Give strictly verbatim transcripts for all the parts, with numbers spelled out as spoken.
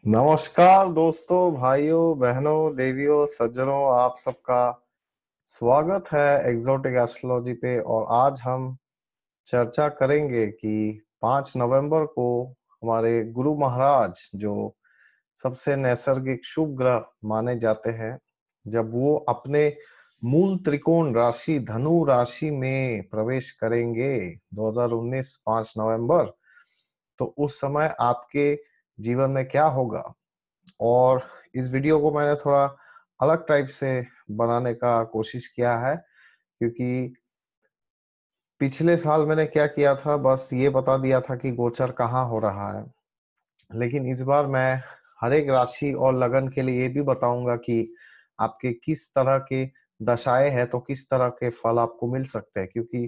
नमस्कार दोस्तों, भाइयों, बहनों, देवियों, सज्जनों, आप सबका स्वागत है एग्जोटिक एस्ट्रोलॉजी पे। और आज हम चर्चा करेंगे कि पाँच नवंबर को हमारे गुरु महाराज, जो सबसे नैसर्गिक शुभ ग्रह माने जाते हैं, जब वो अपने मूल त्रिकोण राशि धनु राशि में प्रवेश करेंगे दो हज़ार उन्नीस पाँच नवंबर, तो उस समय आपके जीवन में क्या होगा। और इस वीडियो को मैंने थोड़ा अलग टाइप से बनाने का कोशिश किया है, क्योंकि पिछले साल मैंने क्या किया था, बस ये बता दिया था कि गोचर कहाँ हो रहा है। लेकिन इस बार मैं हर एक राशि और लगन के लिए ये भी बताऊंगा कि आपके किस तरह के दशाएं हैं, तो किस तरह के फल आपको मिल सकते हैं। क्योंकि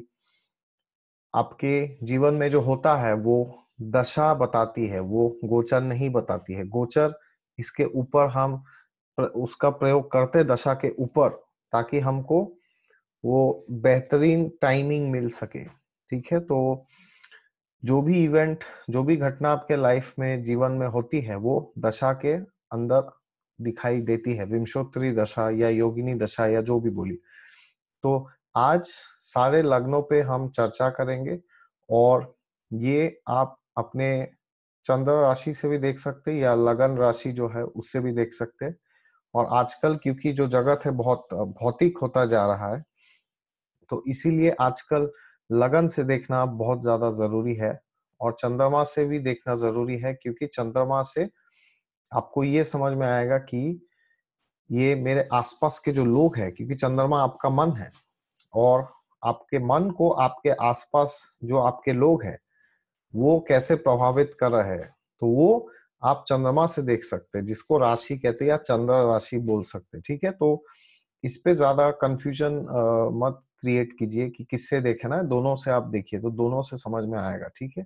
आपके जीवन में जो होता है वो दशा बताती है, वो गोचर नहीं बताती है। गोचर इसके ऊपर हम प्र- उसका प्रयोग करते दशा के ऊपर, ताकि हमको वो बेहतरीन टाइमिंग मिल सके। ठीक है, तो जो भी इवेंट, जो भी घटना आपके लाइफ में जीवन में होती है, वो दशा के अंदर दिखाई देती है। विंशोत्तरी दशा या योगिनी दशा या जो भी बोली। तो आज सारे लग्नों पे हम चर्चा करेंगे, और ये आप अपने चंद्र राशि से भी देख सकते हैं या लगन राशि जो है उससे भी देख सकते हैं। और आजकल क्योंकि जो जगत है बहुत भौतिक होता जा रहा है, तो इसीलिए आजकल लगन से देखना बहुत ज्यादा जरूरी है। और चंद्रमा से भी देखना जरूरी है, क्योंकि चंद्रमा से आपको ये समझ में आएगा कि ये मेरे आसपास के जो लोग हैं, क्योंकि चंद्रमा आपका मन है, और आपके मन को आपके आसपास जो आपके लोग हैं वो कैसे प्रभावित कर रहे हैं, तो वो आप चंद्रमा से देख सकते हैं, जिसको राशि कहते हैं या चंद्र राशि बोल सकते हैं। ठीक है, तो इस पे ज्यादा कंफ्यूजन मत क्रिएट कीजिए कि किससे देखना है, दोनों से आप देखिए तो दोनों से समझ में आएगा। ठीक है,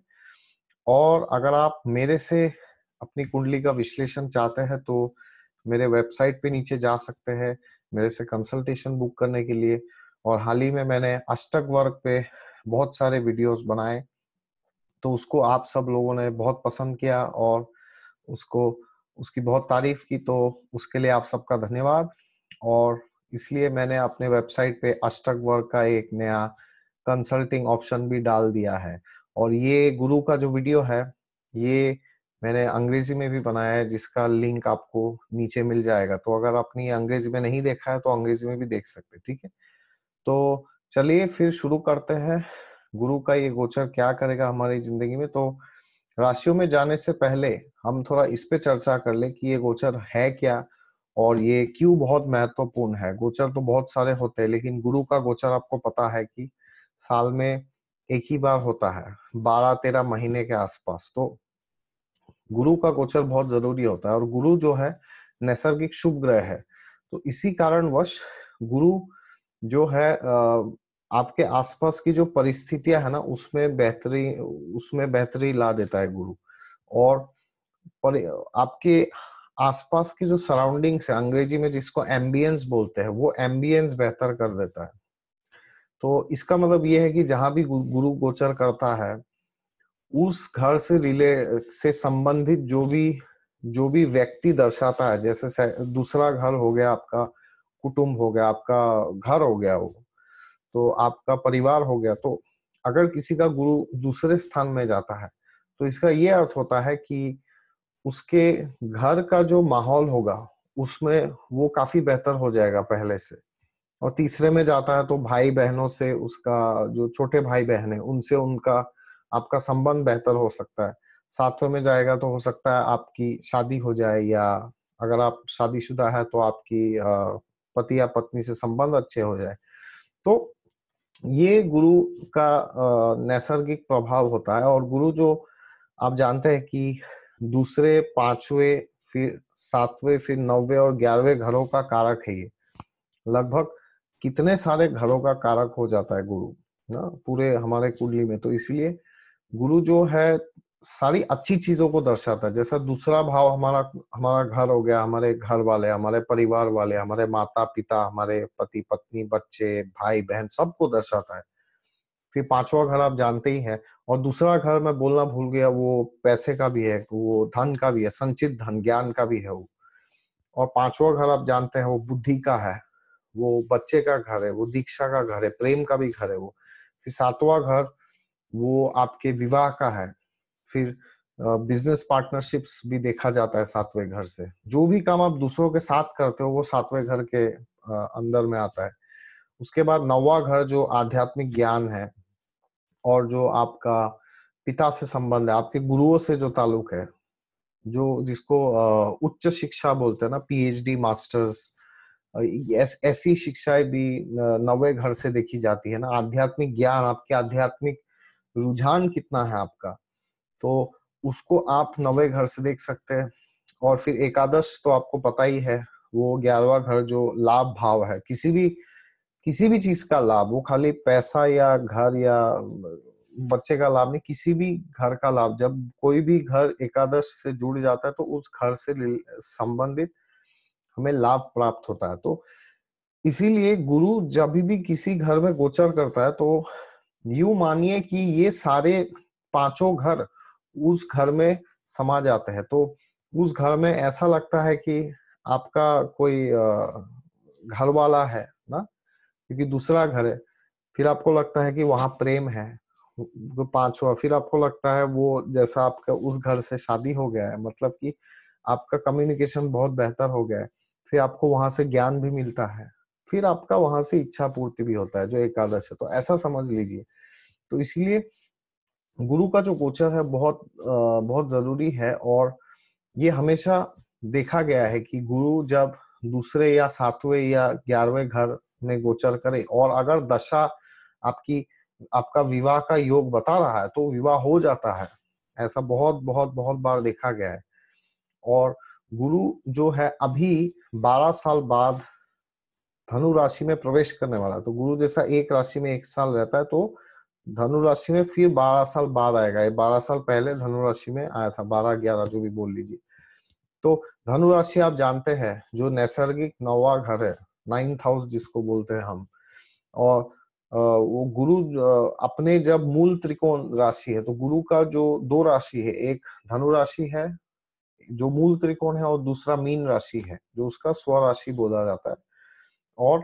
और अगर आप मेरे से अपनी कुंडली का विश्लेषण चाहते हैं तो मेरे वेबसाइट पे नीचे जा सकते हैं मेरे से कंसल्टेशन बुक करने के लिए। और हाल ही में मैंने अष्टक वर्ग पे बहुत सारे वीडियोस बनाए, तो उसको आप सब लोगों ने बहुत पसंद किया और उसको उसकी बहुत तारीफ की, तो उसके लिए आप सबका धन्यवाद। और इसलिए मैंने अपने वेबसाइट पे अष्टक वर्ग का एक नया कंसल्टिंग ऑप्शन भी डाल दिया है। और ये गुरु का जो वीडियो है, ये मैंने अंग्रेजी में भी बनाया है, जिसका लिंक आपको नीचे मिल जाएगा। तो अगर आपने ये अंग्रेजी में नहीं देखा है तो अंग्रेजी में भी देख सकते हैं। ठीक है, तो चलिए फिर शुरू करते हैं। गुरु का ये गोचर क्या करेगा हमारी जिंदगी में। तो राशियों में जाने से पहले हम थोड़ा इस पे चर्चा कर ले कि ये गोचर है क्या और ये क्यों बहुत महत्वपूर्ण है। गोचर तो बहुत सारे होते हैं, लेकिन गुरु का गोचर आपको पता है कि साल में एक ही बार होता है, बारह तेरह महीने के आसपास। तो गुरु का गोचर बहुत जरूरी होता है, और गुरु जो है नैसर्गिक शुभ ग्रह है। तो इसी कारणवश गुरु जो है अ, आपके आसपास की जो परिस्थितियां है ना, उसमें बेहतरी उसमें बेहतरी ला देता है गुरु। और पर आपके आसपास की जो सराउंडिंग्स है, अंग्रेजी में जिसको एम्बियंस बोलते हैं, वो एम्बियंस बेहतर कर देता है। तो इसका मतलब ये है कि जहां भी गु- गुरु गोचर करता है, उस घर से रिले से संबंधित जो भी जो भी व्यक्ति दर्शाता है, जैसे से- दूसरा घर हो गया आपका, कुटुंब हो गया, आपका घर हो गया, वो तो आपका परिवार हो गया। तो अगर किसी का गुरु दूसरे स्थान में जाता है, तो इसका ये अर्थ होता है कि उसके घर का जो माहौल होगा उसमें वो काफी बेहतर हो जाएगा पहले से। और तीसरे में जाता है तो भाई बहनों से, उसका जो छोटे भाई बहन है उनसे उनका आपका संबंध बेहतर हो सकता है। सातवें में जाएगा तो हो सकता है आपकी शादी हो जाए, या अगर आप शादीशुदा है तो आपकी अ, पति या पत्नी से संबंध अच्छे हो जाए। तो ये गुरु का अ, नैसर्गिक प्रभाव होता है। और गुरु जो आप जानते हैं कि दूसरे, पांचवें, फिर सातवें, फिर नौवे और ग्यारहवें घरों का कारक है। ये लगभग कितने सारे घरों का कारक हो जाता है गुरु ना, पूरे हमारे कुंडली में। तो इसलिए गुरु जो है सारी अच्छी चीजों को दर्शाता है। जैसा दूसरा भाव हमारा हमारा घर हो गया, हमारे घर वाले, हमारे परिवार वाले, हमारे माता पिता, हमारे पति पत्नी, बच्चे, भाई बहन, सबको दर्शाता है। फिर पांचवा घर आप जानते ही हैं, और दूसरा घर मैं बोलना भूल गया, वो पैसे का भी है, वो धन का भी है, संचित धन, ज्ञान का भी है वो। और पांचवा घर आप जानते हैं वो बुद्धि का है, वो बच्चे का घर है, वो दीक्षा का घर है, प्रेम का भी घर है वो। फिर सातवां घर वो आपके विवाह का है। फिर बिजनेस पार्टनरशिप्स भी देखा जाता है सातवें घर से। जो भी काम आप दूसरों के साथ करते हो वो सातवें घर के अ, अंदर में आता है। उसके बाद नौवां घर जो आध्यात्मिक ज्ञान है, और जो आपका पिता से संबंध है, आपके गुरुओं से जो ताल्लुक है, जो जिसको अ, उच्च शिक्षा बोलते हैं ना, पीएचडी, मास्टर्स, अ, ऐस, ऐसी शिक्षाएं भी न- नौवें घर से देखी जाती है ना। आध्यात्मिक ज्ञान, आपके आध्यात्मिक रुझान कितना है आपका, तो उसको आप नौवें घर से देख सकते हैं। और फिर एकादश तो आपको पता ही है, वो ग्यारहवा घर जो लाभ भाव है, किसी भी किसी भी चीज का लाभ, वो खाली पैसा या घर या बच्चे का लाभ नहीं, किसी भी घर का लाभ। जब कोई भी घर एकादश से जुड़ जाता है तो उस घर से रिल- संबंधित हमें लाभ प्राप्त होता है। तो इसीलिए गुरु जब भी किसी घर में गोचर करता है तो यूं मानिए कि ये सारे पांचों घर उस घर में समा जाते हैं। तो उस घर में ऐसा लगता है कि आपका कोई अ, घर वाला है ना, क्योंकि दूसरा घर है। फिर आपको लगता है कि वहां प्रेम है, वो पांचवा। फिर आपको लगता है वो जैसा आपका उस घर से शादी हो गया है, मतलब कि आपका कम्युनिकेशन बहुत बेहतर हो गया है। फिर आपको वहां से ज्ञान भी मिलता है, फिर आपका वहां से इच्छा पूर्ति भी होता है, जो एकादश है। तो ऐसा समझ लीजिए। तो इसीलिए गुरु का जो गोचर है बहुत अ, बहुत जरूरी है। और ये हमेशा देखा गया है कि गुरु जब दूसरे या सातवें या ग्यारहवें घर में गोचर करे, और अगर दशा आपकी आपका विवाह का योग बता रहा है तो विवाह हो जाता है। ऐसा बहुत बहुत बहुत बार देखा गया है। और गुरु जो है अभी बारह साल बाद धनु राशि में प्रवेश करने वाला है। तो गुरु जैसा एक राशि में एक साल रहता है, तो धनु राशि में फिर बारह साल बाद आएगा। ये बारह साल पहले धनु राशि में आया था, बारह ग्यारह जो भी बोल लीजिए। तो धनु राशि आप जानते हैं जो नैसर्गिक नौवा घर है, नाइन्थ हाउस जिसको बोलते हैं हम। और अ, वो गुरु अ, अपने जब मूल त्रिकोण राशि है, तो गुरु का जो दो राशि है, एक धनु राशि है जो मूल त्रिकोण है, और दूसरा मीन राशि है जो उसका स्व राशि बोला जाता है। और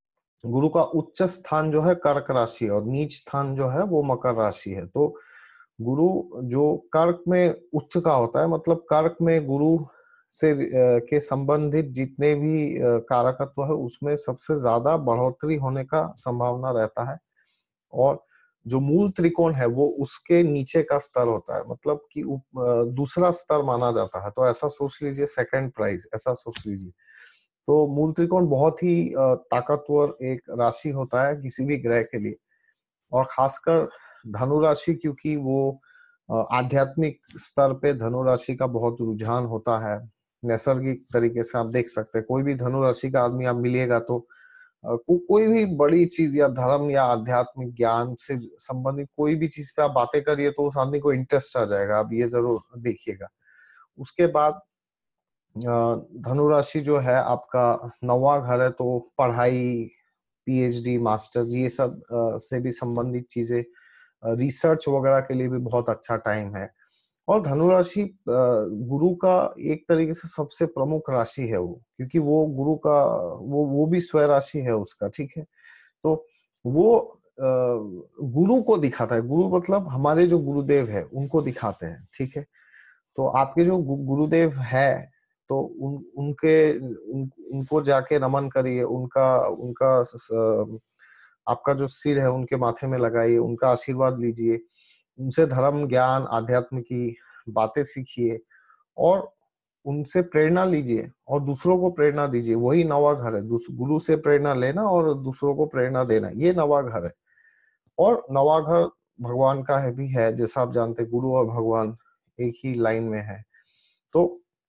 गुरु का उच्च स्थान जो है कर्क राशि है, और नीच स्थान जो है वो मकर राशि है। तो गुरु जो कर्क में उच्च का होता है, मतलब कर्क में गुरु से अ, के संबंधित जितने भी अ, कारकत्व है उसमें सबसे ज्यादा बढ़ोतरी होने का संभावना रहता है। और जो मूल त्रिकोण है वो उसके नीचे का स्तर होता है, मतलब कि उप- अ, दूसरा स्तर माना जाता है। तो ऐसा सोच लीजिए, सेकंड प्राइज ऐसा सोच लीजिए। तो मूल त्रिकोण बहुत ही अ, ताकतवर एक राशि होता है किसी भी ग्रह के लिए। और खासकर धनु राशि, क्योंकि वो अ, आध्यात्मिक स्तर पे धनु राशि का बहुत रुझान होता है। नैसर्गिक तरीके से आप देख सकते हैं, कोई भी धनु राशि का आदमी आप मिलिएगा तो अ, को, कोई भी बड़ी चीज या धर्म या आध्यात्मिक ज्ञान से संबंधित कोई भी चीज पे आप बातें करिए तो उस आदमी को इंटरेस्ट आ जाएगा। आप ये जरूर देखिएगा। उसके बाद अ, धनु राशि जो है आपका नौवा घर है, तो पढ़ाई, पीएचडी, मास्टर्स, ये सब अ, से भी संबंधित चीजें, रिसर्च वगैरह के लिए भी बहुत अच्छा टाइम है। और धनु राशि अ, गुरु का एक तरीके से सबसे प्रमुख राशि है वो, क्योंकि वो गुरु का वो वो भी स्वय राशि है उसका, ठीक है। तो वो अ, गुरु को दिखाता है। गुरु मतलब हमारे जो गुरुदेव है उनको दिखाते हैं, ठीक है। तो आपके जो गु- गुरुदेव है, तो उन उनके उन, उनको जाके नमन करिए, उनका उनका स, स, आपका जो सिर है उनके माथे में लगाइए, उनका आशीर्वाद लीजिए, उनसे धर्म ज्ञान आध्यात्म की बातें सीखिए, और उनसे प्रेरणा लीजिए और दूसरों को प्रेरणा दीजिए। वही नवा घर है, दूस- गुरु से प्रेरणा लेना और दूसरों को प्रेरणा देना, ये नवा घर है। और नवा घर भगवान का है भी है, जैसा आप जानते हैं गुरु और भगवान एक ही लाइन में है। तो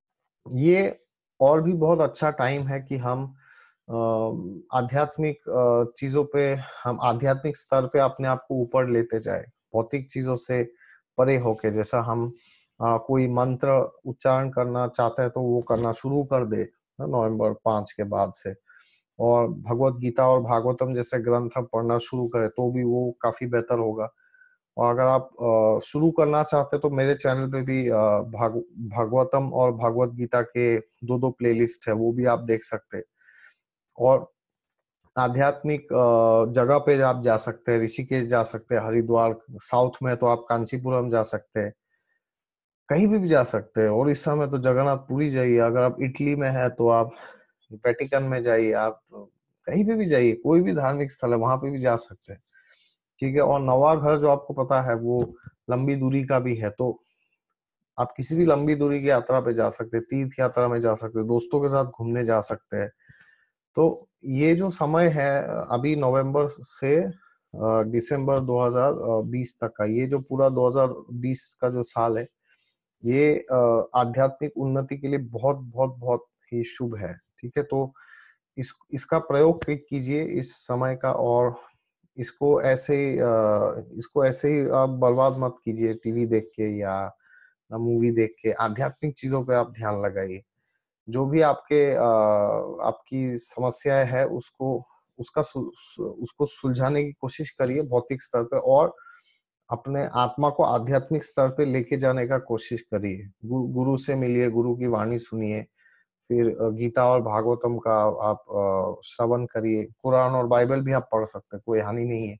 ये और भी बहुत अच्छा टाइम है कि हम अ, आध्यात्मिक अ, चीजों पे, हम आध्यात्मिक स्तर पे अपने आप को ऊपर लेते जाए, भौतिक चीजों से परे होके। जैसा हम अ, कोई मंत्र उच्चारण करना चाहते हैं तो वो करना शुरू कर दे नवंबर पांच के बाद से। और भगवत गीता और भागवतम जैसे ग्रंथ हम पढ़ना शुरू करें तो भी वो काफी बेहतर होगा। और अगर आप अ, शुरू करना चाहते हैं तो मेरे चैनल पे भी अ, भाग भागवतम और भागवत गीता के दो दो प्लेलिस्ट है, वो भी आप देख सकते हैं। और आध्यात्मिक अ, जगह पे आप जा सकते हैं, ऋषिकेश जा सकते हैं, हरिद्वार, साउथ में तो आप कांचीपुरम जा सकते हैं, कहीं भी भी जा सकते हैं। और इस समय तो जगन्नाथपुरी जाइए, अगर आप इटली में है तो आप वेटिकन में जाइए, आप कहीं पे भी जाइए, कोई भी धार्मिक स्थल है वहां पे भी जा सकते हैं। ठीक है। और नवा घर जो आपको पता है वो लंबी दूरी का भी है, तो आप किसी भी लंबी दूरी की यात्रा पे जा सकते हैं, तीर्थ यात्रा में जा सकते हैं, दोस्तों के साथ घूमने जा सकते हैं। तो ये जो समय है अभी नवंबर से अ, दिसंबर दो हज़ार बीस तक का, ये जो पूरा दो हज़ार बीस का जो साल है, ये अ, आध्यात्मिक उन्नति के लिए बहुत बहुत बहुत ही शुभ है। ठीक है। तो इस इसका प्रयोग की- कीजिए इस समय का, और इसको ऐसे ही अ, इसको ऐसे ही आप बर्बाद मत कीजिए टीवी देख के या मूवी देख के। आध्यात्मिक चीजों पे आप ध्यान लगाइए। जो भी आपके अ, आपकी समस्याएं है उसको उसका सु, सु, उसको सुलझाने की कोशिश करिए भौतिक स्तर पे, और अपने आत्मा को आध्यात्मिक स्तर पे लेके जाने का कोशिश करिए। गु, गुरु से मिलिए, गुरु की वाणी सुनिए, फिर अ, गीता और भागवतम का आप अ, श्रवण करिए। कुरान और बाइबल भी आप पढ़ सकते हैं, कोई हानि नहीं है।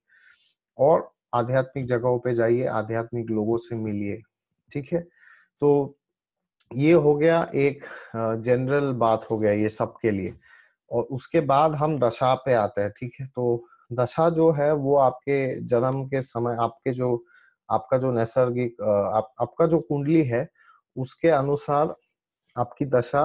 और आध्यात्मिक जगहों पे जाइए, आध्यात्मिक लोगों से मिलिए। ठीक है। तो ये हो गया एक जनरल बात हो गया ये सबके लिए। और उसके बाद हम दशा पे आते हैं। ठीक है। तो दशा जो है वो आपके जन्म के समय, आपके जो आपका जो नैसर्गिक अ, आप, आपका जो कुंडली है उसके अनुसार आपकी दशा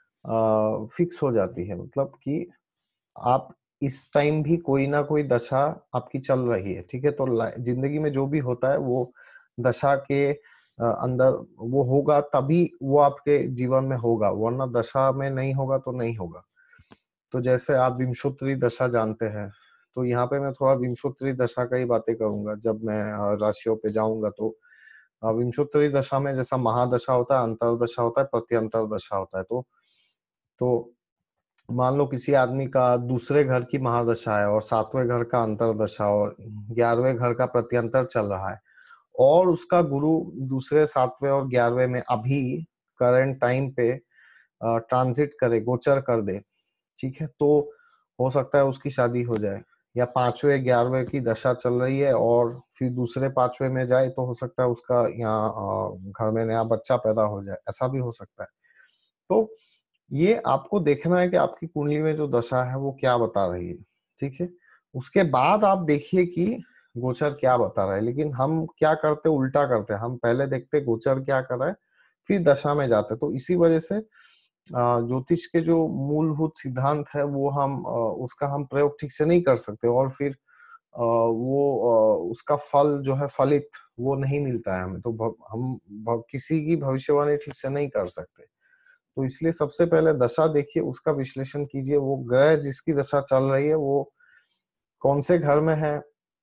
फिक्स हो जाती है। मतलब कि आप इस टाइम भी कोई ना कोई दशा आपकी चल रही है। ठीक है। तो ला- जिंदगी में जो भी होता है वो दशा के अ, अंदर वो होगा, तभी वो आपके जीवन में होगा, वरना दशा में नहीं होगा तो नहीं होगा। तो जैसे आप विंशोत्तरी दशा जानते हैं, तो यहाँ पे मैं थोड़ा विंशोत्तरी दशा का ही बातें करूंगा। जब मैं अ, राशियों पे जाऊंगा तो अ, विंशोत्तरी दशा में जैसा महादशा होता है, अंतरदशा होता है, प्रत्यंतर दशा होता है। तो तो मान लो किसी आदमी का दूसरे घर की महादशा है और सातवें घर का अंतरदशा और ग्यारहवें घर का प्रत्यंतर चल रहा है, और उसका गुरु दूसरे, सातवें और ग्यारहवें में अभी करंट टाइम पे ट्रांजिट करे, गोचर कर दे। ठीक है। तो हो सकता है उसकी शादी हो जाए, या पांचवें ग्यारहवें की दशा चल रही है और फिर दूसरे पांचवें में जाए तो हो सकता है उसका यहाँ अ, घर में नया बच्चा पैदा हो जाए, ऐसा भी हो सकता है। तो ये आपको देखना है कि आपकी कुंडली में जो दशा है वो क्या बता रही है। ठीक है। उसके बाद आप देखिए कि गोचर क्या बता रहा है। लेकिन हम क्या करते, उल्टा करते हैं, हम पहले देखते गोचर क्या कर रहा है, फिर दशा में जाते। तो इसी वजह से अ, ज्योतिष के जो मूलभूत सिद्धांत है वो हम अ, उसका हम प्रयोग ठीक से नहीं कर सकते, और फिर अ, वो अ, उसका फल जो है फलित वो नहीं मिलता है हमें। तो भ, हम भ, किसी की भविष्यवाणी ठीक से नहीं कर सकते। तो इसलिए सबसे पहले दशा देखिए, उसका विश्लेषण कीजिए, वो ग्रह जिसकी दशा चल रही है वो कौन से घर में है,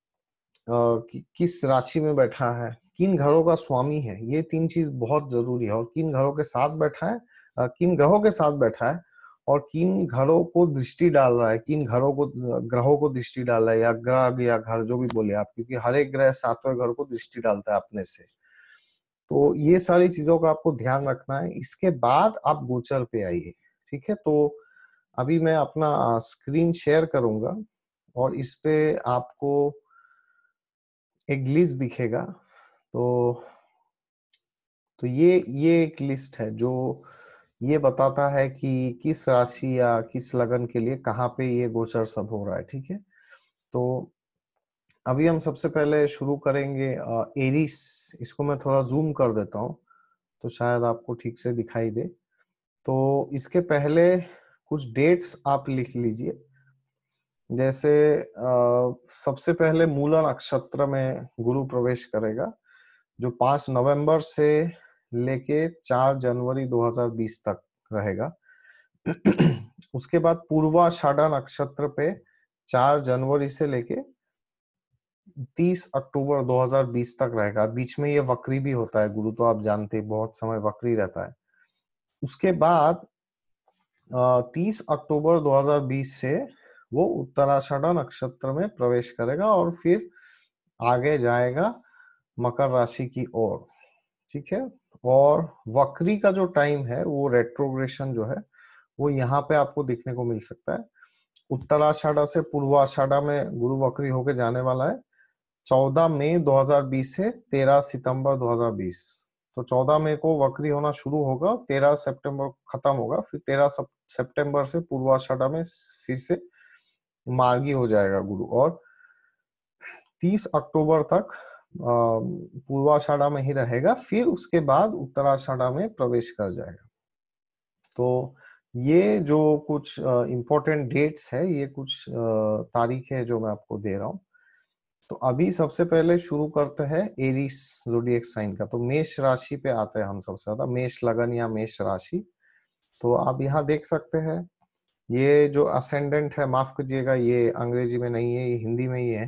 कि, किस राशि में बैठा है, किन घरों का स्वामी है, ये तीन चीज बहुत जरूरी है। और किन घरों के साथ बैठा है, अ, किन ग्रहों के साथ बैठा है, और किन घरों को दृष्टि डाल रहा है, किन घरों को, ग्रहों को दृष्टि डाल रहा है, या ग्रह या घर जो भी बोले आप, क्योंकि हर एक ग्रह सातवें घर को दृष्टि डालता है अपने से। तो ये सारी चीजों का आपको ध्यान रखना है। इसके बाद आप गोचर पे आइए। ठीक है। तो अभी मैं अपना स्क्रीन शेयर करूंगा, और इस पे आपको एक लिस्ट दिखेगा। तो तो ये ये एक लिस्ट है जो ये बताता है कि किस राशि या किस लगन के लिए कहाँ पे ये गोचर सब हो रहा है। ठीक है। तो अभी हम सबसे पहले शुरू करेंगे एरीस। इसको मैं थोड़ा जूम कर देता हूँ तो शायद आपको ठीक से दिखाई दे। तो इसके पहले कुछ डेट्स आप लिख लीजिए। जैसे अ, सबसे पहले मूला नक्षत्र में गुरु प्रवेश करेगा, जो पांच नवंबर से लेके चार जनवरी दो हज़ार बीस तक रहेगा। उसके बाद पूर्वाषाढ़ा नक्षत्र पे चार जनवरी से लेके तीस अक्टूबर दो हज़ार बीस तक रहेगा। बीच में ये वक्री भी होता है गुरु, तो आप जानते हैं बहुत समय वक्री रहता है। उसके बाद तीस अक्टूबर दो हज़ार बीस से वो उत्तराषाढ़ा नक्षत्र में प्रवेश करेगा और फिर आगे जाएगा मकर राशि की ओर, ठीक है। और वक्री का जो टाइम है वो रेट्रोग्रेशन जो है वो यहाँ पे आपको देखने को मिल सकता है। उत्तराषाढ़ा से पूर्वाषाढ़ा में गुरु वक्री होके जाने वाला है चौदह मई दो हज़ार बीस से तेरह सितंबर दो हज़ार बीस। तो चौदह मई को वक्री होना शुरू होगा, तेरह सितंबर खत्म होगा, फिर तेरह सितंबर से पूर्वाषाढ़ा में फिर से मार्गी हो जाएगा गुरु, और तीस अक्टूबर तक पूर्वाषाढ़ा में ही रहेगा, फिर उसके बाद उत्तराषाढ़ा में प्रवेश कर जाएगा। तो ये जो कुछ इम्पोर्टेंट डेट्स है, ये कुछ तारीख है जो मैं आपको दे रहा हूँ। तो अभी सबसे पहले शुरू करते हैं एरीज ज़ोडिएक साइन का। तो मेष राशि पे आते हैं हम सबसे ज्यादा, मेष लगन या मेष राशि। तो आप यहाँ देख सकते हैं ये जो असेंडेंट है, माफ कीजिएगा ये अंग्रेजी में नहीं है, ये हिंदी में ही है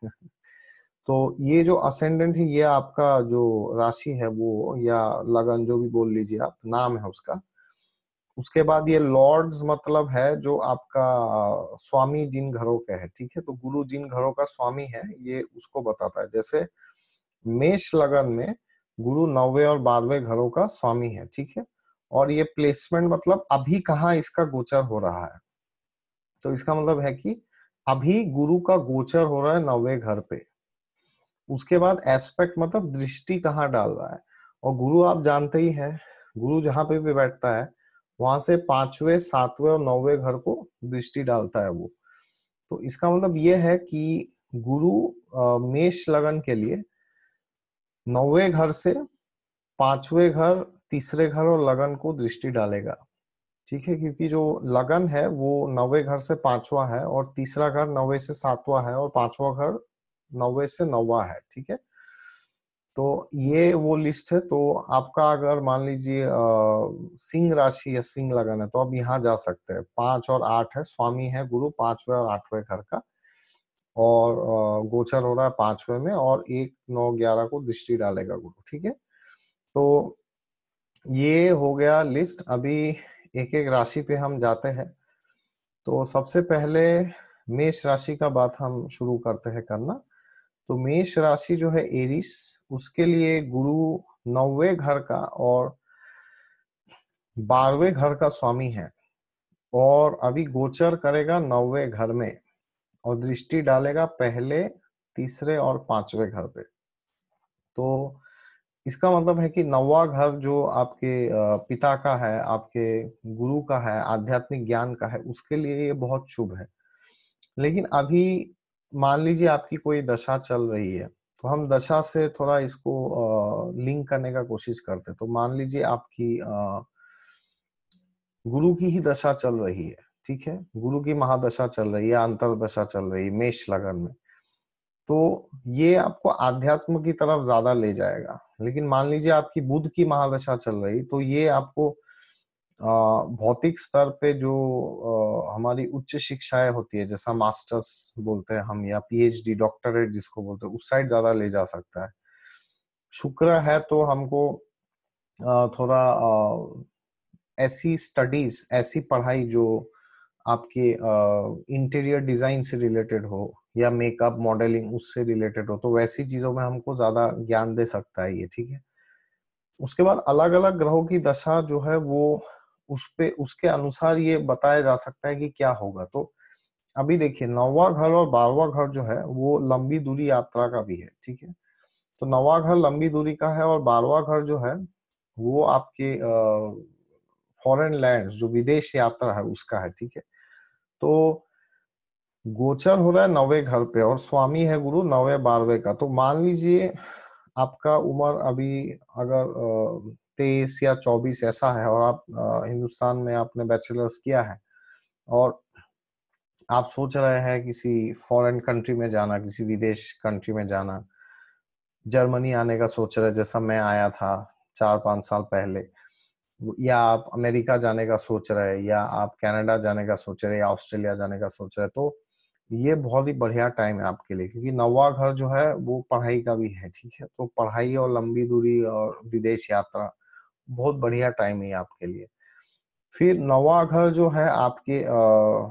तो ये जो असेंडेंट है ये आपका जो राशि है वो, या लगन जो भी बोल लीजिए आप, नाम है उसका। उसके बाद ये लॉर्ड्स मतलब है जो आपका स्वामी जिन घरों के है, ठीक है। तो गुरु जिन घरों का स्वामी है ये उसको बताता है। जैसे मेष लगन में गुरु नौवे और बारहवें घरों का स्वामी है, ठीक है। और ये प्लेसमेंट मतलब अभी कहाँ इसका गोचर हो रहा है, तो इसका मतलब है कि अभी गुरु का गोचर हो रहा है नौवे घर पे। उसके बाद एस्पेक्ट मतलब दृष्टि कहाँ डाल रहा है, और गुरु आप जानते ही है, गुरु जहां पे भी बैठता है वहां से पांचवे सातवें और नौवे घर को दृष्टि डालता है वो। तो इसका मतलब ये है कि गुरु मेष लगन के लिए नौवे घर से पांचवे घर, तीसरे घर और लगन को दृष्टि डालेगा, ठीक है। क्योंकि जो लगन है वो नौवे घर से पांचवा है, और तीसरा घर नौवे से सातवां है, और पांचवा घर नौवे से नौवा है, ठीक है। तो ये वो लिस्ट है। तो आपका अगर मान लीजिए सिंह राशि या सिंह लगन है तो आप यहाँ जा सकते हैं। पांच और आठ है, स्वामी है गुरु पांचवें और आठवें घर का, और अ, गोचर हो रहा है पांचवें में, और एक नौ ग्यारह को दृष्टि डालेगा गुरु, ठीक है। तो ये हो गया लिस्ट। अभी एक एक राशि पे हम जाते हैं। तो सबसे पहले मेष राशि का बात हम शुरू करते हैं करना। तो मेष राशि जो है एरिस, उसके लिए गुरु नौवे घर का और बारहवें घर का स्वामी है, और अभी गोचर करेगा नौवे घर में, और दृष्टि डालेगा पहले, तीसरे और पांचवें घर पे। तो इसका मतलब है कि नौवा घर जो आपके पिता का है, आपके गुरु का है, आध्यात्मिक ज्ञान का है, उसके लिए ये बहुत शुभ है। लेकिन अभी मान लीजिए आपकी कोई दशा चल रही है, तो हम दशा से थोड़ा इसको लिंक करने का कोशिश करते हैं। तो मान लीजिए आपकी गुरु की ही दशा चल रही है, ठीक है, गुरु की महादशा चल रही है, अंतरदशा चल रही है मेष लगन में, तो ये आपको आध्यात्म की तरफ ज्यादा ले जाएगा। लेकिन मान लीजिए आपकी बुध की महादशा चल रही, तो ये आपको भौतिक स्तर पे जो आ, हमारी उच्च शिक्षाएं होती है, जैसा मास्टर्स बोलते हैं हम, या पीएचडी डॉक्टरेट जिसको बोलते हैं, उस साइड ज्यादा ले जा सकता है। शुक्र है तो हमको आ, थोड़ा आ, ऐसी स्टडीज, ऐसी पढ़ाई जो आपके इंटीरियर डिजाइन से रिलेटेड हो, या मेकअप मॉडलिंग उससे रिलेटेड हो, तो वैसी चीजों में हमको ज्यादा ज्ञान दे सकता है ये, ठीक है। उसके बाद अलग अलग ग्रहों की दशा जो है वो उस पे, उसके अनुसार ये बताया जा सकता है कि क्या होगा। तो अभी देखिए नौवा घर और बारहवां घर जो है वो लंबी दूरी यात्रा का भी है, ठीक है। तो नौवा घर लंबी दूरी का है, और बारहवां घर जो है वो आपके फॉरेन लैंड्स, जो विदेश यात्रा है उसका है, ठीक है। तो गोचर हो रहा है नौवे घर पे, और स्वामी है गुरु नौवे बारहवें का। तो मान लीजिए आपका उम्र अभी अगर तेईस या चौबीस ऐसा है, और आप आ, हिंदुस्तान में आपने बैचलर्स किया है, और आप सोच रहे हैं किसी फॉरेन कंट्री में जाना, किसी विदेश कंट्री में जाना, जर्मनी आने का सोच रहे हैं जैसा मैं आया था चार पांच साल पहले, या आप अमेरिका जाने का सोच रहे हैं, या आप कनाडा जाने का सोच रहे हैं, या ऑस्ट्रेलिया जाने का सोच रहे हैं, तो ये बहुत ही बढ़िया टाइम है आपके लिए। क्योंकि नौवा घर जो है वो पढ़ाई का भी है, ठीक है। तो पढ़ाई और लंबी दूरी और विदेश यात्रा बहुत बढ़िया टाइम है आपके लिए। फिर नौवा घर जो है आपके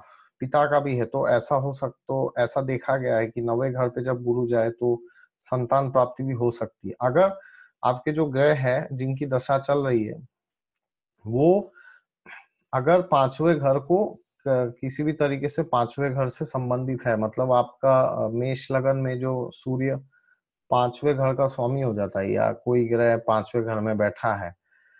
पिता का भी है, तो ऐसा हो सक तो ऐसा देखा गया है कि नौवें घर पे जब गुरु जाए तो संतान प्राप्ति भी हो सकती है। अगर आपके जो ग्रह है जिनकी दशा चल रही है, वो अगर पांचवें घर को क किसी भी तरीके से पांचवें घर से संबंधित है, मतलब आपका अ, मेष लगन में जो सूर्य पांचवें घर का स्वामी हो जाता है या कोई ग्रह पांचवें घर में बैठा है,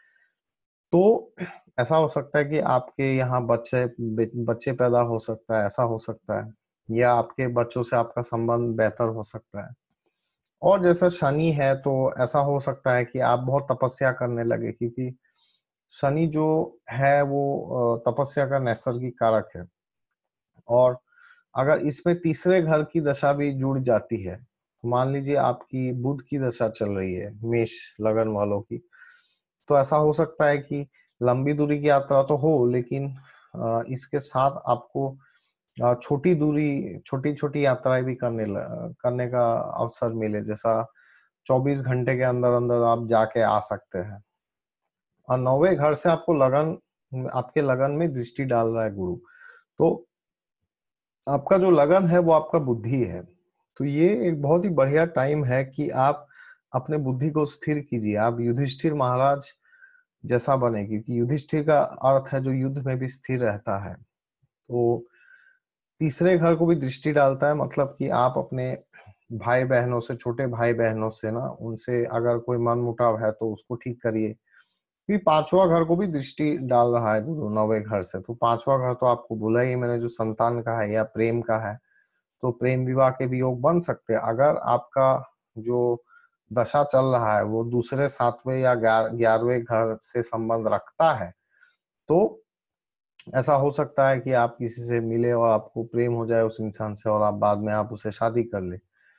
तो ऐसा हो सकता है कि आपके यहाँ बच्चे बे बच्चे पैदा हो सकता है, ऐसा हो सकता है, या आपके बच्चों से आपका संबंध बेहतर हो सकता है। और जैसा शनि है तो ऐसा हो सकता है कि आप बहुत तपस्या करने लगे, क्योंकि शनि जो है वो अ, तपस्या का नैसर्गिक कारक है। और अगर इसमें तीसरे घर की दशा भी जुड़ जाती है, तो मान लीजिए आपकी बुध की दशा चल रही है मेष लगन वालों की, तो ऐसा हो सकता है कि लंबी दूरी की यात्रा तो हो, लेकिन अ, इसके साथ आपको अ, छोटी दूरी छोटी-छोटी यात्राएँ भी करने ल करने का अवसर मिले, जैसा चौबीस घंटे के अंदर-अंदर आप जाके आ सकते हैं। और नौवें घर से आपको लगन आपके लगन में दृष्टि डाल रहा है गुरु। तो आपका जो लगन है वो आपका बुद्धि है। तो ये एक बहुत ही बढ़िया टाइम है कि आप अपने बुद्धि को स्थिर कीजिए। आप युधिष्ठिर महाराज जैसा बने, क्योंकि युधिष्ठिर का अर्थ है जो युद्ध में भी स्थिर रहता है। तो तीसरे घर को भी दृष्टि डालता है, मतलब कि आप अपने भाई-बहनों से, छोटे भाई-बहनों से ना, उनसे अगर कोई मनमुटाव है तो उसको ठीक करिए। क्योंकि पाँचवाँ घर को भी दृष्टि डाल रहा है गुरु नौवें घर से, तो पाँचवाँ घर तो आपको बोला ही मैंने, जो संतान का है या प्रेम का है, तो प्रेम विवाह के भी योग बन सकते हैं। अगर आपका जो दशा चल रहा है वो दूसरे सातवें या ग्यार ग्यारहवें घर से संबंध रखता है, तो ऐसा हो सकता है कि आप किसी से मिले और आपको प्रेम हो जाए उस इंसान से और आप बाद में आप उसे शादी कर लें।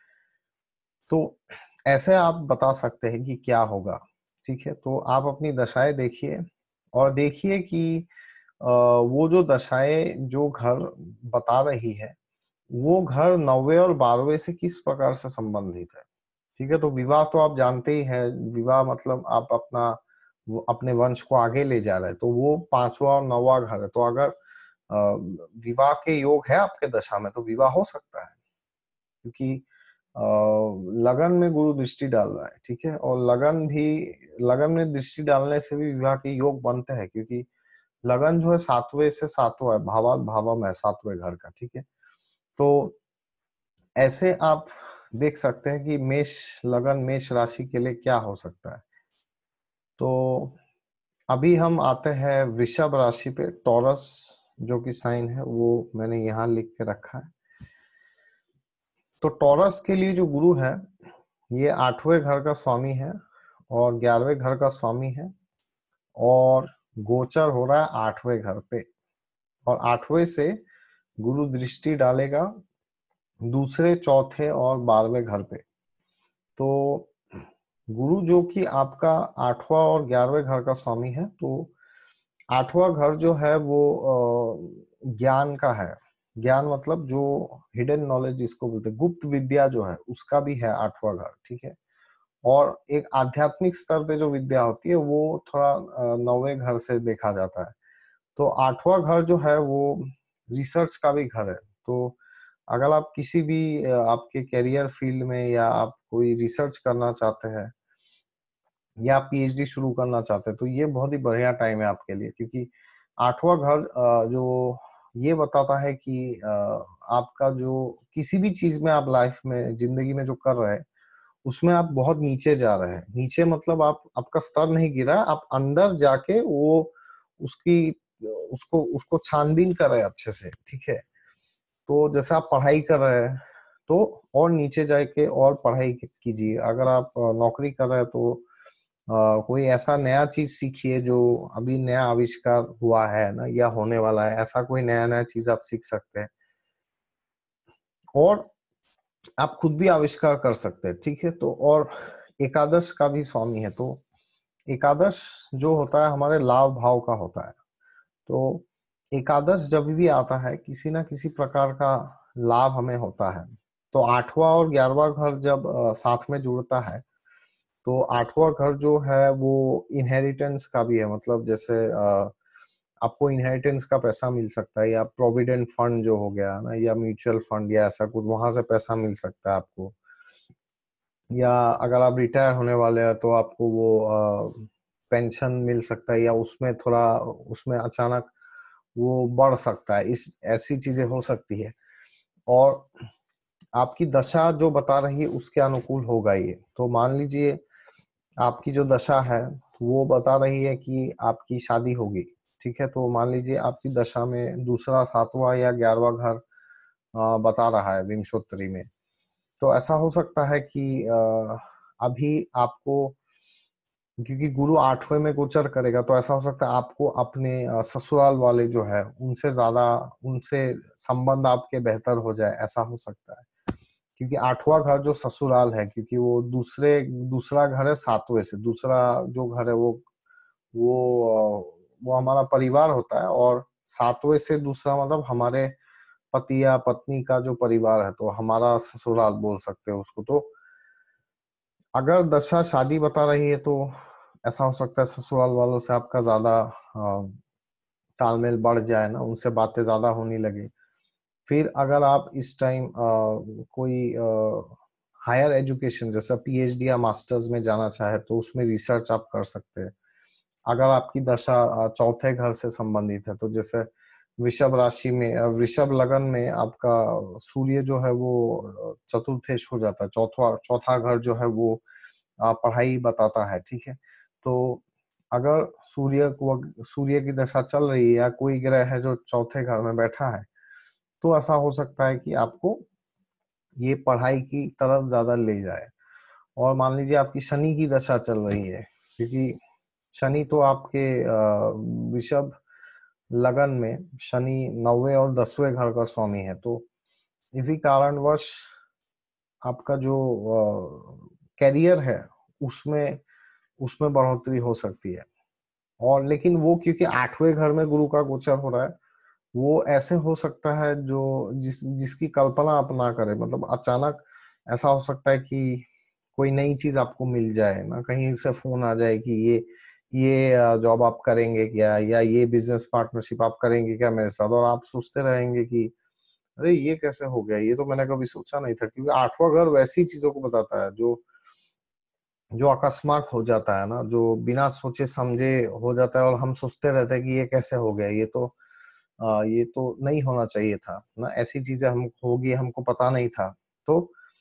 तो ऐसे आप बता सकते हैं कि क्या होगा, ठीक है? तो आप अपनी दशाएँ देखिए और देखिए कि अ, वो जो दशाएँ जो घर बता रही है, वो घर नौवें और बारहवें से किस प्रकार से संबंधित है, ठीक है? तो विवाह तो आप जानते ही हैं, विवाह मतलब आप अपना वो अपने वंश को आगे ले जा रहे हैं, तो वो पाँचवाँ और नौवाँ घर है। तो अगर अ, विवाह के योग है आपके दशा में, तो विवाह हो सकता है, क्योंकि अ, लगन में गुरु दृष्टि डाल रहा है, ठीक है? और लगन भी लगन में दृष्टि डालने से भी विवाह के योग बनते हैं, क्योंकि लगन जो है सातवें से सातवाँ है, भावात भावम है सातवें घर का, ठीक है? तो ऐसे आप देख सकते हैं कि मेष लगन मेष राशि के लिए क्या हो सकता है। तो अभी हम आते हैं वृषभ राशि पे, टॉरस जो कि साइन है वो मैंने यहाँ लिख के रखा है। तो टॉरस के लिए जो गुरु है, ये आठवें घर का स्वामी है और ग्यारहवें घर का स्वामी है, और गोचर हो रहा है आठवें घर पे, और आठवें से गुरु दृष्टि डालेगा दूसरे, चौथे और बारहवें घर पे। तो गुरु जो कि आपका आठवां और ग्यारहवें घर का स्वामी है, तो आठवां घर जो है वो अ, ज्ञान का है। ज्ञान मतलब जो हिडन नॉलेज जिसको बोलते हैं, गुप्त विद्या जो है उसका भी है आठवां घर, ठीक है? और एक आध्यात्मिक स्तर पे जो विद्या होती है वो थोड़ा अ, नौवें घर से देखा जाता है। तो आठवां घर जो है वो रिसर्च का भी घर है। तो अगर आप किसी भी अ, आपके करियर फील्ड में या आप कोई रिसर्च करना चाहते हैं या पीएचडी शुरू करना चाहते हैं, तो ये बहुत ही बढ़िया टाइम है आपके लिए, क्योंकि आठवां घर अ, जो ये बताता है कि अ, आपका जो किसी भी चीज में आप लाइफ में जिंदगी में जो कर रहे हैं उसमें आप बहुत नीचे जा रहे हैं। नीचे मतलब आप आपका स्तर नहीं गिरा, आप अंदर जाके वो उसकी उसको उसको छानबीन कर रहे हैं अच्छे से, ठीक है? तो जैसे आप पढ़ाई कर रहे हैं, तो और नीचे जाके और पढ़ाई क कीजिए। अगर आप अ, नौकरी कर रहे हैं तो अ, कोई ऐसा नया चीज़ सीखिए जो अभी नया आविष्कार हुआ है ना या होने वाला है, ऐसा कोई नया-नया चीज़ आप सीख सकते हैं। और आप खुद भी आविष्कार कर सकते हैं, ठीक है? तो और एकादश का भी स्वामी है, तो एकादश जो होता है हमारे लाभ भाव का होता है। तो एकादश जब भी आता है किसी ना किसी प्रकार का लाभ हमें होता है। तो आठवां और ग्यारहवां घर जब अ, साथ में जुड़ता है, तो आठवां घर जो है वो इनहेरिटेंस का भी है, मतलब जैसे अ, आपको इनहेरिटेंस का पैसा मिल सकता है, या प्रोविडेंट फंड जो हो गया ना, या म्यूचुअल फंड या ऐसा कुछ, वहां से पैसा मिल सकता है आपको। या अगर आप रिटायर होने वाले हैं तो आपको वो पेंशन मिल सकता है, या उसमें थोड़ा उसमें अचानक वो बढ़ सकता है। इस ऐसी चीजें हो सकती है। और आपकी दशा जो बता रही है उसके अनुकूल होगा ये। तो मान लीजिए आपकी जो दशा है वो बता रही है कि आपकी शादी होगी, ठीक है। तो मान लीजिए आपकी दशा में दूसरा, सातवां या ग्यारहवां घर अ, बता रहा है विंशोत्तरी में। तो ऐसा हो सकता है कि अ, अभी आपको, क्योंकि गुरु आठवें में गोचर करेगा, तो ऐसा हो सकता है आपको अपने अ, ससुराल वाले जो है उनसे ज्यादा, उनसे संबंध आपके बेहतर हो जाए, ऐसा हो सकता है। क्योंकि आठवां घर जो ससुराल है, क्योंकि वो दूसरे दूसरा घर है सातवें से, दूसरा जो घर है वो वो अ, वो हमारा परिवार होता है। और सातवें से दूसरा मतलब हमारे पति या पत्नी का जो परिवार है, तो हमारा ससुराल बोल सकते हैं उसको। तो अगर दशा शादी बता रही है तो ऐसा हो सकता है ससुराल वालों से आपका ज्यादा अ, तालमेल बढ़ जाए ना, उनसे बातें ज्यादा होने लगे। फिर अगर आप इस टाइम कोई हायर एजुकेशन जैसा पीएचडी या मास्टर्स में जाना चाहे तो उसमें रिसर्च आप कर सकते हैं। अगर आपकी दशा अ, चौथे घर से संबंधित है, तो जैसे वृषभ राशि में, अ, वृषभ लगन में आपका सूर्य जो है वो अ, चतुर्थेश हो जाता है। चौथा चौथा घर जो है वो अ, पढ़ाई बताता है, ठीक है। तो अगर सूर्य को सूर्य की दशा चल रही है, या कोई ग्रह है जो चौथे घर में बैठा है, तो ऐसा हो सकता है कि आपको ये पढ़ाई की तरफ ज्यादा ले जाए। और मान लीजिए आपकी शनि की दशा चल रही है, क्योंकि शनि तो आपके अ, वृषभ लगन में, शनि नौवे और दसवें घर का स्वामी है। तो इसी कारणवश आपका जो कैरियर है उसमें उसमें बढ़ोतरी हो सकती है। और लेकिन वो क्योंकि आठवें घर में गुरु का गोचर हो रहा है, वो ऐसे हो सकता है जो जिस जिसकी कल्पना आप ना करें। मतलब अचानक ऐसा हो सकता है कि कोई नई चीज आपको मिल जाए ना, कहीं से फोन आ जाए कि ये ये जॉब आप करेंगे क्या, या ये बिजनेस पार्टनरशिप आप करेंगे क्या मेरे साथ। और आप सोचते रहेंगे कि अरे ये कैसे हो गया, ये तो मैंने कभी सोचा नहीं था। क्योंकि आठवां घर वैसी चीजों को बताता है जो जो अकस्मात हो जाता है ना, जो बिना सोचे समझे हो जाता है, और हम सोचते रहते हैं कि ये कैसे हो गया, ये तो आ, ये तो नहीं होना चाहिए था ना, ऐसी चीजें हम होगी हमको पता नहीं था। तो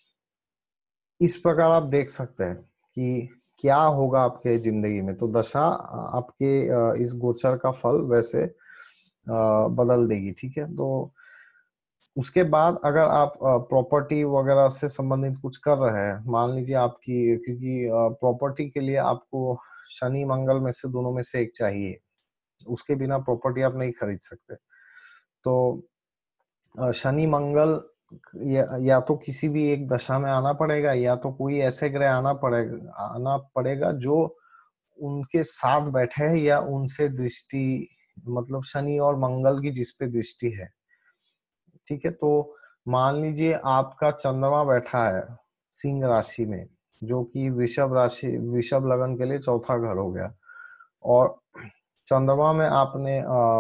इस प्रकार आप देख सकते हैं कि क्या होगा आपके जिंदगी में। तो दशा आ, आपके आ, इस गोचर का फल वैसे आ, बदल देगी, ठीक है। तो उसके बाद अगर आप प्रॉपर्टी वगैरह से संबंधित कुछ कर रहे हैं, मान लीजिए आपकी, क्योंकि प्रॉपर्टी के लिए आपको शनि मंगल में से दोनों में से एक चाहिए, उसके बिना प्रॉपर्टी आप नहीं खरीद सकते। तो अ, शनि मंगल या, या तो किसी भी एक दशा में आना पड़ेगा, या तो कोई ऐसे ग्रह आना पड़ेगा आना पड़ेगा जो उनके साथ बैठे हैं, या उनसे दृष्टि, मतलब शनि और मंगल की जिस पे दृष्टि है, ठीक है। तो मान लीजिए आपका चंद्रमा बैठा है सिंह राशि में, जो कि वृषभ राशि, वृषभ लगन के लिए चौथा घर हो गया। और चंद्रमा में आपने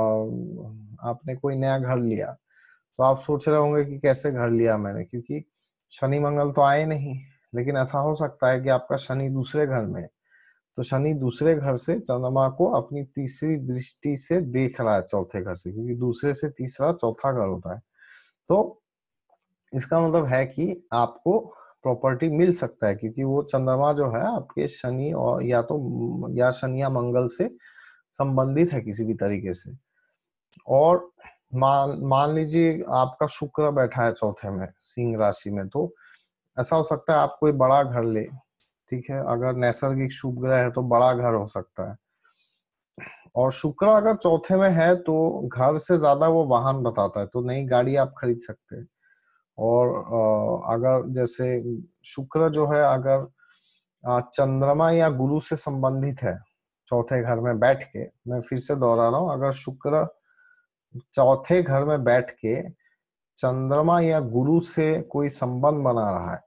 आ, आपने कोई नया घर लिया, तो आप सोच रहे होंगे कि कैसे घर लिया मैंने, क्योंकि शनि मंगल तो आए नहीं। लेकिन ऐसा हो सकता है कि आपका शनि दूसरे घर में है, तो शनि दूसरे घर से चंद्रमा को अपनी तीसरी दृष्टि से देख रहा है, चौथे घर से, क्योंकि दूसरे से तीसरा चौथा घर होता है। तो इसका मतलब है कि आपको प्रॉपर्टी मिल सकता है, क्योंकि वो चंद्रमा जो है आपके शनि, और या तो या शनि या मंगल से संबंधित है किसी भी तरीके से। और मान मान लीजिए आपका शुक्र बैठा है चौथे में सिंह राशि में, तो ऐसा हो सकता है आप कोई बड़ा घर ले, ठीक है। अगर नैसर्गिक शुभ ग्रह है तो बड़ा घर हो सकता है। और शुक्र अगर चौथे में है तो घर से ज्यादा वो वाहन बताता है, तो नई गाड़ी आप खरीद सकते हैं। और अ, अगर जैसे शुक्र जो है अगर अ, चंद्रमा या गुरु से संबंधित है चौथे घर में बैठ के, मैं फिर से दोहरा रहा हूँ, अगर शुक्र चौथे घर में बैठ के चंद्रमा या गुरु से कोई संबंध बना रहा है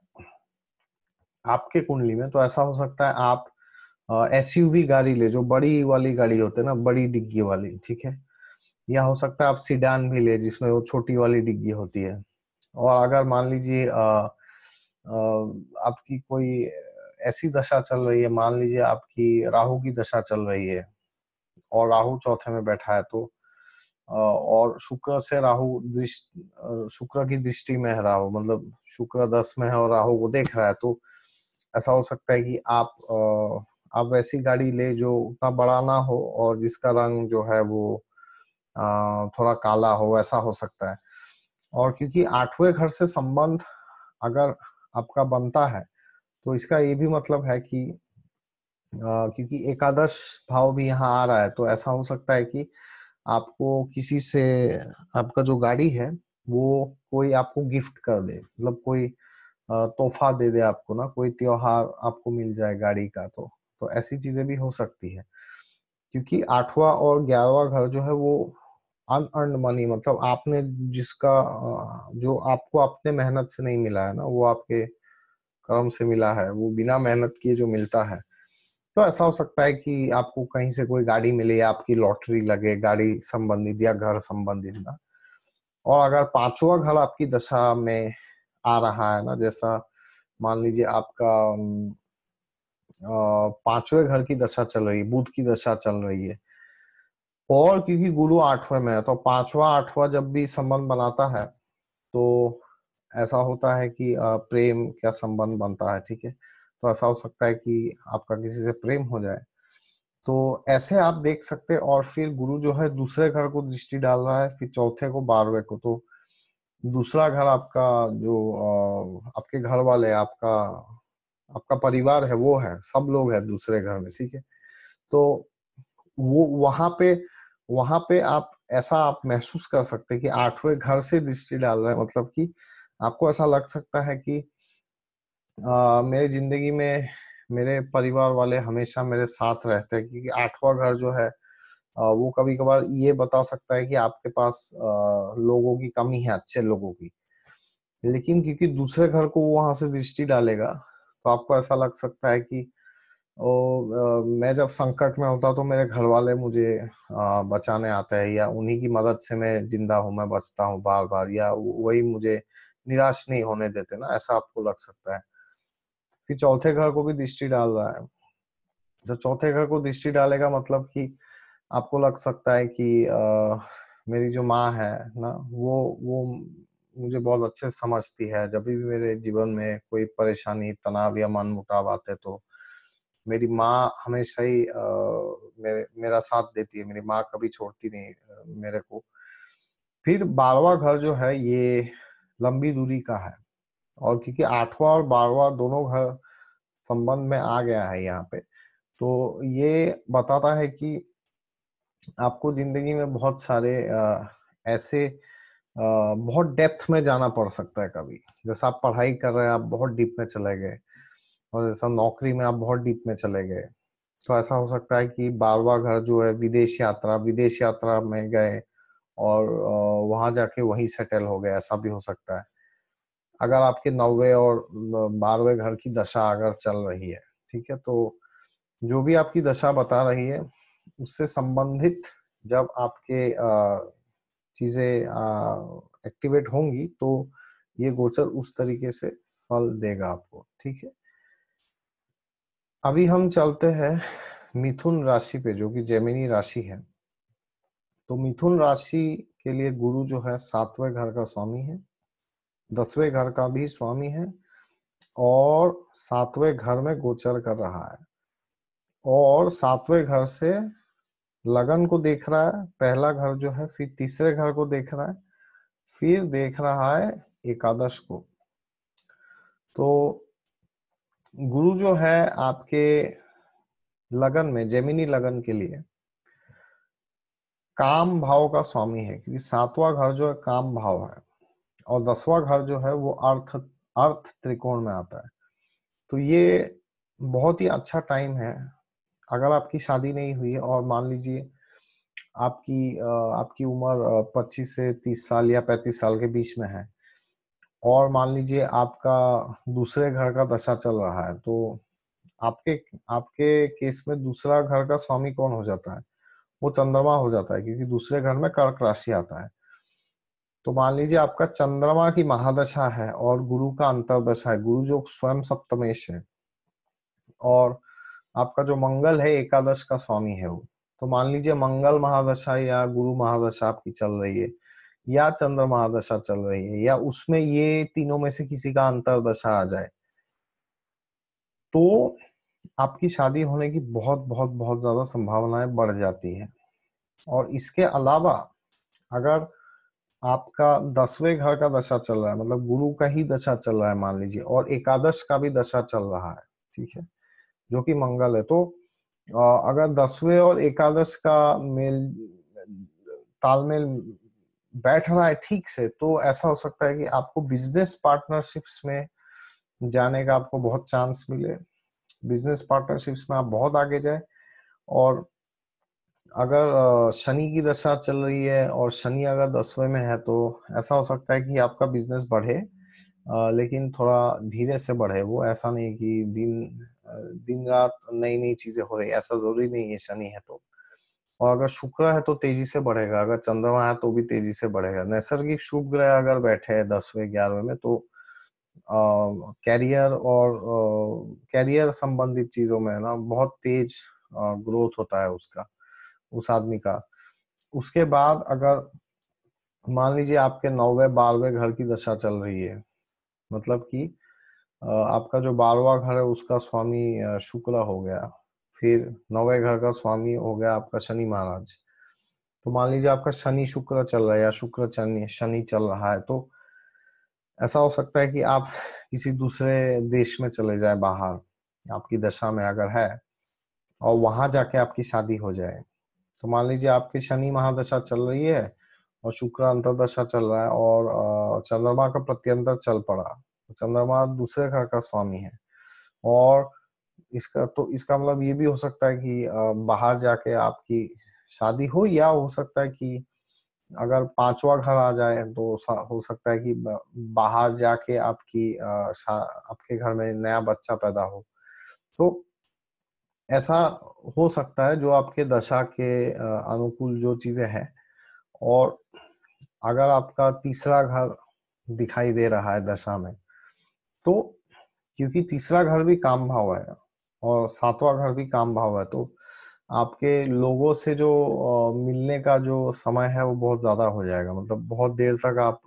आपके कुंडली में, तो ऐसा हो सकता है आप एसयूवी गाड़ी ले, जो बड़ी वाली गाड़ी होती है ना, बड़ी डिग्गी वाली, ठीक है। या हो सकता है आप सीडान भी ले जिसमें वो छोटी वाली डिग्गी होती है। और अगर मान लीजिए अ, अ, आपकी कोई ऐसी दशा चल रही है, मान लीजिए आपकी राहु की दशा चल रही है और राहु चौथे में बैठा है, तो अ, और शुक्र से राहु दृष्टि, शुक्र की दृष्टि में है राहु, मतलब शुक्र दस में है और राहु को देख रहा है, तो ऐसा हो सकता है कि आप अ, आप वैसी गाड़ी ले जो उतना बड़ा ना हो और जिसका रंग जो है वो अ, थोड़ा काला हो, ऐसा हो सकता है। और क्योंकि आठवें घर से संबंध अगर आपका बनता है तो इसका ये भी मतलब है कि अ, क्योंकि एकादश भाव भी यहाँ आ रहा है, तो ऐसा हो सकता है कि आपको किसी से, आपका जो गाड़ी है वो कोई आपको गिफ्ट कर दे, मतलब कोई अ, तोहफा दे दे आपको ना, कोई त्योहार आपको मिल जाए गाड़ी का, तो तो ऐसी चीजें भी हो सकती है। क्योंकि आठवां और ग्यारहवां घर जो है वो अनअर्न्ड मनी, मतलब आपने जिसका अ, जो आपको अपने मेहनत से नहीं मिला है ना, वो आपके कर्म से मिला है, वो बिना मेहनत किए जो मिलता है। तो ऐसा हो सकता है कि आपको कहीं से कोई गाड़ी मिले या आपकी लॉटरी लगे गाड़ी संबंधित या घर संबंधित ना। और अगर पांचवा घर आपकी दशा में आ रहा है ना, जैसा मान लीजिए आपका अम, अ, पांचवें घर की दशा चल रही है, बुध की दशा चल रही है, और क्योंकि गुरु आठवें में है, तो पांचवा आठवां जब भी संबंध बनाता है तो ऐसा होता है कि अ, प्रेम का संबंध बनता है, ठीक है। तो ऐसा हो सकता है कि आपका किसी से प्रेम हो जाए, तो ऐसे आप देख सकते हैं। और फिर गुरु जो है दूसरे घर को दृष्टि डाल रहा है, फिर चौथे को, बारहवें को, तो दूसरा घर आपका जो अ, आपके घर वाले, आपका आपका परिवार है, वो है, सब लोग हैं दूसरे घर में, ठीक है। तो वो वहां पे वहां पे आप ऐसा आप महसूस कर सकते हैं कि आठवें घर से दृष्टि डाल रहे हैं, मतलब कि आपको ऐसा लग सकता है कि आ, मेरी जिंदगी में मेरे परिवार वाले हमेशा मेरे साथ रहते हैं, क्योंकि आठवां घर जो है आ, वो कभी कभार ये बता सकता है कि आपके पास आ, लोगों की कमी है, अच्छे लोगों की। लेकिन क्योंकि दूसरे घर को वो वहां से दृष्टि डालेगा, तो आपको ऐसा लग सकता है कि ओ, अ, मैं जब संकट में होता तो मेरे घर वाले मुझे अ, बचाने आते हैं, या उन्हीं की मदद से मैं जिंदा हूँ, मैं बचता हूँ बार बार, या वही मुझे निराश नहीं होने देते ना, ऐसा आपको लग सकता है। फिर चौथे घर को भी दृष्टि डाल रहा है, तो चौथे घर को दृष्टि डालेगा मतलब कि आपको लग सकता है कि आ, मेरी जो माँ है ना, वो वो मुझे बहुत अच्छे से समझती है। जब भी मेरे जीवन में कोई परेशानी, तनाव या मनमुटाव आते, तो मेरी माँ हमेशा ही आ, मेरे मेरा साथ देती है, मेरी माँ कभी छोड़ती नहीं अ, मेरे को। फिर बारहवां घर जो है ये लंबी दूरी का है, और क्योंकि आठवां और बारहवां दोनों घर संबंध में आ गया है यहाँ पे, तो ये बताता है कि आपको जिंदगी में बहुत सारे अ, ऐसे अ, बहुत डेप्थ में जाना पड़ सकता है कभी। जैसे आप पढ़ाई कर रहे हैं, आप बहुत डीप में चले गए, और जैसा नौकरी में आप बहुत डीप में चले गए, तो ऐसा हो सकता है कि बारहवां घर जो है विदेश यात्रा, विदेश यात्रा में गए और वहां जाके वहीं सेटल हो गए, ऐसा भी हो सकता है। अगर आपके नौवे और बारहवें घर की दशा अगर चल रही है, ठीक है, तो जो भी आपकी दशा बता रही है उससे संबंधित जब आपके अ, चीजें एक्टिवेट होंगी, तो ये गोचर उस तरीके से फल देगा आपको, ठीक है। अभी हम चलते हैं मिथुन राशि पे, जो कि जेमिनी राशि है। तो मिथुन राशि के लिए गुरु जो है सातवें घर का स्वामी है, दसवें घर का भी स्वामी है, और सातवें घर में गोचर कर रहा है, और सातवें घर से लगन को देख रहा है, पहला घर जो है, फिर तीसरे घर को देख रहा है, फिर देख रहा है एकादश को। तो गुरु जो है आपके लगन में, जेमिनी लगन के लिए काम भाव का स्वामी है, क्योंकि सातवां घर जो है काम भाव है, और दसवां घर जो है वो अर्थ अर्थ त्रिकोण में आता है। तो ये बहुत ही अच्छा टाइम है। अगर आपकी शादी नहीं हुई है और मान लीजिए आपकी अ, आपकी उम्र पच्चीस से तीस साल या पैंतीस साल के बीच में है, और मान लीजिए आपका दूसरे घर का दशा चल रहा है, तो आपके आपके केस में दूसरा घर का स्वामी कौन हो जाता है? वो चंद्रमा हो जाता है, क्योंकि दूसरे घर में कर्क राशि आता है। तो मान लीजिए आपका चंद्रमा की महादशा है और गुरु का अंतर्दशा है, गुरु जो स्वयं सप्तमेश है, और आपका जो मंगल है एकादश का स्वामी है वो। तो मान लीजिए मंगल महादशा या गुरु महादशा आपकी चल रही है, या चंद्र महादशा चल रही है, या उसमें ये तीनों में से किसी का अंतर्दशा आ जाए, तो आपकी शादी होने की बहुत बहुत बहुत ज्यादा संभावनाएं बढ़ जाती है। और इसके अलावा अगर आपका दसवें घर का दशा चल रहा है, मतलब गुरु का ही दशा चल रहा है मान लीजिए, और एकादश का भी दशा चल रहा है, ठीक है, जो कि मंगल है, तो अ, अगर दसवें और एकादश का मेल तालमेल बैठ रहा है ठीक से, तो ऐसा हो सकता है कि आपको बिजनेस पार्टनरशिप्स में जाने का आपको बहुत चांस मिले, बिजनेस पार्टनरशिप्स में आप बहुत आगे जाए। और अगर शनि की दशा चल रही है और शनि अगर दसवें में है, तो ऐसा हो सकता है कि आपका बिजनेस बढ़े, लेकिन थोड़ा धीरे से बढ़े। वो ऐसा नहीं कि दिन दिन रात नई नई चीजें हो रही, ऐसा जरूरी नहीं है शनि है तो। और अगर शुक्र है तो तेजी से बढ़ेगा, अगर चंद्रमा है तो भी तेजी से बढ़ेगा। नैसर्गिक शुभ ग्रह अगर बैठे हैं दसवें ग्यारहवें में, तो कैरियर और कैरियर संबंधित चीजों में ना बहुत तेज ग्रोथ होता है उसका, उस आदमी का। उसके बाद अगर मान लीजिए आपके नौवे बारहवें घर की दशा चल रही है, मतलब कि आपका जो बारहवां घर है उसका स्वामी शुक्र हो गया, फिर नौवे घर का स्वामी हो गया आपका शनि महाराज। तो मान लीजिए आपका शनि शुक्र चल रहा है या शुक्र शनि शनि चल रहा है, तो ऐसा हो सकता है कि आप किसी दूसरे देश में चले जाए बाहर, आपकी दशा में अगर है, और वहां जाके आपकी शादी हो जाए। तो मान लीजिए आपकी शनि महादशा चल रही है और शुक्र अंतरदशा चल रहा है, और चंद्रमा का प्रत्यंतर चल पड़ा। चंद्रमा दूसरे घर का स्वामी है, और इसका तो इसका मतलब ये भी हो सकता है कि बाहर जाके आपकी शादी हो, या हो सकता है कि अगर पांचवा घर आ जाए तो हो सकता है कि बाहर जाके आपकी आपके घर में नया बच्चा पैदा हो। तो ऐसा हो सकता है जो आपके दशा के अनुकूल जो चीजें हैं। और अगर आपका तीसरा घर दिखाई दे रहा है दशा में, तो क्योंकि तीसरा घर भी काम भाव है और सातवां घर भी काम भाव है, तो आपके लोगों से जो मिलने का जो समय है वो बहुत ज्यादा हो जाएगा। मतलब बहुत देर तक आप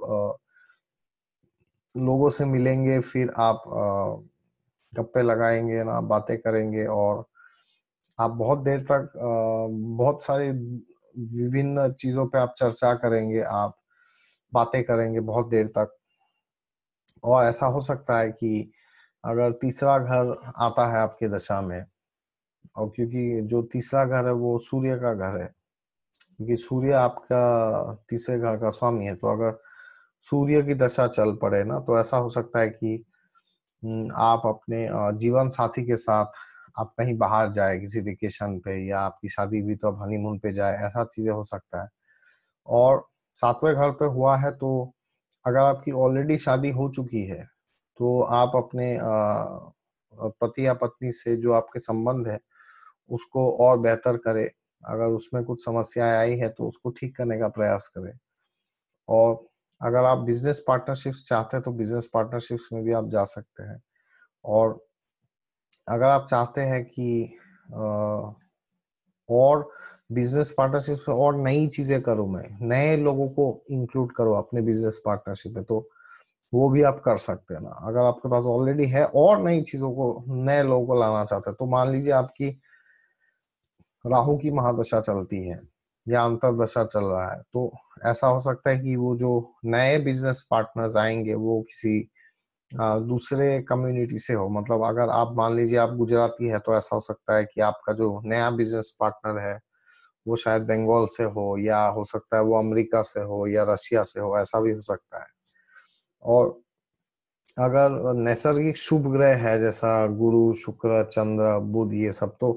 लोगों से मिलेंगे, फिर आप गप्पे लगाएंगे ना, बातें करेंगे, और आप बहुत देर तक बहुत सारी विभिन्न चीजों पे आप चर्चा करेंगे, आप बातें करेंगे बहुत देर तक। और ऐसा हो सकता है कि अगर तीसरा घर आता है आपके दशा में, और क्योंकि जो तीसरा घर है वो सूर्य का घर है, क्योंकि सूर्य आपका तीसरे घर का स्वामी है, तो अगर सूर्य की दशा चल पड़े ना, तो ऐसा हो सकता है कि आप अपने जीवन साथी के साथ आप कहीं बाहर जाए किसी वेकेशन पे, या आपकी शादी हुई तो आप हनीमून पे जाए, ऐसा चीजें हो सकता है। और सातवें घर पे हुआ है, तो अगर आपकी ऑलरेडी शादी हो चुकी है, तो आप अपने पति या पत्नी से जो आपके संबंध है उसको और बेहतर करें। अगर उसमें कुछ समस्याएं आई है तो उसको ठीक करने का प्रयास करें। और अगर आप बिजनेस पार्टनरशिप्स चाहते हैं तो बिजनेस पार्टनरशिप्स में भी आप जा सकते हैं। और अगर आप चाहते हैं कि आ, और बिजनेस पार्टनरशिप में और नई चीजें करूं, मैं नए लोगों को इंक्लूड करूं अपने बिजनेस पार्टनरशिप में, तो वो भी आप कर सकते हैं ना। अगर आपके पास ऑलरेडी है और नई चीजों को, नए लोगों को लाना चाहते हैं, तो मान लीजिए आपकी राहु की महादशा चलती है या अंतरदशा चल रहा है, तो ऐसा हो सकता है कि वो जो नए बिजनेस पार्टनर्स आएंगे वो किसी आ, दूसरे कम्युनिटी से हो। मतलब अगर आप मान लीजिए आप गुजराती है, तो ऐसा हो सकता है कि आपका जो नया बिजनेस पार्टनर है वो शायद बंगाल से हो, या हो सकता है वो अमेरिका से हो या रशिया से हो, ऐसा भी हो सकता है। और अगर नैसर्गिक शुभ ग्रह है जैसा गुरु शुक्र चंद्र बुध ये सब, तो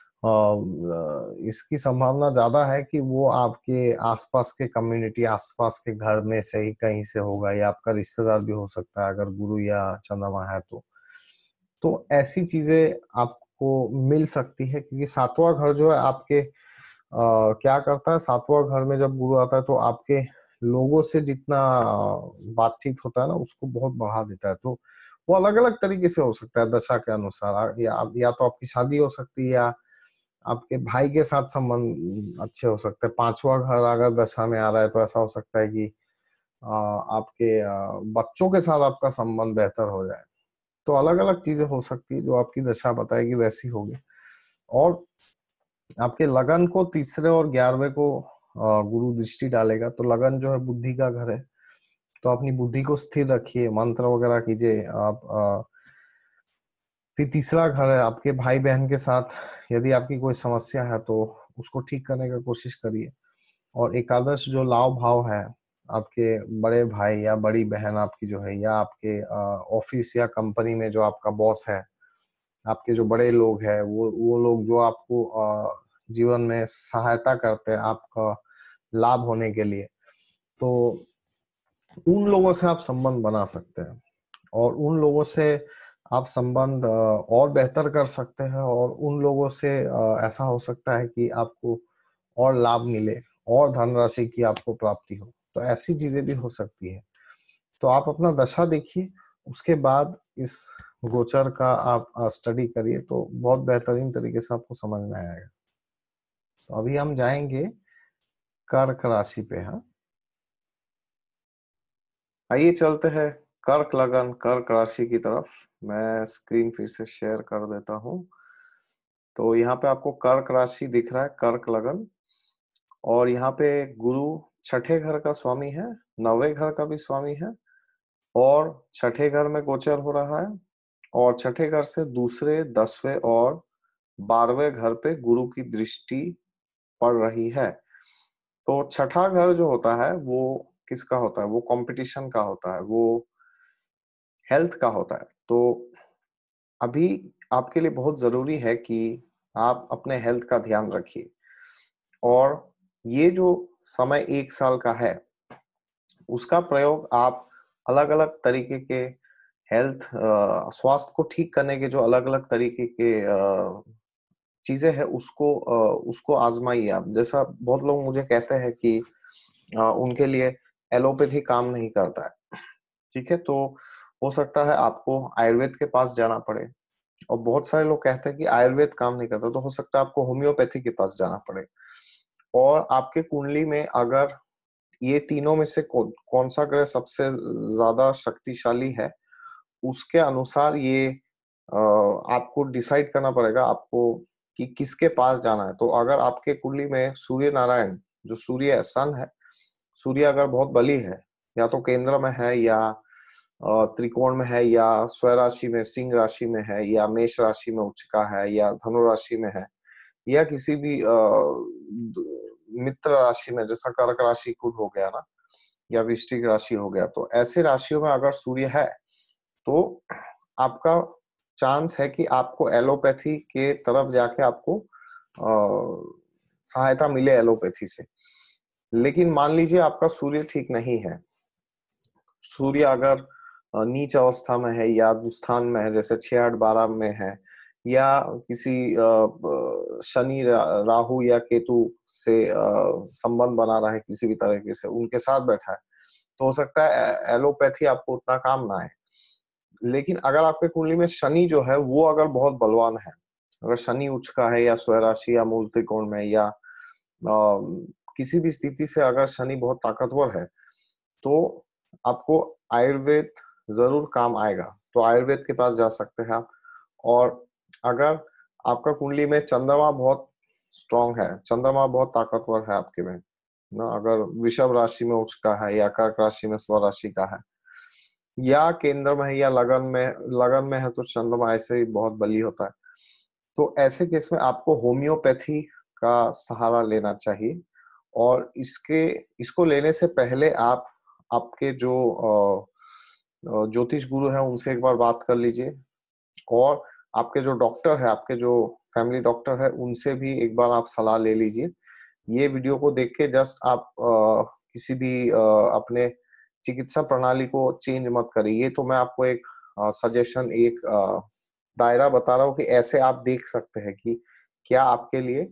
इसकी संभावना ज्यादा है कि वो आपके आसपास के कम्युनिटी, आसपास के घर में से ही कहीं से होगा, या आपका रिश्तेदार भी हो सकता है अगर गुरु या चंद्रमा है तो। तो ऐसी चीजें आपको मिल सकती है, क्योंकि सातवां घर जो है आपके क्या करता है, सातवां घर में जब गुरु आता है तो आपके लोगों से जितना बातचीत होता है ना उसको बहुत बढ़ा देता है। तो वो अलग अलग तरीके से हो सकता है दशा के अनुसार, या या तो आपकी शादी हो सकती है, या आपके भाई के साथ संबंध अच्छे हो सकते हैं। पांचवा घर अगर दशा में आ रहा है तो ऐसा हो सकता है कि आपके बच्चों के साथ आपका संबंध बेहतर हो जाए। तो अलग अलग चीजें हो सकती है, जो आपकी दशा बताएगी वैसी होगी। और आपके लगन को तीसरे और ग्यारहवें को गुरु दृष्टि डालेगा, तो लगन जो है बुद्धि का घर है, तो अपनी बुद्धि को स्थिर रखिए, मंत्र वगैरह कीजिए आप। आ, फिर तीसरा घर है आपके भाई बहन के साथ, यदि आपकी कोई समस्या है तो उसको ठीक करने का कोशिश करिए। और एकादश जो लाभ भाव है, आपके बड़े भाई या बड़ी बहन आपकी जो है, या आपके ऑफिस या कंपनी में जो आपका बॉस है, आपके जो बड़े लोग हैं, वो वो लोग जो आपको जीवन में सहायता करते हैं आपका लाभ होने के लिए, तो उन लोगों से आप संबंध बना सकते हैं। और उन लोगों से आप संबंध और बेहतर कर सकते हैं, और उन लोगों से ऐसा हो सकता है कि आपको और लाभ मिले और धनराशि की आपको प्राप्ति हो। तो ऐसी चीजें भी हो सकती है। तो आप अपना दशा देखिए, उसके बाद इस गोचर का आप स्टडी करिए, तो बहुत बेहतरीन तरीके से आपको समझ में आएगा। तो अभी हम जाएंगे कर्क राशि पे। हाँ, आइए चलते हैं कर्क लगन कर्क राशि की तरफ। मैं स्क्रीन फिर से शेयर कर देता हूं। तो यहाँ पे आपको कर्क राशि दिख रहा है, कर्क लगन। और यहाँ पे गुरु छठे घर का स्वामी है, नवे घर का भी स्वामी है, और छठे घर में गोचर हो रहा है। और छठे घर से दूसरे, दसवें और बारहवें घर पे गुरु की दृष्टि पड़ रही है। तो छठा घर जो होता है वो किसका होता है? वो कंपटीशन का होता है, वो हेल्थ का होता है। तो अभी आपके लिए बहुत जरूरी है कि आप अपने हेल्थ का ध्यान रखिए। और ये जो समय एक साल का है, उसका प्रयोग आप अलग अलग तरीके के हेल्थ स्वास्थ्य को ठीक करने के जो अलग अलग तरीके के चीजें हैं उसको उसको आजमाइए आप। जैसा बहुत लोग मुझे कहते हैं कि उनके लिए एलोपैथी काम नहीं करता है, ठीक है, तो हो सकता है आपको आयुर्वेद के पास जाना पड़े। और बहुत सारे लोग कहते हैं कि आयुर्वेद काम नहीं करता, तो हो सकता है आपको होम्योपैथी के पास जाना पड़े। और आपके कुंडली में अगर ये तीनों में से कौन कौन सा ग्रह सबसे ज्यादा शक्तिशाली है, उसके अनुसार ये आ, आपको डिसाइड करना पड़ेगा आपको कि किसके पास जाना है। तो अगर आपके कुंडली में सूर्य नारायण, जो सूर्य सन है, सूर्य अगर बहुत बली है, या तो केंद्र में है, या त्रिकोण में है, या स्वराशि में सिंह राशि में है, या मेष राशि में उच्च का है, या धनु राशि में है, या किसी भी मित्र राशि में, जैसा कर्क राशि खुद हो गया ना, या वृश्चिक राशि हो गया, तो ऐसे राशियों में अगर सूर्य है तो आपका चांस है कि आपको एलोपैथी के तरफ जाके आपको सहायता मिले एलोपैथी से। लेकिन मान लीजिए आपका सूर्य ठीक नहीं है, सूर्य अगर नीच अवस्था में है, या दुस्थान में है, जैसे छह आठ बारह में है, या किसी शनि राहु या केतु से संबंध बना रहा है किसी भी तरीके से, उनके साथ बैठा है, तो हो सकता है एलोपैथी आपको उतना काम ना आए। लेकिन अगर आपके कुंडली में शनि जो है वो अगर बहुत बलवान है, अगर शनि उच्च का है, या स्वराशि, या मूल त्रिकोण में, या आ, किसी भी स्थिति से अगर शनि बहुत ताकतवर है, तो आपको आयुर्वेद जरूर काम आएगा। तो आयुर्वेद के पास जा सकते हैं आप। और अगर आपका कुंडली में चंद्रमा बहुत स्ट्रांग है, चंद्रमा बहुत ताकतवर है आपके में ना, अगर वृषभ राशि में उच्च का है, या कर्क राशि में स्वराशि का है, या केंद्र में है, या लगन में लगन में है, तो चंद्रमा ऐसे ही बहुत बली होता है। तो ऐसे केस में आपको होम्योपैथी का सहारा लेना चाहिए। और इसके इसको लेने से पहले आप आपके जो ज्योतिष गुरु है उनसे एक बार बात कर लीजिए। और आपके जो डॉक्टर है, आपके जो फैमिली डॉक्टर है, उनसे भी एक बार आप सलाह ले लीजिए। ये वीडियो को देख के जस्ट आप आ, किसी भी आ, अपने चिकित्सा प्रणाली को चेंज मत करिए। ये तो मैं आपको एक सजेशन, एक आ, दायरा बता रहा हूँ कि ऐसे आप देख सकते हैं कि क्या आपके लिए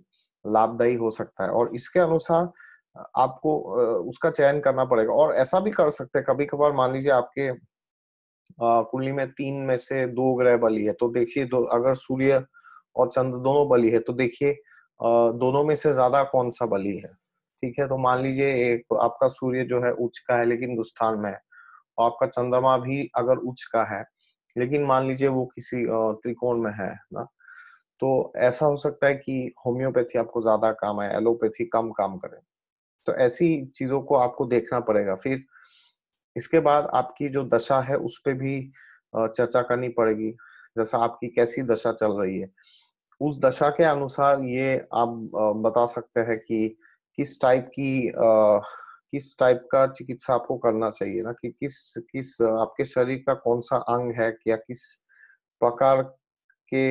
लाभदायी हो सकता है और इसके अनुसार आपको उसका चयन करना पड़ेगा। और ऐसा भी कर सकते हैं कभी कभार, मान लीजिए आपके कुंडली में तीन में से दो ग्रह बली है, तो देखिए दो, अगर सूर्य और चंद्र दोनों बली है तो देखिए दोनों में से ज्यादा कौन सा बली है। ठीक है, तो मान लीजिए एक आपका सूर्य जो है उच्च का है लेकिन दुष्टान में है, और आपका चंद्रमा भी अगर उच्च का है लेकिन मान लीजिए वो किसी त्रिकोण में है ना, तो ऐसा हो सकता है कि होम्योपैथी आपको ज्यादा काम आए, एलोपैथी कम काम करे। तो ऐसी चीजों को आपको देखना पड़ेगा। फिर इसके बाद आपकी जो दशा है उस पे भी चर्चा करनी पड़ेगी, जैसा आपकी कैसी दशा चल रही है उस दशा के अनुसार ये आप बता सकते हैं कि किस टाइप की किस टाइप का चिकित्सा आपको करना चाहिए ना, कि किस किस आपके शरीर का कौन सा अंग है, या किस प्रकार के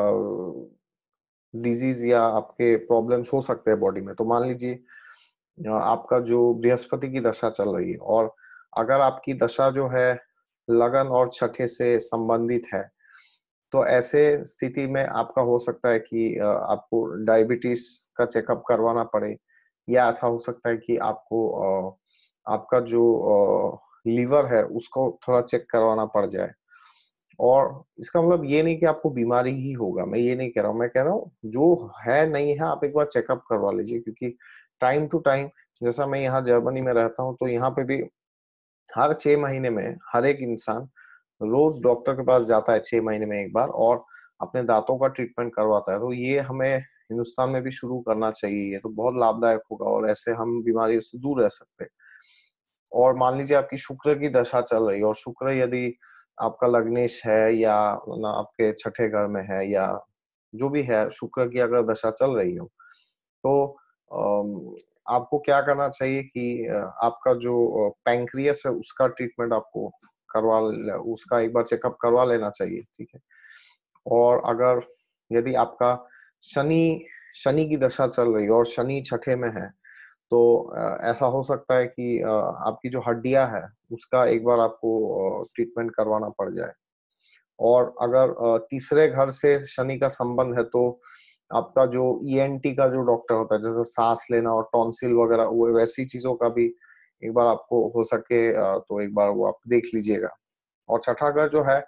डिजीज या आपके प्रॉब्लम्स हो सकते हैं बॉडी में। तो मान लीजिए आपका जो बृहस्पति की दशा चल रही है और अगर आपकी दशा जो है लगन और छठे से संबंधित है, तो ऐसे स्थिति में आपका हो सकता है कि आपको डायबिटीज का चेकअप करवाना पड़े, या ऐसा हो सकता है कि आपको आपका जो लीवर है उसको थोड़ा चेक करवाना पड़ जाए। और इसका मतलब ये नहीं कि आपको बीमारी ही होगा, मैं ये नहीं कह रहा हूँ, मैं कह रहा हूँ जो है नहीं है आप एक बार चेकअप करवा लीजिए, क्योंकि टाइम टू टाइम, जैसा मैं यहाँ जर्मनी में रहता हूँ तो यहाँ पे भी हर छह महीने में हर एक इंसान रोज डॉक्टर के पास जाता है, छह महीने में एक बार, और अपने दांतों का ट्रीटमेंट करवाता है। तो ये हमें हिंदुस्तान में भी शुरू करना चाहिए, ये तो बहुत लाभदायक होगा और ऐसे हम बीमारियों से दूर रह सकते हैं। और मान लीजिए आपकी शुक्र की दशा चल रही है और शुक्र यदि आपका लग्नेश है या ना आपके छठे घर में है, या जो भी है, शुक्र की अगर दशा चल रही हो, तो आपको क्या करना चाहिए कि आपका जो पैंक्रियास है उसका ट्रीटमेंट आपको करवा, उसका एक बार चेकअप करवा लेना चाहिए। ठीक है, और अगर यदि आपका शनि शनि की दशा चल रही है और शनि छठे में है, तो ऐसा हो सकता है कि आपकी जो हड्डियां है उसका एक बार आपको ट्रीटमेंट करवाना पड़ जाए। और अगर तीसरे घर से शनि का संबंध है तो आपका जो ई एन टी का जो डॉक्टर होता है, जैसे सांस लेना और टॉन्सिल वगैरह, वो वैसी चीजों का भी एक बार आपको हो सके तो एक बार वो आप देख लीजिएगा। और छठा घर जो है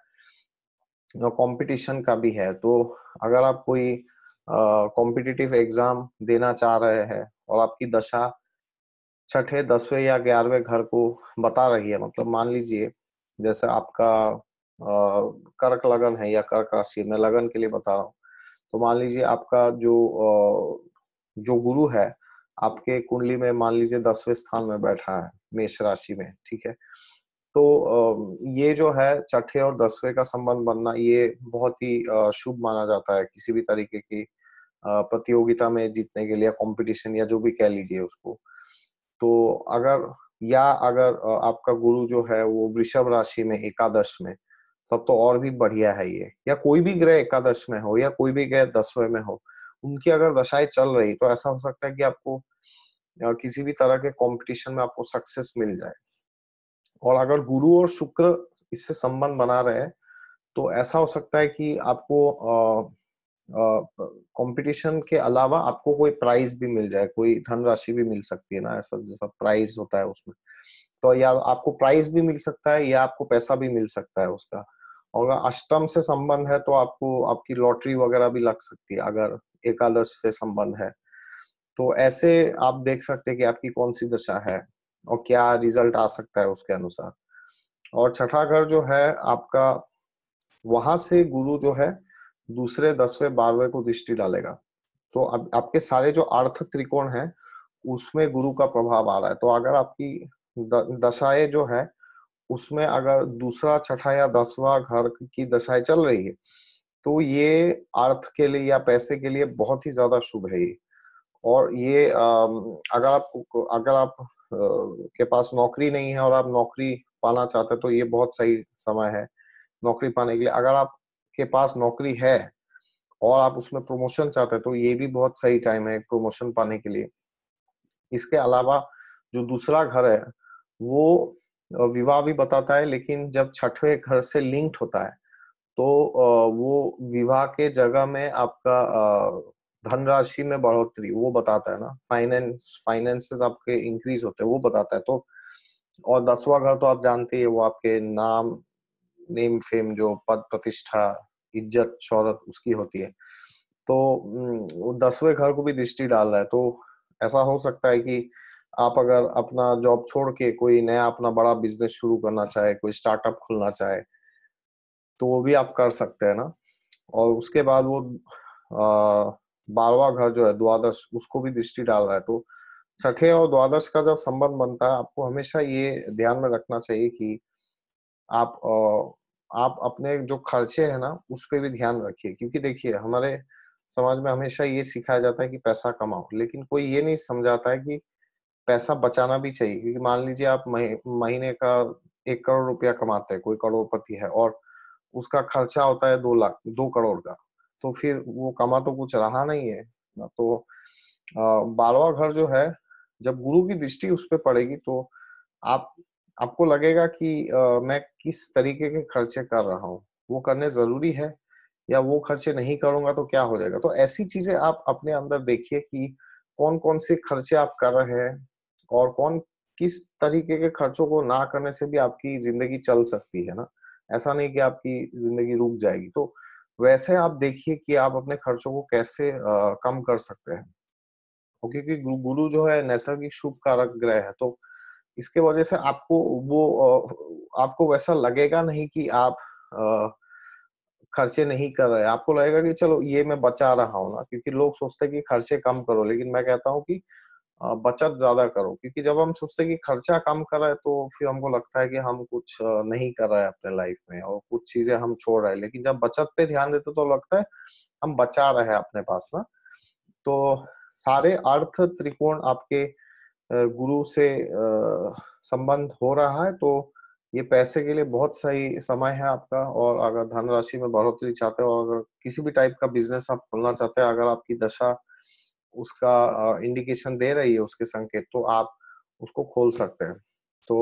कंपटीशन का भी है, तो अगर आप कोई कॉम्पिटिटिव एग्जाम देना चाह रहे हैं और आपकी दशा छठे दसवें या ग्यारहवें घर को बता रही है, मतलब मान लीजिए जैसे आपका कर्क लगन है या कर्क राशि, मैं लगन के लिए बता रहा हूँ, तो मान लीजिए आपका जो जो गुरु है आपके कुंडली में मान लीजिए दसवें स्थान में बैठा है मेष राशि में। ठीक है, तो ये जो है छठे और दसवें का संबंध बनना ये बहुत ही शुभ माना जाता है किसी भी तरीके की प्रतियोगिता में जीतने के लिए, कंपटीशन या जो भी कह लीजिए उसको। तो अगर या अगर आपका गुरु जो है वो वृषभ राशि में एकादश में, तब तो और भी बढ़िया है ये। या कोई भी ग्रह एकादश में हो या कोई भी ग्रह दसवें में हो, उनकी अगर दशाएं चल रही तो ऐसा हो सकता है कि आपको किसी भी तरह के कंपटीशन में आपको सक्सेस मिल जाए। और अगर गुरु और शुक्र इससे संबंध बना रहे तो ऐसा हो सकता है कि आपको कंपटीशन के अलावा आपको कोई प्राइज भी मिल जाए, कोई धनराशि भी मिल सकती है ना, ऐसा जैसा प्राइज होता है उसमें। तो या आपको प्राइज भी मिल सकता है या आपको पैसा भी मिल सकता है उसका। और अगर अष्टम से संबंध है तो आपको आपकी लॉटरी वगैरह भी लग सकती है, अगर एकादश से संबंध है। तो ऐसे आप देख सकते हैं कि आपकी कौन सी दशा है और क्या रिजल्ट आ सकता है उसके अनुसार। और छठा घर जो है आपका, वहां से गुरु जो है दूसरे दसवें बारहवें को दृष्टि डालेगा, तो अब आपके सारे जो अर्थ त्रिकोण है उसमें गुरु का प्रभाव आ रहा है। तो अगर आपकी दशाएं जो है उसमें अगर दूसरा छठा या दसवां घर की दशाएं चल रही है, तो ये अर्थ के लिए या पैसे के लिए बहुत ही ज्यादा शुभ है ये। और ये अगर आप अगर आप के पास नौकरी नहीं है और आप नौकरी पाना चाहते हैं तो ये बहुत सही समय है नौकरी पाने के लिए। अगर आपके पास नौकरी है और आप उसमें प्रमोशन चाहते हैं तो ये भी बहुत सही टाइम है प्रमोशन पाने के लिए। इसके अलावा जो दूसरा घर है वो विवाह भी बताता है, लेकिन जब छठवें घर से लिंक्ड होता है तो वो विवाह के जगह में आपका धनराशि में बढ़ोतरी वो बताता है ना, फाइनेंस फाइनेंसेस आपके इंक्रीज होते हैं वो बताता है। तो और दसवां घर तो आप जानते ही है, वो आपके नाम, नेम फेम, जो पद प्रतिष्ठा, इज्जत शौहरत उसकी होती है। तो उम, वो दसवें घर को भी दृष्टि डाल रहा है। तो ऐसा हो सकता है कि आप अगर अपना जॉब छोड़ के कोई नया अपना बड़ा बिजनेस शुरू करना चाहे, कोई स्टार्टअप खोलना चाहे, तो वो भी आप कर सकते हैं ना। और उसके बाद वो आ, बारहवां घर जो है द्वादश, उसको भी दृष्टि डाल रहा है। तो छठे और द्वादश का जब संबंध बनता है, आपको हमेशा ये ध्यान में रखना चाहिए कि आप अ, आप अपने जो खर्चे हैं ना उस पे भी ध्यान रखिए। क्योंकि देखिए, हमारे समाज में हमेशा ये सिखाया जाता है कि पैसा कमाओ, लेकिन कोई ये नहीं समझाता है कि पैसा बचाना भी चाहिए। क्योंकि मान लीजिए आप मही, महीने का एक करोड़ रुपया कमाते हैं, कोई करोड़पति है, और उसका खर्चा होता है दो लाख दो करोड़ का, तो फिर वो कमा तो कुछ रहा नहीं है ना। तो बारहवां घर जो है, जब गुरु की दृष्टि उस पे पड़ेगी, तो आप आपको लगेगा कि अ, मैं किस तरीके के खर्चे कर रहा हूँ, वो करने जरूरी है, या वो खर्चे नहीं करूंगा तो क्या हो जाएगा। तो ऐसी चीजें आप अपने अंदर देखिए कि कौन कौन से खर्चे आप कर रहे हैं, और कौन किस तरीके के खर्चों को ना करने से भी आपकी जिंदगी चल सकती है ना। ऐसा नहीं कि आपकी जिंदगी रुक जाएगी। तो वैसे आप देखिए कि आप अपने खर्चों को कैसे अ, कम कर सकते हैं। और क्योंकि गु- गुरु जो है नैसर्गिक शुभ कारक ग्रह है, तो इसके वजह से आपको वो अ, आपको वैसा लगेगा नहीं कि आप अ, खर्चे नहीं कर रहे हैं। आपको लगेगा कि चलो ये मैं बचा रहा हूँ ना। क्योंकि लोग सोचते हैं कि खर्चे कम करो, लेकिन मैं कहता हूँ कि अ, बचत ज्यादा करो। क्योंकि जब हम सोचते हैं कि खर्चा कम कर रहे हैं, तो फिर हमको लगता है कि हम कुछ अ, नहीं कर रहे हैं अपने लाइफ में, और कुछ चीजें हम छोड़ रहे हैं। लेकिन जब बचत पे ध्यान देते तो लगता है हम बचा रहे हैं अपने पास ना। तो सारे अर्थ त्रिकोण आपके अ, गुरु से अ, संबंध हो रहा है। तो ये पैसे के लिए बहुत सही समय है आपका। और अगर धनराशि में बढ़ोतरी चाहते हो, और अगर किसी भी टाइप का बिजनेस आप खोलना चाहते हैं, अगर आपकी दशा उसका इंडिकेशन दे रही है, उसके संकेत, तो आप उसको खोल सकते हैं। तो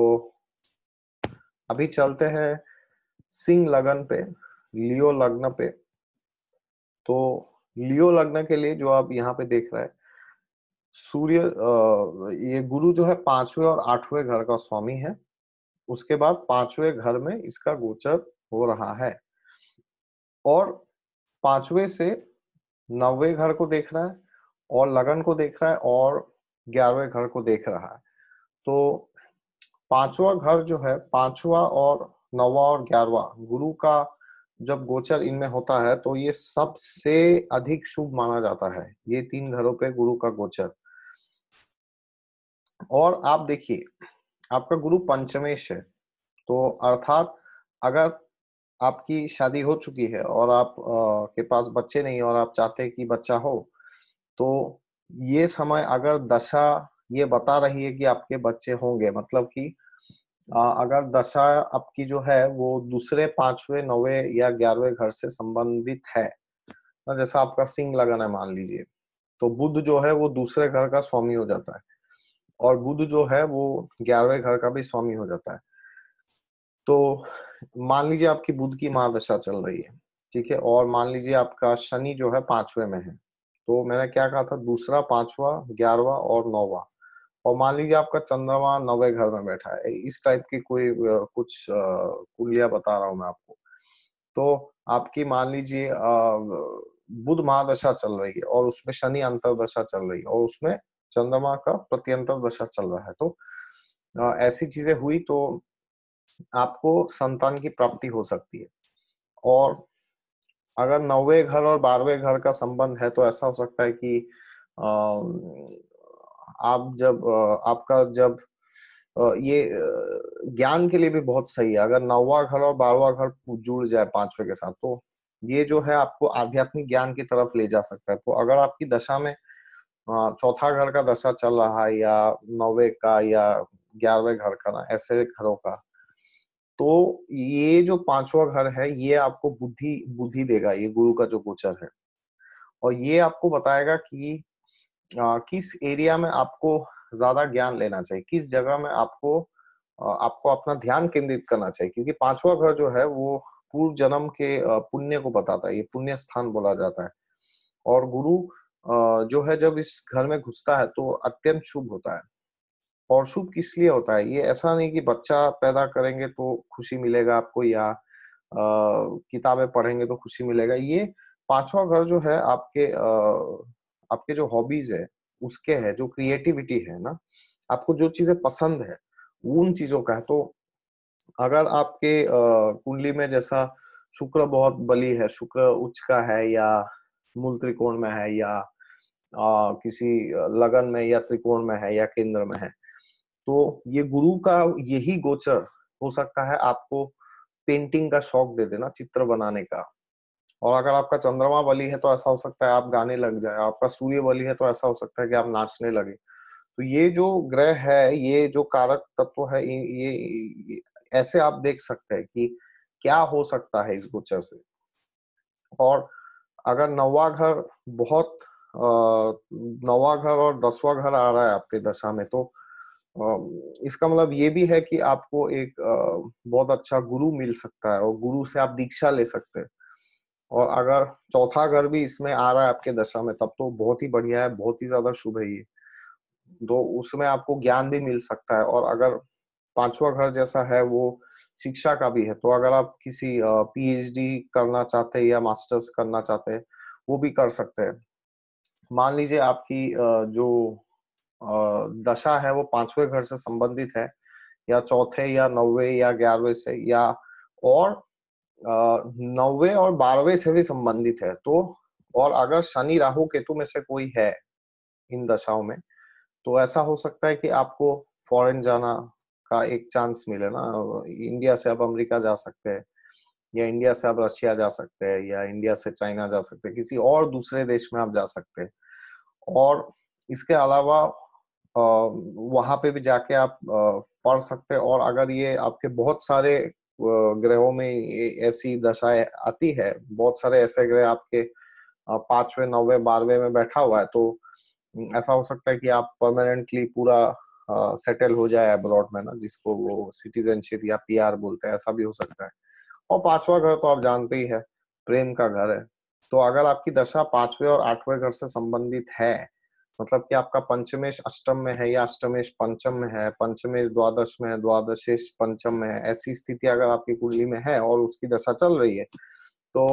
अभी चलते हैं सिंह लगन पे, लियो लग्न पे। तो लियो लग्न के लिए जो आप यहाँ पे देख रहे हैं, सूर्य अ, ये गुरु जो है पांचवें और आठवें घर का स्वामी है। उसके बाद पांचवें घर में इसका गोचर हो रहा है, और पांचवें से नौवें घर को देख रहा है, और लगन को देख रहा है, और ग्यारहवें घर को देख रहा है। तो पांचवा घर जो है, पांचवा और नौवा और ग्यारहवा गुरु का जब गोचर इनमें होता है, तो ये सबसे अधिक शुभ माना जाता है, ये तीन घरों पे गुरु का गोचर। और आप देखिए, आपका गुरु पंचमेश है। तो अर्थात अगर आपकी शादी हो चुकी है, और आप अ, के पास बच्चे नहीं, और आप चाहते हैं कि बच्चा हो, तो ये समय अगर दशा ये बता रही है कि आपके बच्चे होंगे, मतलब कि अ, अगर दशा आपकी जो है वो दूसरे, पांचवें, नौवें या ग्यारहवें घर से संबंधित है ना। जैसा आपका सिंह लगन है मान लीजिए, तो बुध जो है वो दूसरे घर का स्वामी हो जाता है, और बुध जो है वो ग्यारहवें घर का भी स्वामी हो जाता है। तो मान लीजिए आपकी बुध की महादशा चल रही है, ठीक है, और मान लीजिए आपका शनि जो है पांचवें में है। तो मैंने क्या कहा था, दूसरा, पांचवा, ग्यारहवा और नौवा। और मान लीजिए आपका चंद्रमा नौवे घर में बैठा है। इस टाइप की कोई अ, कुछ अ, कुंडलियां बता रहा हूं मैं आपको। तो आपकी मान लीजिए अ, बुध महादशा चल रही है, और उसमें शनि अंतरदशा चल रही है, और उसमें चंद्रमा का प्रत्यंतर दशा चल रहा है। तो अ, ऐसी चीजें हुई तो आपको संतान की प्राप्ति हो सकती है। और अगर नौवें घर और बारहवें घर का संबंध है, तो ऐसा हो सकता है कि अ, आप जब अ, आपका जब अ, ये अ, ज्ञान के लिए भी बहुत सही है। अगर नौवा घर और बारहवां घर जुड़ जाए पांचवें के साथ, तो ये जो है आपको आध्यात्मिक ज्ञान की तरफ ले जा सकता है। तो अगर आपकी दशा में अ, चौथा घर का दशा चल रहा है, या नौवे का, या ग्यारहवें घर का ना, ऐसे घरों का, तो ये जो पांचवा घर है, ये आपको बुद्धि बुद्धि देगा, ये गुरु का जो गोचर है। और ये आपको बताएगा कि अ, किस एरिया में आपको ज्यादा ज्ञान लेना चाहिए, किस जगह में आपको अ, आपको अपना ध्यान केंद्रित करना चाहिए। क्योंकि पांचवा घर जो है वो पूर्व जन्म के अ, पुण्य को बताता है, ये पुण्य स्थान बोला जाता है। और गुरु अ, जो है जब इस घर में घुसता है तो अत्यंत शुभ होता है। और शुभ किस लिए होता है? ये ऐसा नहीं कि बच्चा पैदा करेंगे तो खुशी मिलेगा आपको या अ, किताबें पढ़ेंगे तो खुशी मिलेगा। ये पाँचवाँ घर जो है आपके अ, आपके जो हॉबीज़ है, उसके है, जो क्रिएटिविटी है ना, आपको जो चीज़ें पसंद है, उन चीज़ों का है। तो अगर आपके अ, कुंडली में जैसा शुक्र बहुत बली है, शुक्र उच्च का है या मूल त्रिकोण में है या अ, किसी अ, लगन में या त्रिकोण में है या केंद्र में है, तो ये गुरु का यही गोचर हो सकता है आपको पेंटिंग का शौक दे देना, चित्र बनाने का। और अगर आपका चंद्रमा बली है तो ऐसा हो सकता है आप गाने लग जाए, आपका सूर्य बली है तो ऐसा हो सकता है कि आप नाचने लगे। तो ये जो ग्रह है, ये जो कारक तत्व है, ये, ये, ये ऐसे आप देख सकते हैं कि क्या हो सकता है इस गोचर से। और अगर नौवा घर बहुत अ, नौवा घर और दसवां घर आ रहा है आपके दशा में, तो अ, इसका मतलब ये भी है कि आपको एक अ, बहुत अच्छा गुरु मिल सकता है और गुरु से आप दीक्षा ले सकते हैं। और अगर चौथा घर भी इसमें आ रहा है आपके दशा में, तब तो बहुत ही बढ़िया है, बहुत ही ज्यादा शुभ है ये। तो उसमें आपको ज्ञान भी मिल सकता है। और अगर पांचवा घर जैसा है वो शिक्षा का भी है, तो अगर आप किसी पीएचडी करना चाहते हैं या मास्टर्स करना चाहते हैं, वो भी कर सकते हैं। मान लीजिए आपकी अ, जो अ, दशा है वो पांचवें घर से संबंधित है, या चौथे या नौवे या ग्यारहवें से, या और अ, नौवे और बारहवें से भी संबंधित है, तो और अगर शनि राहु केतु में से कोई है इन दशाओं में, तो ऐसा हो सकता है कि आपको फॉरेन जाना का एक चांस मिले ना। इंडिया से आप अमेरिका जा सकते हैं, या इंडिया से आप रशिया जा सकते हैं, या इंडिया से चाइना जा सकते हैं, किसी और दूसरे देश में आप जा सकते हैं। और इसके अलावा अ, वहां पे भी जाके आप अ, पढ़ सकते हैं। और अगर ये आपके बहुत सारे अ, ग्रहों में ये- ऐसी दशाएं आती है, बहुत सारे ऐसे ग्रह आपके अ, पांचवें नौवे बारहवें में बैठा हुआ है, तो हम्म, ऐसा हो सकता है कि आप परमानेंटली पूरा सेटल हो जाए अब्रॉड में ना, जिसको वो सिटीजनशिप या पीआर बोलते हैं, ऐसा भी हो सकता है। और पांचवा घर तो आप जानते ही है, प्रेम का घर है। तो अगर आपकी दशा पांचवें और आठवें घर से संबंधित है, मतलब कि आपका पंचमेश अष्टम में है या अष्टमेश पंचम में है, पंचमेश द्वादश में है, द्वादशेश पंचम में है, ऐसी स्थिति अगर आपकी कुंडली में है और उसकी दशा चल रही है, तो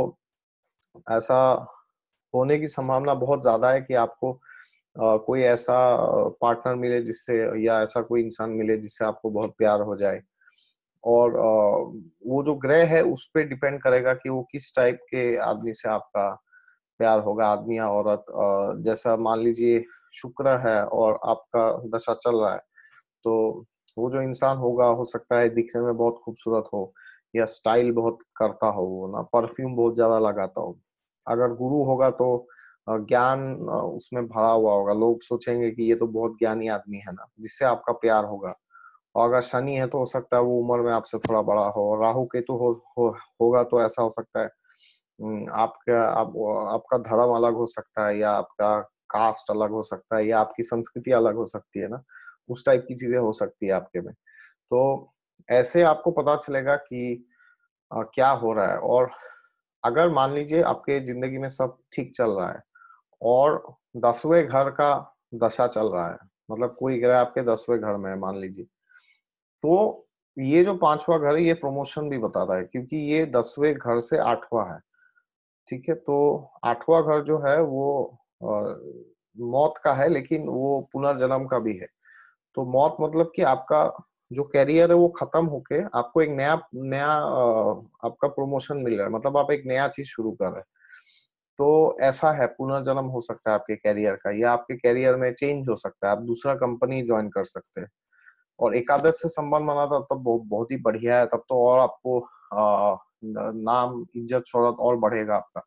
ऐसा होने की संभावना बहुत ज्यादा है कि आपको अ, कोई ऐसा पार्टनर मिले जिससे, या ऐसा कोई इंसान मिले जिससे आपको बहुत प्यार हो जाए। और अ, वो जो ग्रह है उस पे डिपेंड करेगा कि वो किस टाइप के आदमी से आपका प्यार होगा, आदमी या औरत। अ, जैसा मान लीजिए शुक्र है और आपका दशा चल रहा है, तो वो जो इंसान होगा, हो सकता है दिखने में बहुत खूबसूरत हो, या स्टाइल बहुत करता हो, वो ना परफ्यूम बहुत ज्यादा लगाता हो। अगर गुरु होगा तो अ, ज्ञान अ, उसमें भरा हुआ होगा, लोग सोचेंगे कि ये तो बहुत ज्ञानी आदमी है ना, जिससे आपका प्यार होगा। और अगर शनि है तो हो सकता है वो उम्र में आपसे थोड़ा बड़ा हो। और राहु केतु हो, हो होगा तो ऐसा हो सकता है हम्म, आपका आप, आपका धर्म अलग हो सकता है, या आपका कास्ट अलग हो सकता है, या आपकी संस्कृति अलग हो सकती है ना, उस टाइप की चीजें हो सकती है आपके में। तो ऐसे आपको पता चलेगा कि अ, क्या हो रहा है। और अगर मान लीजिए आपके जिंदगी में सब ठीक चल रहा है और दसवें घर का दशा चल रहा है, मतलब कोई ग्रह आपके दसवें घर में है मान लीजिए, तो ये जो पांचवा घर है ये प्रमोशन भी बताता है, क्योंकि ये दसवें घर से आठवां है। ठीक है, तो आठवां घर जो है वो अ, मौत का है, लेकिन वो पुनर्जन्म का भी है। तो मौत मतलब कि आपका जो कैरियर है वो खत्म होके आपको एक नया नया अ, आपका प्रमोशन मिल रहा है, मतलब आप एक नया चीज शुरू कर रहे हैं। तो ऐसा है, पुनर्जन्म हो सकता है आपके कैरियर का, या आपके कैरियर में चेंज हो सकता है, आप दूसरा कंपनी ज्वाइन कर सकते हैं। और एकादश से संबंध बना था तब बहुत बहुत ही बढ़िया है, तब तो और आपको आ, नाम इज्जत शोहरत और बढ़ेगा आपका।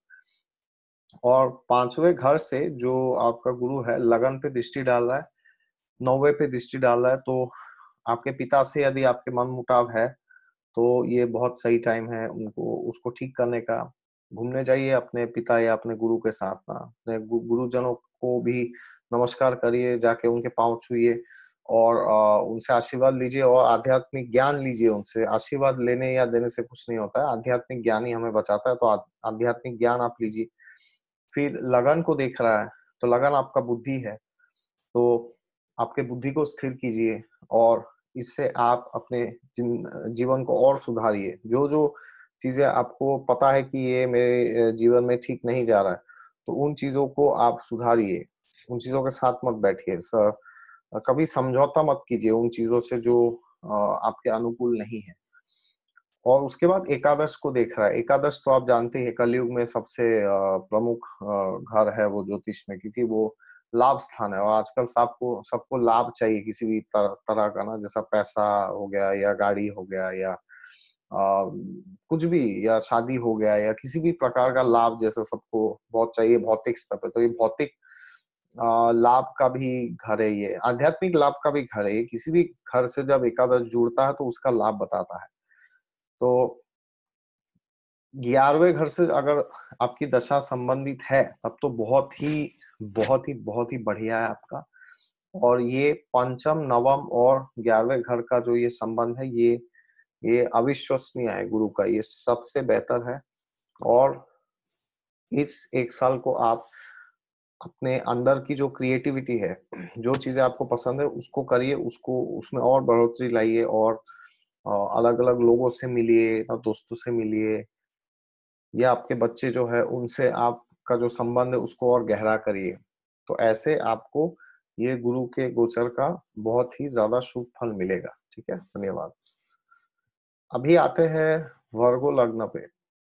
और पांचवें घर से जो आपका गुरु है लगन पे दृष्टि डाल रहा है, नौवे पे दृष्टि डाल रहा है, तो आपके पिता से यदि आपके मन मुटाव है, तो ये बहुत सही टाइम है उनको उसको ठीक करने का। घूमने जाइए अपने पिता या अपने गुरु के साथ ना, अपने गु, गुरुजनों को भी नमस्कार करिए, जाके उनके पांव छूइए और अ, उनसे आशीर्वाद लीजिए और आध्यात्मिक ज्ञान लीजिए उनसे। आशीर्वाद लेने या देने से कुछ नहीं होता है, आध्यात्मिक ज्ञान ही हमें बचाता है। तो आ- आध्यात्मिक ज्ञान आप लीजिए। फिर लगन को देख रहा है, तो लगन आपका बुद्धि है, तो आपके बुद्धि को स्थिर कीजिए और इससे आप अपने जीवन को और सुधारिए। जो जो चीजें आपको पता है कि ये मेरे जीवन में ठीक नहीं जा रहा है, तो उन चीजों को आप सुधारिए, उन चीजों के साथ मत बैठिए, कभी समझौता मत कीजिए उन चीजों से जो आपके अनुकूल नहीं है। और उसके बाद एकादश को देख रहा है। एकादश तो आप जानते हैं कलयुग में सबसे प्रमुख घर है वो ज्योतिष में, क्योंकि वो लाभ स्थान है और आजकल सबको सबको लाभ चाहिए किसी भी तर, तरह का ना, जैसा पैसा हो गया या गाड़ी हो गया या आ, कुछ भी, या शादी हो गया या किसी भी प्रकार का लाभ जैसा सबको बहुत चाहिए भौतिक स्तर पे। तो ये भौतिक आ, लाभ का भी घर है, ये आध्यात्मिक लाभ का भी घर है। ये किसी भी घर से जब एकादश जुड़ता है तो उसका लाभ बताता है। तो ग्यारहवें घर से अगर आपकी दशा संबंधित है तब तो बहुत ही बहुत ही बहुत ही बढ़िया है आपका। और ये पंचम, नवम और ग्यारहवें घर का जो ये संबंध है, ये ये अविश्वसनीय है गुरु का, ये सबसे बेहतर है। और इस एक साल को आप अपने अंदर की जो क्रिएटिविटी है, जो चीजें आपको पसंद है उसको करिए, उसको उसमें और बढ़ोतरी लाइए और अलग अलग लोगों से मिलिए, दोस्तों से मिलिए, या आपके बच्चे जो है उनसे आपका जो संबंध है उसको और गहरा करिए। तो ऐसे आपको ये गुरु के गोचर का बहुत ही ज्यादा शुभ फल मिलेगा। ठीक है, धन्यवाद। अभी आते हैं वर्गो लग्न पे।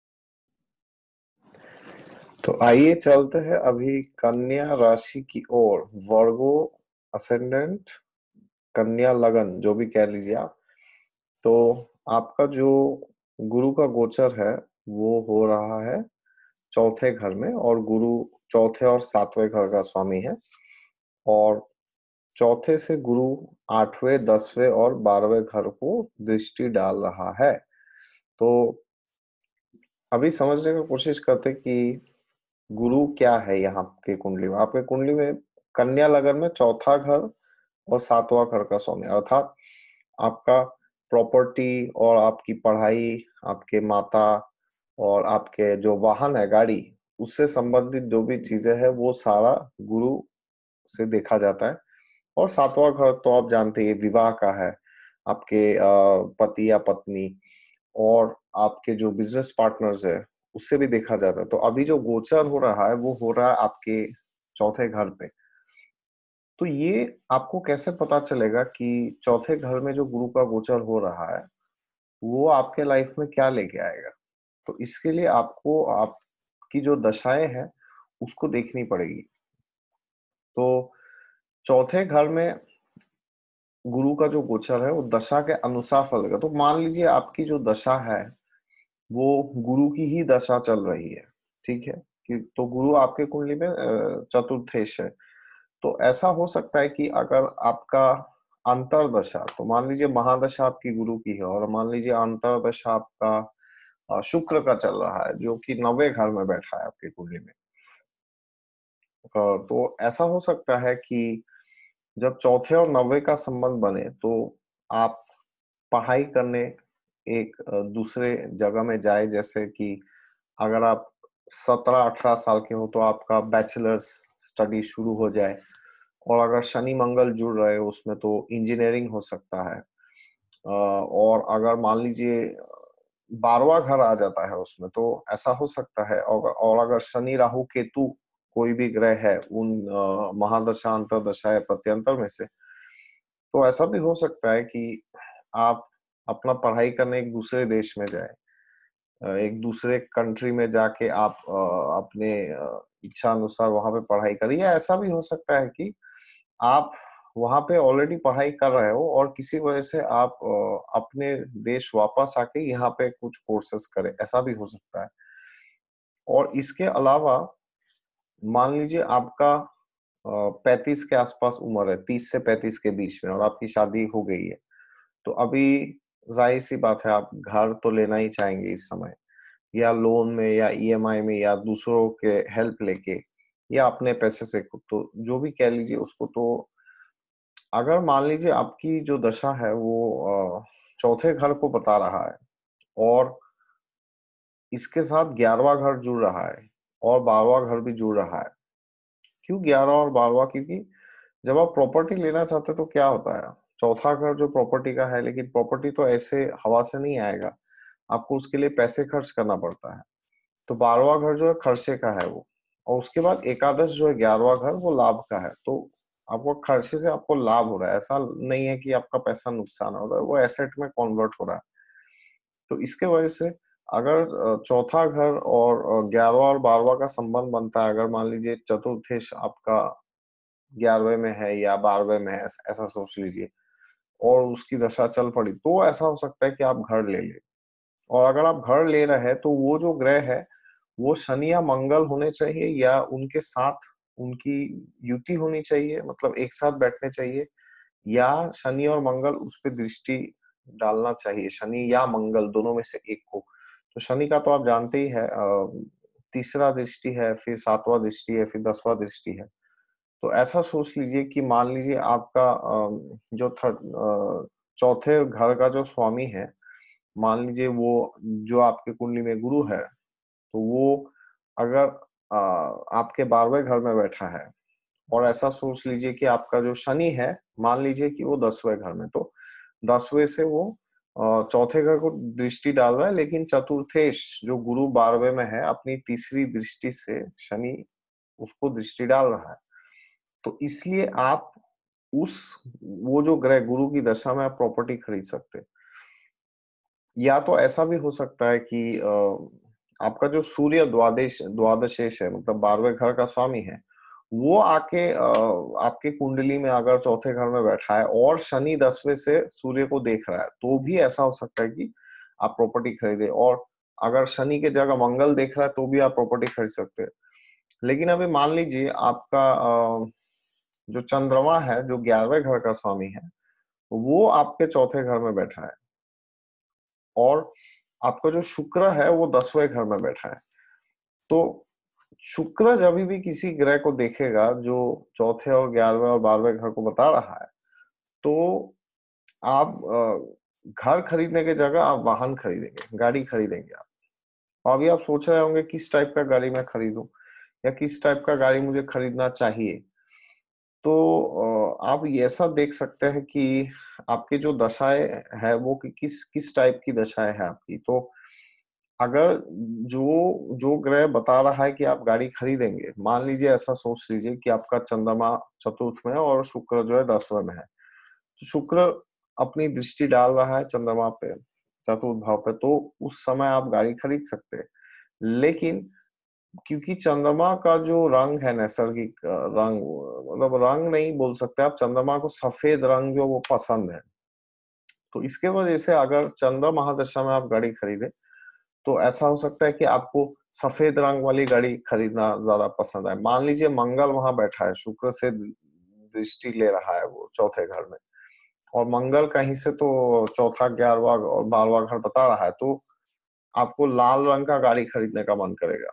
तो आइए चलते हैं अभी कन्या राशि की ओर। वर्गो असेंडेंट, कन्या लगन, जो भी कह लीजिए आप। तो आपका जो गुरु का गोचर है वो हो रहा है चौथे घर में, और गुरु चौथे और सातवें घर का स्वामी है। और चौथे से गुरु आठवें, दसवें और बारहवें घर को दृष्टि डाल रहा है। तो अभी समझने की कोशिश करते कि गुरु क्या है यहाँ के कुंडली में। आपके कुंडली में कन्या लगन में चौथा घर और सातवां घर का स्वामी, अर्थात आपका प्रॉपर्टी और आपकी पढ़ाई, आपके माता और आपके जो वाहन है गाड़ी, उससे संबंधित जो भी चीजें हैं वो सारा गुरु से देखा जाता है। और सातवां घर तो आप जानते हैं विवाह का है, आपके पति या पत्नी और आपके जो बिजनेस पार्टनर्स है उससे भी देखा जाता है। तो अभी जो गोचर हो रहा है वो हो रहा है आपके चौथे घर पे। तो ये आपको कैसे पता चलेगा कि चौथे घर में जो गुरु का गोचर हो रहा है वो आपके लाइफ में क्या लेके आएगा? तो इसके लिए आपको आपकी जो दशाएं हैं उसको देखनी पड़ेगी। तो चौथे घर में गुरु का जो गोचर है वो दशा के अनुसार फल देगा। तो मान लीजिए आपकी जो दशा है वो गुरु की ही दशा चल रही है, ठीक है, कि तो गुरु आपके कुंडली में चतुर्थेश है। तो ऐसा हो सकता है कि अगर आपका अंतरदशा, तो मान लीजिए महादशा आपकी गुरु की है और मान लीजिए अंतरदशा आपका शुक्र का चल रहा है जो कि नवे घर में बैठा है आपकी कुंडली में। तो ऐसा हो सकता है कि जब चौथे और नवे का संबंध बने तो आप पढ़ाई करने एक दूसरे जगह में जाए। जैसे कि अगर आप सत्रह अठारह साल के हो तो आपका बैचलर्स स्टडी शुरू हो जाए, और अगर शनि मंगल जुड़ रहे हो उसमें तो इंजीनियरिंग हो सकता है। और अगर मान लीजिए बारहवां घर आ जाता है उसमें तो ऐसा हो सकता है। और, और अगर शनि राहु केतु कोई भी ग्रह है उन महादशा, अंतरदशा या प्रत्यंतर में से, तो ऐसा भी हो सकता है कि आप अपना पढ़ाई करने एक दूसरे देश में जाए, एक दूसरे कंट्री में जाके आप अपने इच्छा अनुसार वहां पे पढ़ाई करिए। या ऐसा भी हो सकता है कि आप वहां पे ऑलरेडी पढ़ाई कर रहे हो और किसी वजह से आप अपने देश वापस आके यहाँ पे कुछ कोर्सेस करें, ऐसा भी हो सकता है। और इसके अलावा मान लीजिए आपका पैंतीस के आसपास उम्र है, तीस से पैंतीस के बीच में, और आपकी शादी हो गई है, तो अभी जाहिर सी बात है आप घर तो लेना ही चाहेंगे इस समय, या लोन में या ईएमआई में या दूसरों के हेल्प लेके या अपने पैसे से, तो जो भी कह लीजिए उसको। तो अगर मान लीजिए आपकी जो दशा है वो चौथे घर को बता रहा है और इसके साथ ग्यारहवां घर जुड़ रहा है और बारहवां घर भी जुड़ रहा है, क्यों ग्यारह और बारहवां? क्योंकि जब आप प्रॉपर्टी लेना चाहते हैं तो क्या होता है, चौथा घर जो प्रॉपर्टी का है, लेकिन प्रॉपर्टी तो ऐसे हवा से नहीं आएगा, आपको उसके लिए पैसे खर्च करना पड़ता है। तो बारहवां घर जो है खर्चे का है वो, और उसके बाद एकादश जो है ग्यारहवां घर, वो लाभ का है। तो आपको खर्चे से आपको लाभ हो रहा है, ऐसा नहीं है कि आपका पैसा नुकसान हो रहा है, वो एसेट में कन्वर्ट हो रहा है। तो इसके वजह से अगर अ, चौथा घर और ग्यारहवां और बारहवां का संबंध बनता है, अगर मान लीजिए चतुर्थेश आपका ग्यारहवें में है या बारहवें में है, ऐसा ऐसा सोच लीजिए, और उसकी दशा चल पड़ी, तो ऐसा हो सकता है कि आप घर ले लें। और अगर आप घर ले रहे हैं तो वो जो ग्रह है वो शनि या मंगल होने चाहिए, या उनके साथ उनकी युति होनी चाहिए, मतलब एक साथ बैठने चाहिए, या शनि और मंगल उस पे दृष्टि डालना चाहिए, शनि या मंगल दोनों में से एक को। तो शनि का तो आप जानते ही है, अ, तीसरा दृष्टि है, फिर सातवां दृष्टि है, फिर दसवां दृष्टि है। तो ऐसा सोच लीजिए कि मान लीजिए आपका अ, जो थर्ड अ, चौथे घर का जो स्वामी है, मान लीजिए वो जो आपके कुंडली में गुरु है, तो वो अगर अ, आपके बारहवें घर में बैठा है, और ऐसा सोच लीजिए कि आपका जो शनि है, मान लीजिए कि वो दसवें घर में, तो दसवें से वो अ, चौथे घर को दृष्टि डाल रहा है, लेकिन चतुर्थेश जो गुरु बारहवें में है, अपनी तीसरी दृष्टि से शनि उसको दृष्टि डाल रहा है। तो इसलिए आप उस वो जो ग्रह गुरु की दशा में आप प्रॉपर्टी खरीद सकते हैं। या तो ऐसा भी हो सकता है कि अ, आपका जो सूर्य द्वादश द्वादशेश है, मतलब बारहवें घर का स्वामी है, वो आके अ, आपके कुंडली में अगर चौथे घर में बैठा है और शनि दसवें से सूर्य को देख रहा है, तो भी ऐसा हो सकता है कि आप प्रॉपर्टी खरीदे। और अगर शनि के जगह मंगल देख रहा है तो भी आप प्रॉपर्टी खरीद सकते हैं। लेकिन अभी मान लीजिए आपका अ, जो चंद्रमा है, जो ग्यारहवें घर का स्वामी है, वो आपके चौथे घर में बैठा है, और आपका जो शुक्र है वो दसवें घर में बैठा है। तो शुक्र जब भी किसी ग्रह को देखेगा जो चौथे और ग्यारहवें और बारहवें घर को बता रहा है, तो आप अ, घर खरीदने की जगह आप वाहन खरीदेंगे, गाड़ी खरीदेंगे आप। अभी आप सोच रहे होंगे किस टाइप का गाड़ी मैं खरीदूं, या किस टाइप का गाड़ी मुझे खरीदना चाहिए। तो अ, आप ये ऐसा देख सकते हैं कि आपकी जो दशाएं है वो कि किस किस टाइप की दशाएं है आपकी। तो अगर जो जो ग्रह बता रहा है कि आप गाड़ी खरीदेंगे, मान लीजिए ऐसा सोच लीजिए कि आपका चंद्रमा चतुर्थ में है और शुक्र जो है दसवें में है। तो शुक्र अपनी दृष्टि डाल रहा है चंद्रमा पे, चतुर्थ भाव पे, तो उस समय आप गाड़ी खरीद सकते हैं। लेकिन क्योंकि चंद्रमा का जो रंग है, नैसर्गिक अ, रंग, मतलब रंग नहीं बोल सकते आप, चंद्रमा को सफेद रंग जो वो पसंद है। तो इसके वजह से अगर चंद्र महादशा में आप गाड़ी खरीदे, तो ऐसा हो सकता है कि आपको सफेद रंग वाली गाड़ी खरीदना ज्यादा पसंद है। मान लीजिए मंगल वहां बैठा है, शुक्र से दृष्टि ले रहा है वो चौथे घर में, और मंगल कहीं से तो चौथा ग्यारहवा और बारहवा घर बता रहा है, तो आपको लाल रंग का गाड़ी खरीदने का मन करेगा।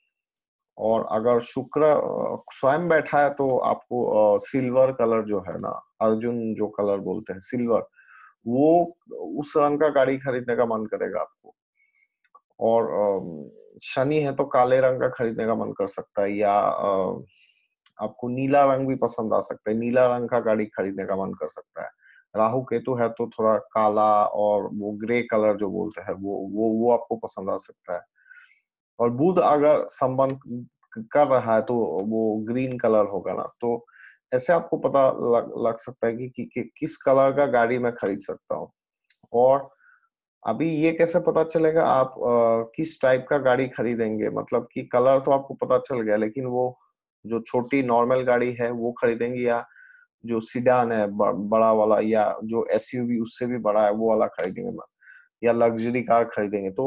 और अगर शुक्र अ, स्वयं बैठा है तो आपको अ, सिल्वर कलर जो है ना, अर्जुन जो कलर बोलते हैं सिल्वर, वो उस रंग का गाड़ी खरीदने का मन करेगा आपको। और अम, शनि है तो काले रंग का खरीदने का मन कर सकता है, या अ, आपको नीला रंग भी पसंद आ सकता है, नीला रंग का गाड़ी खरीदने का मन कर सकता है। राहु केतु है तो थोड़ा काला और वो ग्रे कलर जो बोलते हैं वो वो वो आपको पसंद आ सकता है। और बुध अगर संबंध कर रहा है तो वो ग्रीन कलर होगा ना। तो ऐसे आपको पता लग, लग सकता है कि, कि, कि किस कलर का गाड़ी मैं खरीद सकता हूँ। और अभी ये कैसे पता चलेगा आप अ, किस टाइप का गाड़ी खरीदेंगे, मतलब कि कलर तो आपको पता चल गया, लेकिन वो जो छोटी नॉर्मल गाड़ी है वो खरीदेंगे, या जो सिडान है ब, बड़ा वाला, या जो एसयूवी उससे भी बड़ा है वो वाला खरीदेंगे, या लग्जरी कार खरीदेंगे। तो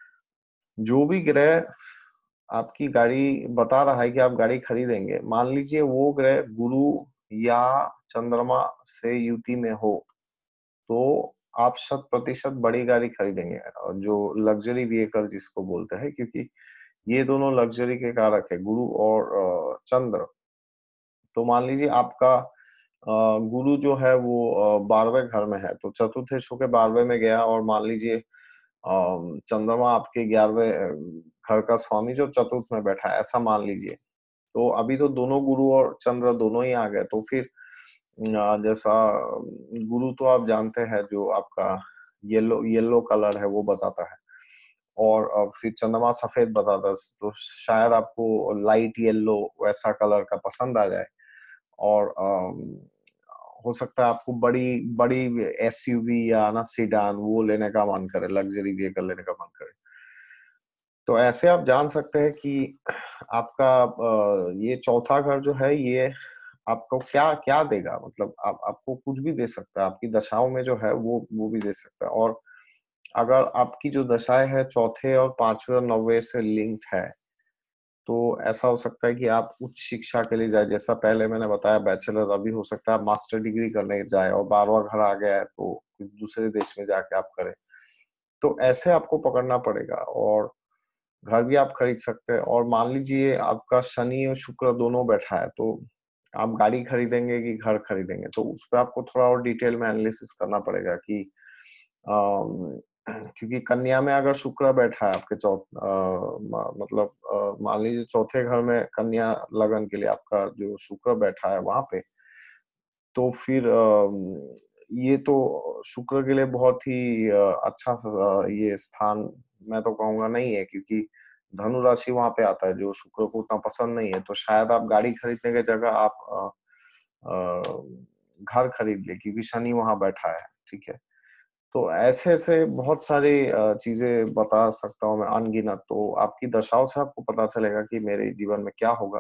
जो भी ग्रह आपकी गाड़ी बता रहा है कि आप गाड़ी खरीदेंगे, मान लीजिए वो ग्रह गुरु या चंद्रमा से युति में हो, तो आप शत प्रतिशत बड़ी गाड़ी खरीदेंगे, और जो लग्जरी व्हीकल जिसको बोलते हैं, क्योंकि ये दोनों लग्जरी के कारक है, गुरु और अ, चंद्र। तो मान लीजिए आपका अ, गुरु जो है वो बारहवें घर में है, तो चतुर्थ होके बारहवें में गया, और मान लीजिए चंद्रमा आपके ग्यारहवें घर का स्वामी जो चतुर्थ में बैठा है, ऐसा मान लीजिए। तो अभी तो दोनों गुरु और चंद्र दोनों ही आ गए, तो फिर अ, जैसा गुरु तो आप जानते हैं जो आपका येलो येलो कलर है वो बताता है, और अ, फिर चंद्रमा सफेद बताता है, तो शायद आपको लाइट येलो वैसा कलर का पसंद आ जाए। और अम, हो सकता है आपको बड़ी बड़ी एसयूवी या ना सीडान वो लेने का मन करे, लग्जरी व्हीकल लेने का मन करे। तो ऐसे आप जान सकते हैं कि आपका अ, ये चौथा घर जो है ये आपको क्या क्या देगा, मतलब आप आपको कुछ भी दे सकता है, आपकी दशाओं में जो है वो वो भी दे सकता है। और अगर आपकी जो दशाएं है चौथे और पांचवें और नौवे से लिंक्ड है, तो ऐसा हो सकता है कि आप उच्च शिक्षा के लिए जाए, जैसा पहले मैंने बताया बैचलर, अभी हो सकता है आप मास्टर डिग्री करने जाए, और बारहवां घर आ गया है तो कुछ दूसरे देश में जाके आप करें। तो ऐसे आपको पकड़ना पड़ेगा, और घर भी आप खरीद सकते हैं। और मान लीजिए आपका शनि और शुक्र दोनों बैठा है, तो आप गाड़ी खरीदेंगे कि घर खरीदेंगे, तो उस पर आपको थोड़ा और डिटेल में एनालिसिस करना पड़ेगा कि अम, क्योंकि कन्या में अगर शुक्र बैठा है आपके चौ अ, म- मतलब अ, मान लीजिए चौथे घर में कन्या लगन के लिए आपका जो शुक्र बैठा है वहां पे, तो फिर अम, ये तो शुक्र के लिए बहुत ही अ, अच्छा सा- ये स्थान मैं तो कहूंगा नहीं है, क्योंकि धनु राशि वहां पे आता है जो शुक्र को उतना पसंद नहीं है। तो शायद आप गाड़ी खरीदने की जगह आप अ, अ, घर खरीद ले, क्योंकि शनि वहां बैठा है। ठीक है, तो ऐसे ऐसे बहुत सारी अ, चीजें बता सकता हूँ मैं अनगिनत। तो आपकी दशाओं से आपको पता चलेगा कि मेरे जीवन में क्या होगा,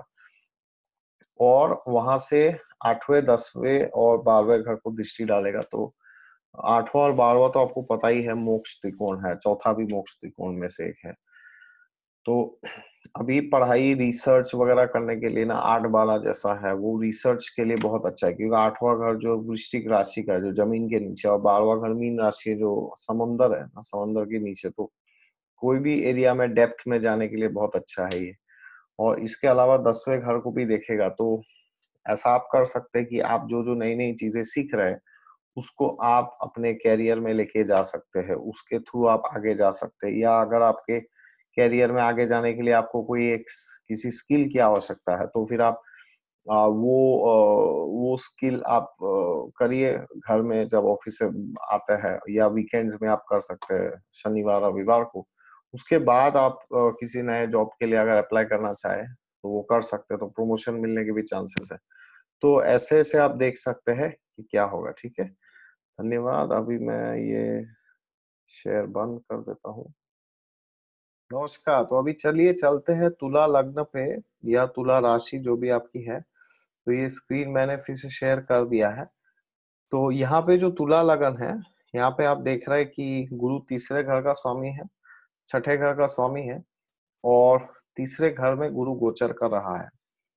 और वहां से आठवें दसवें और बारहवें घर को दृष्टि डालेगा। तो आठवां और बारहवां तो आपको पता ही है मोक्ष त्रिकोण है, चौथा भी मोक्ष त्रिकोण में से एक है। तो अभी पढ़ाई रिसर्च वगैरह करने के लिए ना आठ बारह जैसा है, वो रिसर्च के लिए बहुत अच्छा है, क्योंकि आठवां घर जो वृश्चिक राशि का है जो जमीन के नीचे, और बारहवां घर मीन राशि है जो समुंदर है ना, समुंदर के नीचे। तो कोई भी एरिया में डेप्थ में जाने के लिए बहुत अच्छा है ये। और इसके अलावा दसवें घर को भी देखेगा, तो ऐसा आप कर सकते हैं कि आप जो जो नई नई चीजें सीख रहे हैं उसको आप अपने कैरियर में लेके जा सकते हैं, उसके थ्रू आप आगे जा सकते हैं। या अगर आपके कैरियर में आगे जाने के लिए आपको कोई एक किसी स्किल की आवश्यकता है, तो फिर आप आ, वो आ, वो स्किल आप आ, करिए घर में जब ऑफिस से आते हैं, या वीकेंड्स में आप कर सकते हैं शनिवार रविवार को। उसके बाद आप आ, किसी नए जॉब के लिए अगर अप्लाई करना चाहे तो वो कर सकते हैं, तो प्रमोशन मिलने के भी चांसेस है। तो ऐसे ऐसे आप देख सकते हैं कि क्या होगा। ठीक है, धन्यवाद। अभी मैं ये शेयर बंद कर देता हूँ। नमस्कार, तो अभी चलिए चलते हैं तुला लग्न पे, या तुला राशि जो भी आपकी है। तो ये स्क्रीन मैंने फिर से शेयर कर दिया है। तो यहाँ पे जो तुला लगन है, यहाँ पे आप देख रहे हैं कि गुरु तीसरे घर का स्वामी है, छठे घर का स्वामी है, और तीसरे घर में गुरु गोचर कर रहा है।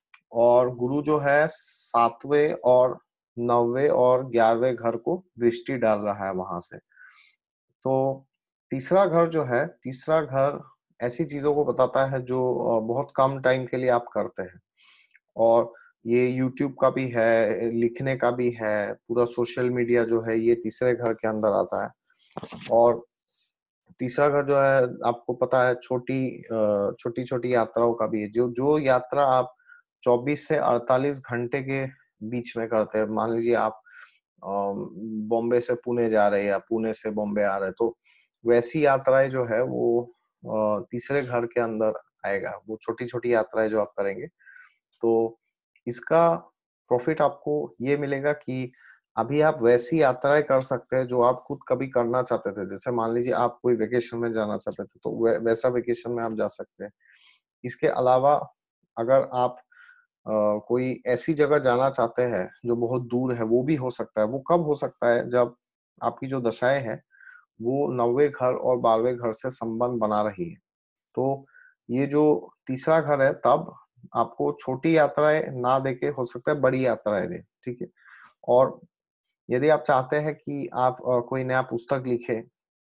और गुरु जो है सातवें और नौवे और ग्यारहवें घर को दृष्टि डाल रहा है वहां से। तो तीसरा घर जो है, तीसरा घर ऐसी चीजों को बताता है जो अ, बहुत कम टाइम के लिए आप करते हैं। और ये यूट्यूब का भी है, लिखने का भी है, पूरा सोशल मीडिया जो है ये तीसरे घर के अंदर आता है। और तीसरा घर जो है आपको पता है छोटी छोटी छोटी यात्राओं का भी है, जो जो यात्रा आप चौबीस से अड़तालीस घंटे के बीच में करते हैं। मान लीजिए आप अम, बॉम्बे से पुणे जा रहे हैं या पुणे से बॉम्बे आ रहे हैं, तो वैसी यात्राएं जो है वो अ, तीसरे घर के अंदर आएगा। वो छोटी छोटी यात्राएं जो आप करेंगे, तो इसका प्रॉफिट आपको ये मिलेगा कि अभी आप वैसी यात्राएं कर सकते हैं जो आप खुद कभी करना चाहते थे। जैसे मान लीजिए आप कोई वेकेशन में जाना चाहते थे, तो वै, वैसा वेकेशन में आप जा सकते हैं। इसके अलावा अगर आप अ, कोई ऐसी जगह जाना चाहते हैं जो बहुत दूर है, वो भी हो सकता है। वो कब हो सकता है? जब आपकी जो दशाएं है वो नौवे घर और बारहवें घर से संबंध बना रही है। तो ये जो तीसरा घर है, तब आपको छोटी यात्राएं ना देके हो सकता है बड़ी यात्राएं दे। ठीक है, और यदि आप चाहते हैं कि आप अ, कोई नया पुस्तक लिखे,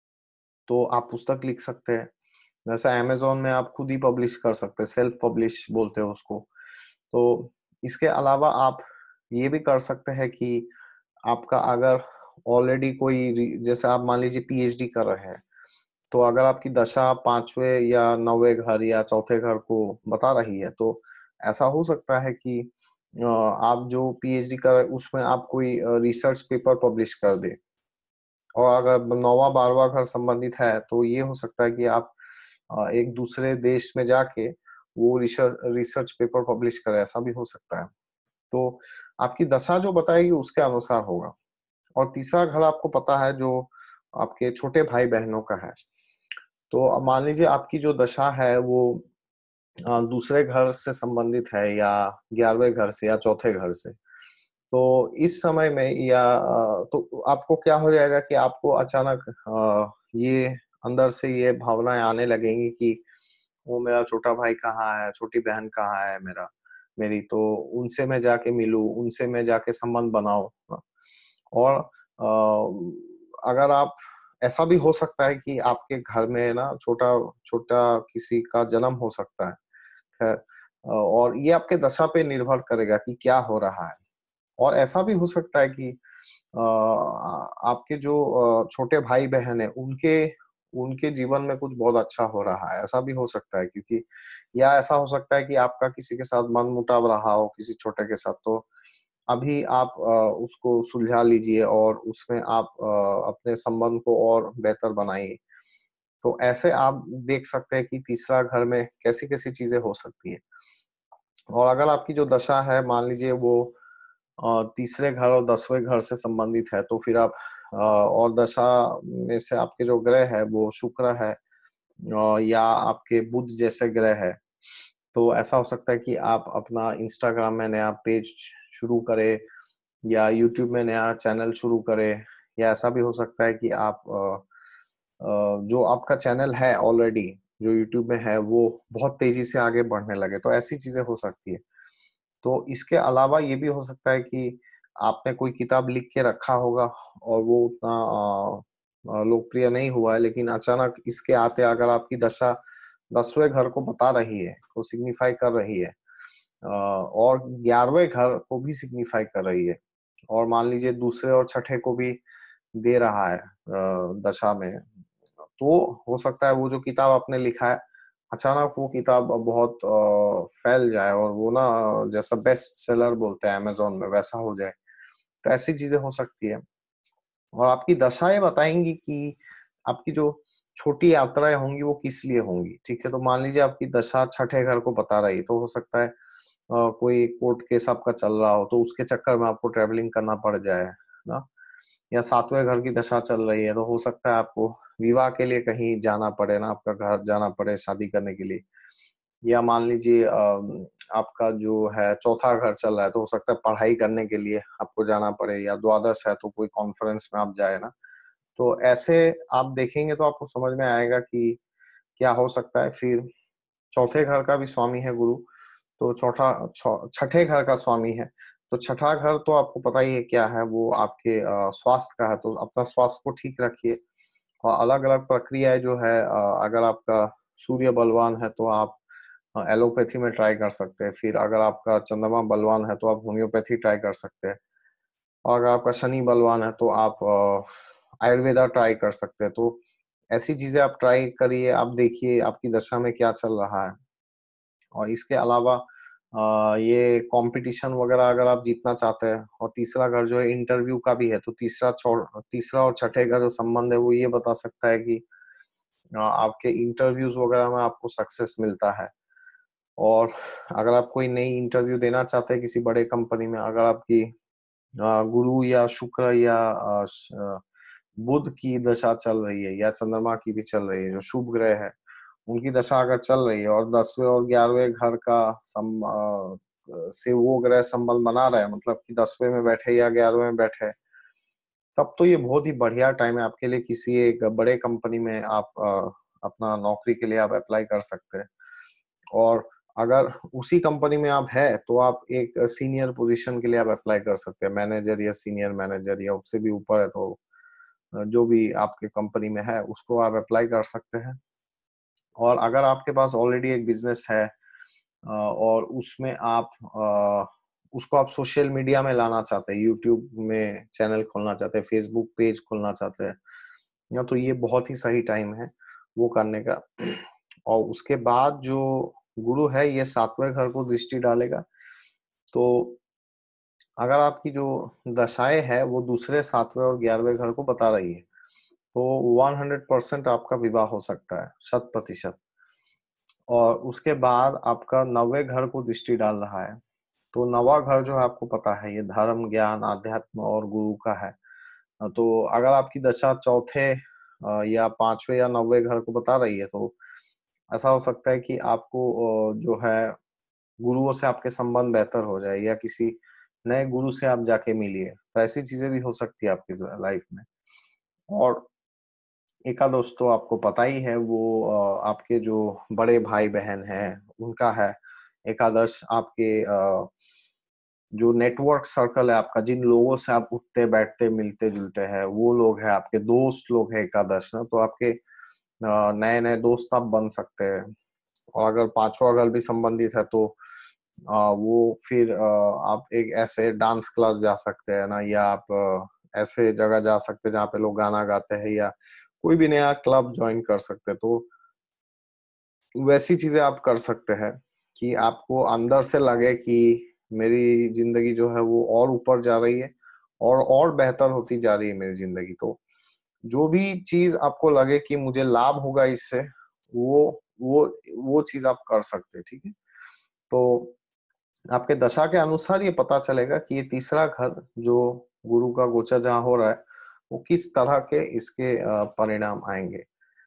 तो आप पुस्तक लिख सकते हैं। जैसे अमेज़न में आप खुद ही पब्लिश कर सकते हैं, सेल्फ पब्लिश बोलते हैं उसको। तो इसके अलावा आप ये भी कर सकते हैं कि आपका अगर ऑलरेडी कोई री- जैसे आप मान लीजिए पीएचडी कर रहे हैं, तो अगर आपकी दशा पांचवें या नौवे घर या चौथे घर को बता रही है, तो ऐसा हो सकता है कि अ, आप जो पीएचडी कर रहे उसमें आप कोई अ, रिसर्च पेपर पब्लिश कर दें। और अगर नौवां बारहवां घर संबंधित है तो ये हो सकता है कि आप अ, एक दूसरे देश में जाके वो रिसर्च रिसर्च पेपर पब्लिश करें, ऐसा भी हो सकता है। तो आपकी दशा जो बताएगी उसके अनुसार होगा। और तीसरा घर आपको पता है जो आपके छोटे भाई-बहनों का है। तो अब मान लीजिए आपकी जो दशा है वो अ, दूसरे घर से संबंधित है या ग्यारहवें घर से या चौथे घर से। तो इस समय में या अ, तो आपको क्या हो जाएगा कि आपको अचानक अ, ये अंदर से ये भावनाएँ आने लगेंगी कि वो मेरा छोटा भाई कहाँ है, छोटी बहन कहाँ है मेरा मेरी, तो उनसे मैं जाके मिलूँ, उनसे मैं जाके संबंध बनाऊँ। अ, और अ, अगर आप ऐसा भी हो सकता है कि आपके घर में ना छोटा छोटा किसी का जन्म हो सकता है। खैर अ, और ये आपके दशा पे निर्भर करेगा कि क्या हो रहा है। और ऐसा भी हो सकता है कि अ, आपके जो अ, छोटे भाई-बहन हैं, उनके उनके जीवन में कुछ बहुत अच्छा हो रहा है, ऐसा भी हो सकता है क्योंकि या ऐसा हो सकता है कि आपका किसी के साथ मनमुटाव रहा हो, किसी छोटे के साथ, तो अभी आप अ, उसको सुलझा लीजिए और उसमें आप अ, अपने संबंध को और बेहतर बनाइए। तो ऐसे आप देख सकते हैं कि तीसरा घर में कैसी-कैसी चीज़ें हो सकती हैं। और अगर आपकी जो दशा है मान लीजिए वो अ, तीसरे घर और दसवें घर से संबंधित है तो फिर आप अ, और दशा में से आपके जो ग्रह है वो शुक्र है अ, या आपके बुध जैसे ग्रह है। तो ऐसा हो सकता है कि आप अपना इंस्टाग्राम में नया पेज शुरू करें या यूट्यूब में नया चैनल शुरू करें या ऐसा भी हो सकता है कि आप अ अ, जो आपका चैनल है ऑलरेडी जो यूट्यूब में है वो बहुत तेज़ी से आगे बढ़ने लगे, तो ऐसी चीज़ें हो सकती है। तो इसके अलावा ये भी हो सकता है कि आपने कोई किताब लिख के रखा होगा और वो उतना अ अ, लोकप्रिय नहीं हुआ है, लेकिन अचानक इसके आते अगर आपकी दशा दसवें घर को बता रही है, को सिग्निफ़ाई कर रही है अ, और ग्यारहवें घर को भी सिग्निफ़ाई कर रही है और मान लीजिए दूसरे और छठे को भी दे रहा है अ, दशा में, तो हो सकता है वो जो किताब आपने लिखा है, अचानक वो किताब बहुत अ, फैल जाए और वो ना जैसा बेस्ट सेलर बोलते हैं अमेज़न में वैसा हो जाए। तो ऐसी चीज़ें हो सकती है। और आपकी दशाएँ बताएँगी कि आपकी जो छोटी यात्राएँ होंगी वो किस लिए होंगी, ठीक है? तो मान लीजिए आपकी दशा छठे घर को बता रही है, तो हो सकता है अ, कोई कोर्ट केस आपका चल रहा हो, तो उसके चक्कर में आपको ट्रैवलिंग करना पड़ जाए, ना? या सातवें घर की दशा चल रही है, तो हो सकता है आपको विवाह के लिए कहीं जाना पड़े ना, आपका घर जाना पड़े शादी करने के लिए। या मान लीजिए अ, आपका जो है चौथा घर चल रहा है, तो हो सकता है पढ़ाई करने के लिए आपको जाना पड़े या द्वादश है तो कोई कॉन्फ्रेंस में आप जाए ना। तो ऐसे आप देखेंगे तो आपको समझ में आएगा कि क्या हो सकता है। फिर चौथे घर का भी स्वामी है गुरु, तो चौथा छौ छठे घर का स्वामी है। तो छठा घर तो आपको पता ही है क्या है, वो आपके अ, स्वास्थ्य का है, तो अपना स्वास्थ्य को ठीक रखिए। और अलग-अलग प्रक्रियाएँ जो है अ, अगर आपका सूर्य बलवान है तो आप अ, एलोपैथी में ट्राई कर सकते हैं। फिर अगर आपका चंद्रमा बलवान है तो आप होम्योपैथी ट्राई कर सकते हैं। और अगर आपका शनि बलवान है तो आप अ, आयुर्वेदा ट्राई कर सकते हैं। तो ऐसी चीज़ें आप ट्राई करिए, आप देखिए आपकी दशा में क्या चल रहा है। और इसके अलावा अ, ये कॉम्पिटिशन वगैरह अगर आप जीतना चाहते हैं और तीसरा घर जो है इंटरव्यू का भी है, तो तीसरा छोड़ तीसरा और छठे का जो संबंध है वो ये बता सकता है कि अ, आपके इंटरव्यूज़ वगैरह में आपको सक्सेस मिलता है। और अगर आप कोई नई इंटरव्यू देना चाहते हैं किसी बड़े कंपनी में, अगर आपकी अ, गुरु या शुक्र या अ, श अ, बुध की दशा चल रही है या चंद्रमा की भी चल रही है, जो शुभ ग्रह है, उनकी दशा अगर चल रही है और दसवें और ग्यारहवें घर का सम अ, से वो ग्रह संबंध बना रहे हैं, मतलब कि दसवें में बैठे या ग्यारहवें में बैठे, तब तो ये बहुत ही बढ़िया टाइम है आपके लिए, किसी एक बड़े कंपनी में आप अ, अपना नौकरी के लिए आप अप्लाई कर सकते हैं। और अगर उसी कंपनी में आप हैं, तो आप एक सीनियर पोज़ीशन के लिए आप अप्लाई कर सकते हैं, मैनेजर या सीनियर मैनेजर या उससे भी ऊपर है तो अ, जो भी आपके कंपनी में है, उसको आप अप्लाई कर सकते हैं। और अगर आपके पास ऑलरेडी एक बिज़नेस है अ, और उसमें आप अ, उसको आप सोशल मीडिया में लाना चाहते हैं, यूट्यूब में चैनल खोलना चाहते हैं, फेसबुक पेज खोलना चाहते हैं, या तो ये बहुत ही सही टाइम है वो करने का। और उसके बाद जो गुरु है ये सातवें घर को दृष्टि डालेगा। तो अगर आपकी जो दशाएं है वो दूसरे, सातवें और ग्यारहवें घर को बता रही है, तो हंड्रेड परसेंट आपका विवाह हो सकता है, शत प्रतिशत। और उसके बाद आपका नौवें घर को दृष्टि डाल रहा है, तो नवा घर जो है आपको पता है ये धर्म, ज्ञान, आध्यात्म और गुरु का है। तो अगर आपकी दशा चौथे अ, या पांचवें या नौवें घर को बता रही है, तो ऐसा हो सकता है कि आपको अ, जो है गुरुओं से आपके संबंध बेहतर हो जाए, या किसी नए गुरु से आप जाके मिलिए। तो ऐसी चीजें भी हो सकती है आपकी लाइफ में। और एकादश तो आपको पता ही है, वो अ, आपके जो बड़े भाई बहन हैं उनका है। एकादश आपके अ, जो नेटवर्क सर्कल है आपका, जिन लोगों से आप उठते बैठते मिलते जुलते हैं, वो लोग हैं आपके दोस्त लोग हैं एकादश ना। तो आपके नए नए दोस्त आप बन सकते हैं। और अगर पांचवा घर भी संबंधित है, तो आ, वो फिर आ, आप एक ऐसे डांस क्लास जा सकते हैं ना, या आप आ, ऐसे जगह जा सकते हैं जहाँ पे लोग गाना गाते हैं, या कोई भी नया क्लब ज्वाइन कर सकते हैं। तो वैसी चीजें आप कर सकते हैं कि आपको अंदर से लगे कि मेरी जिंदगी जो है वो और ऊपर जा रही है, और और बेहतर होती जा रही है मेरी जिंदगी। तो जो भी चीज आपको लगे कि मुझे लाभ होगा इससे, वो वो वो चीज आप कर सकते हैं, ठीक है। तो आपके दशा के अनुसार ये पता चलेगा कि ये तीसरा घर जो गुरु का गोचर जहाँ हो रहा है, वो किस तरह के इसके अ, परिणाम आएंगे।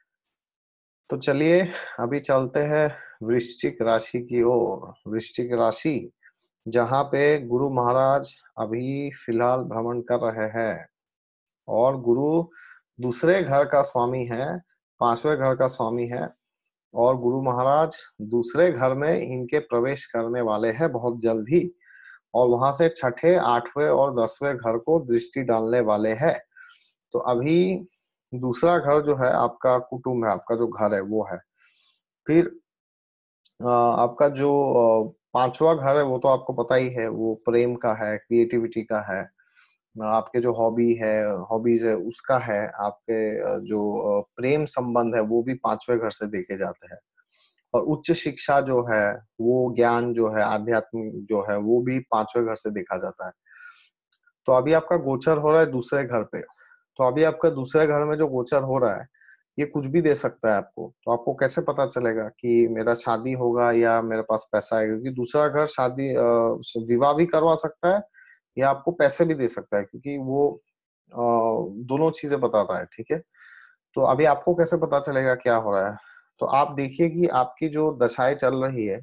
तो चलिए अभी चलते हैं वृश्चिक राशि की ओर। वृश्चिक राशि जहाँ पे गुरु महाराज अभी फिलहाल भ्रमण कर रहे हैं, और गुरु दूसरे घर का स्वामी है, पांचवें घर का स्वामी है। और गुरु महाराज दूसरे घर में इनके प्रवेश करने वाले हैं बहुत जल्द ही, और वहां से छठे, आठवें और दसवें घर को दृष्टि डालने वाले हैं। तो अभी दूसरा घर जो है आपका कुटुंब है, आपका जो घर है वो है। फिर अ, आपका जो अ, पांचवा घर है वो तो आपको पता ही है, वो प्रेम का है, क्रिएटिविटी का है। आपके जो हॉबी है, हॉबीज है उसका है। आपके अ, जो अ, प्रेम संबंध है वो भी पांचवें घर से देखे जाते हैं। और उच्च शिक्षा जो है, वो ज्ञान जो है, आध्यात्म जो है, वो भी पांचवें घर से देखा जाता है। तो अभी आपका गोचर हो रहा है दूसरे घर पे। तो अभी आपका दूसरे घर में जो गोचर हो रहा है, ये कुछ भी दे सकता है आपको। तो आपको कैसे पता चलेगा कि मेरा शादी होगा या मेरे पास पैसा है? क्योंकि दूसरा घर शादी अ, विवाह भी करवा सकता है, या आपको पैसे भी दे सकता है, क्योंकि वो अ, दोनों चीजें बताता है, ठीक है। तो अभी आपको कैसे पता चलेगा क्या हो रहा है? तो आप देखिए कि आपकी जो दशाएं चल रही है,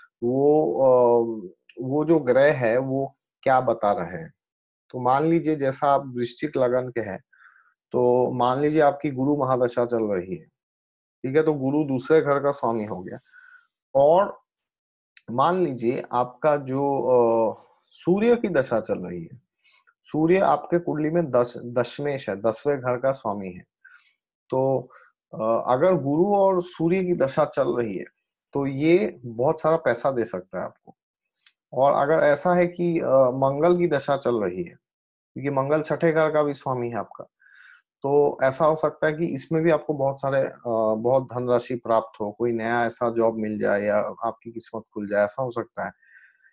वो अ, वो जो ग्रह है वो क्या बता रहे हैं। तो मान लीजिए जैसा आप वृश्चिक लगन के हैं, तो मान लीजिए आपकी गुरु महादशा चल रही है, ठीक है। तो गुरु दूसरे घर का स्वामी हो गया। और मान लीजिए आपका जो अ, सूर्य की दशा चल रही है। सूर्य आपके कुंडली में दस दशमेश है, दसवें घर का स्वामी है। तो अ, अगर गुरु और सूर्य की दशा चल रही है, तो ये बहुत सारा पैसा दे सकता है आपको। और अगर ऐसा है कि अ, मंगल की दशा चल रही है, क्योंकि मंगल छठे घर का भी स्वामी है आपका, तो ऐसा हो सकता है कि इसमें भी आपको बहुत सारे अ, बहुत धनराशि प्राप्त हो, कोई नया ऐसा जॉब मिल जाए, या आपकी किस्मत खुल जाए, ऐसा हो सकता है।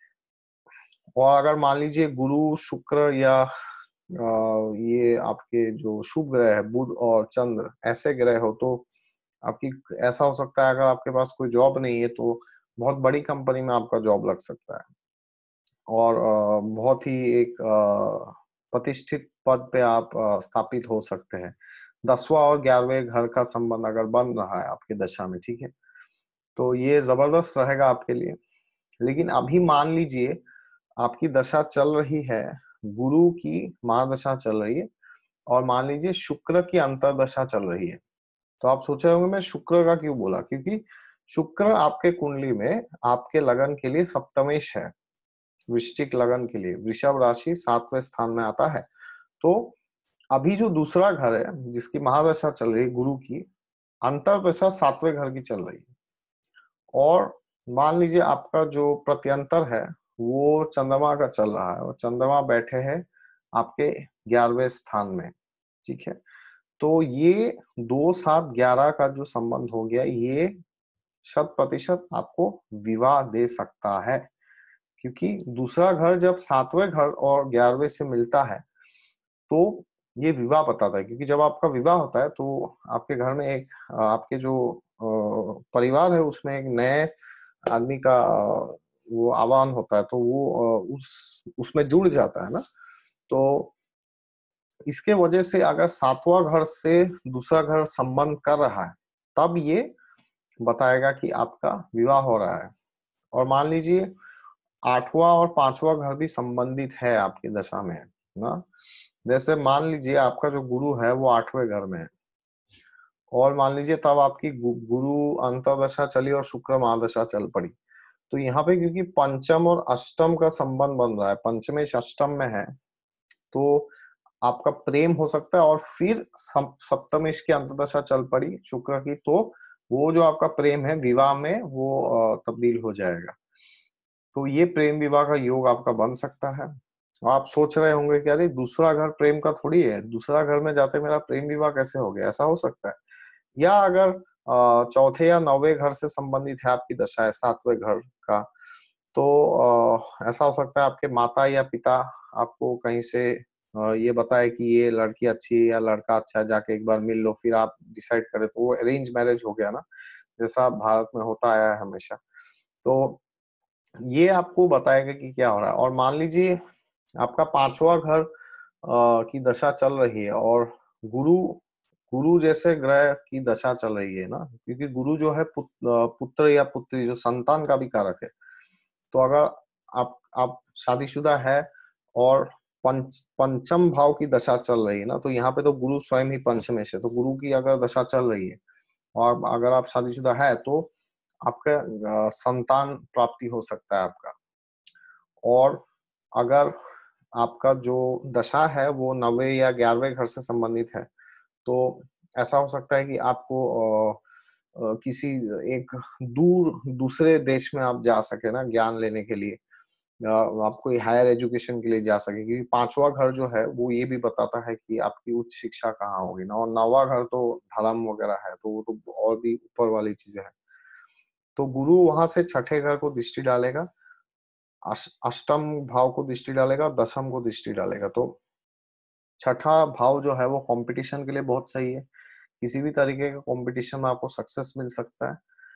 और अगर मान लीजिए गुरु, शुक्र या अ, ये आपके जो शुभ ग्रह है, बुध और चंद्र, ऐसे ग्रह हो, तो आपकी ऐसा हो सकता है, अगर आपके पास कोई जॉब नहीं है, तो बहुत बड़ी कंपनी में आपका जॉब लग सकता है। और अ, बहुत ही एक अ, प्रतिष्ठित पद पे आप अ, स्थापित हो सकते हैं। दसवां और ग्यारहवें घर का संबंध अगर बन रहा है आपकी दशा में, ठीक है, तो ये जबरदस्त रहेगा आपके लिए। लेकिन अभी मान लीजिए आपकी दशा चल रही है, गुरु की महादशा चल रही है, और मान लीजिए शुक्र की अंतर्दशा चल रही है। तो आप सोच रहे होंगे मैं शुक्र का क्यों बोला, क्योंकि शुक्र आपके कुंडली में आपके लगन के लिए सप्तमेश है। वृश्चिक लगन के लिए वृषभ राशि सातवें स्थान में आता है। तो अभी जो दूसरा घर है जिसकी महादशा चल रही है गुरु की, अंतर्दशा सातवें घर की चल रही है। और मान लीजिए आपका जो प्रत्यंतर है वो चंद्रमा का चल रहा है, और चंद्रमा बैठे हैं आपके ग्यारहवें स्थान में, ठीक है। तो ये दो सात ग्यारह का जो संबंध हो गया, ये शत प्रतिशत आपको विवाह दे सकता है, क्योंकि दूसरा घर जब सातवें घर और ग्यारहवें से मिलता है तो ये विवाह बताता है, क्योंकि जब आपका विवाह होता है तो आपके घर में एक आपके जो परिवार है उसमें एक नए आदमी का वो आह्वान होता है, तो वो उस उसमें जुड़ जाता है ना। तो इसके वजह से अगर सातवां घर से दूसरा घर संबंध कर रहा है तब ये बताएगा कि आपका विवाह हो रहा है। और मान लीजिए आठवां और पांचवा घर भी संबंधित है आपकी दशा में ना, जैसे मान लीजिए आपका जो गुरु है वो आठवें घर में है और मान लीजिए तब आपकी गुरु अंतर्दशा चली और शुक्र महादशा चल पड़ी, तो यहाँ पे क्योंकि पंचम और अष्टम का संबंध बन रहा है, पंचमेश अष्टम में है, तो आपका प्रेम हो सकता है और फिर सप्तमेश की अंतर्दशा चल पड़ी शुक्र की, तो वो जो आपका प्रेम है विवाह में वो तब्दील हो जाएगा। तो ये प्रेम विवाह का योग आपका बन सकता है। आप सोच रहे होंगे कि अरे दूसरा घर प्रेम का थोड़ी है, दूसरा घर में जाते मेरा प्रेम विवाह कैसे हो गया, ऐसा हो सकता है। या अगर चौथे या नौवे घर से संबंधित है आपकी दशा है सातवें घर का, तो ऐसा हो सकता है आपके माता या पिता आपको कहीं से ये बताए कि ये लड़की अच्छी है या लड़का अच्छा है, जाके एक बार मिल लो फिर आप डिसाइड करें, तो वो अरेंज मैरिज हो गया ना, जैसा भारत में होता आया है हमेशा। तो ये आपको बताएगा कि क्या हो रहा है। और मान लीजिए आपका पांचवा घर की दशा चल रही है और गुरु गुरु जैसे ग्रह की दशा चल रही है ना, क्योंकि गुरु जो है पुत, पुत्र या पुत्री जो संतान का भी कारक है, तो अगर आप आप शादीशुदा है और पंच पंचम भाव की दशा चल रही है ना, तो यहाँ पे तो गुरु स्वयं ही पंचमेश है, तो गुरु की अगर दशा चल रही है और अगर आप शादीशुदा है तो आपका संतान प्राप्ति हो सकता है आपका। और अगर आपका जो दशा है वो नवे या ग्यारहवें घर से संबंधित है, तो ऐसा हो सकता है कि आपको आ, आ, किसी एक दूर दूसरे देश में आप जा सके ना ज्ञान लेने के लिए, आप कोई हायर एजुकेशन के लिए जा सके, क्योंकि पांचवा घर जो है वो ये भी बताता है कि आपकी उच्च शिक्षा कहाँ होगी ना, और नौवा घर तो धर्म वगैरह है, तो वो तो और भी ऊपर वाली चीजें हैं। तो गुरु वहां से छठे घर को दृष्टि डालेगा, अष्टम भाव को दृष्टि डालेगा, दशम को दृष्टि डालेगा। तो छठा भाव जो है वो कंपटीशन के लिए बहुत सही है, किसी भी तरीके का कंपटीशन में आपको सक्सेस मिल सकता है।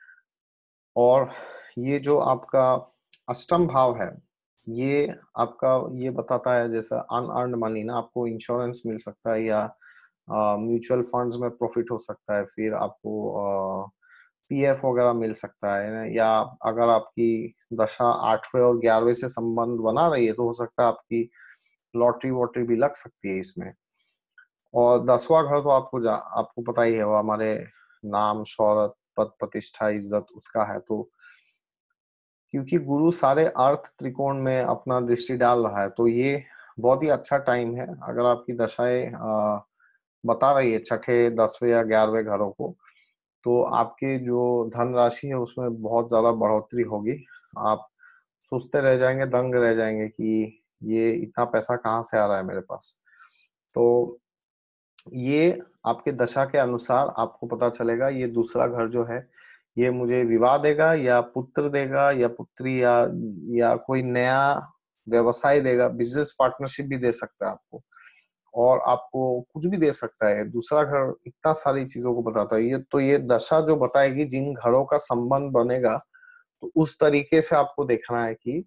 और ये जो आपका अष्टम भाव है ये आपका ये बताता है जैसे अनअर्न्ड मनी ना, आपको इंश्योरेंस मिल सकता है या म्यूचुअल फंड्स में प्रॉफिट हो सकता है, फिर आपको पीएफ वगैरह मिल सकता है, या अगर आपकी दशा आठवें और ग्यारहवें से संबंध बना रही है तो हो सकता है आपकी लॉटरी वॉटरी भी लग सकती है इसमें। और दसवां घर तो आपको जा आपको पता ही है वो हमारे नाम शौहरत पद प्रतिष्ठा इज्जत उसका है, तो क्योंकि गुरु सारे अर्थ त्रिकोण में अपना दृष्टि डाल रहा है तो ये बहुत ही अच्छा टाइम है। अगर आपकी दशाएं बता रही है छठे दसवें या ग्यारहवें घरों को, तो आपके जो धन राशि है उसमें बहुत ज्यादा बढ़ोतरी होगी। आप सोचते रह जाएंगे, दंग रह जाएंगे कि ये इतना पैसा कहाँ से आ रहा है मेरे पास। तो ये आपके दशा के अनुसार आपको पता चलेगा ये दूसरा घर जो है ये मुझे विवाह देगा या पुत्र देगा या पुत्री या या कोई नया व्यवसाय देगा, बिजनेस पार्टनरशिप भी दे सकता है आपको, और आपको कुछ भी दे सकता है। दूसरा घर इतना सारी चीजों को बताता है, ये तो ये दशा जो बताएगी जिन घरों का संबंध बनेगा, तो उस तरीके से आपको देखना है कि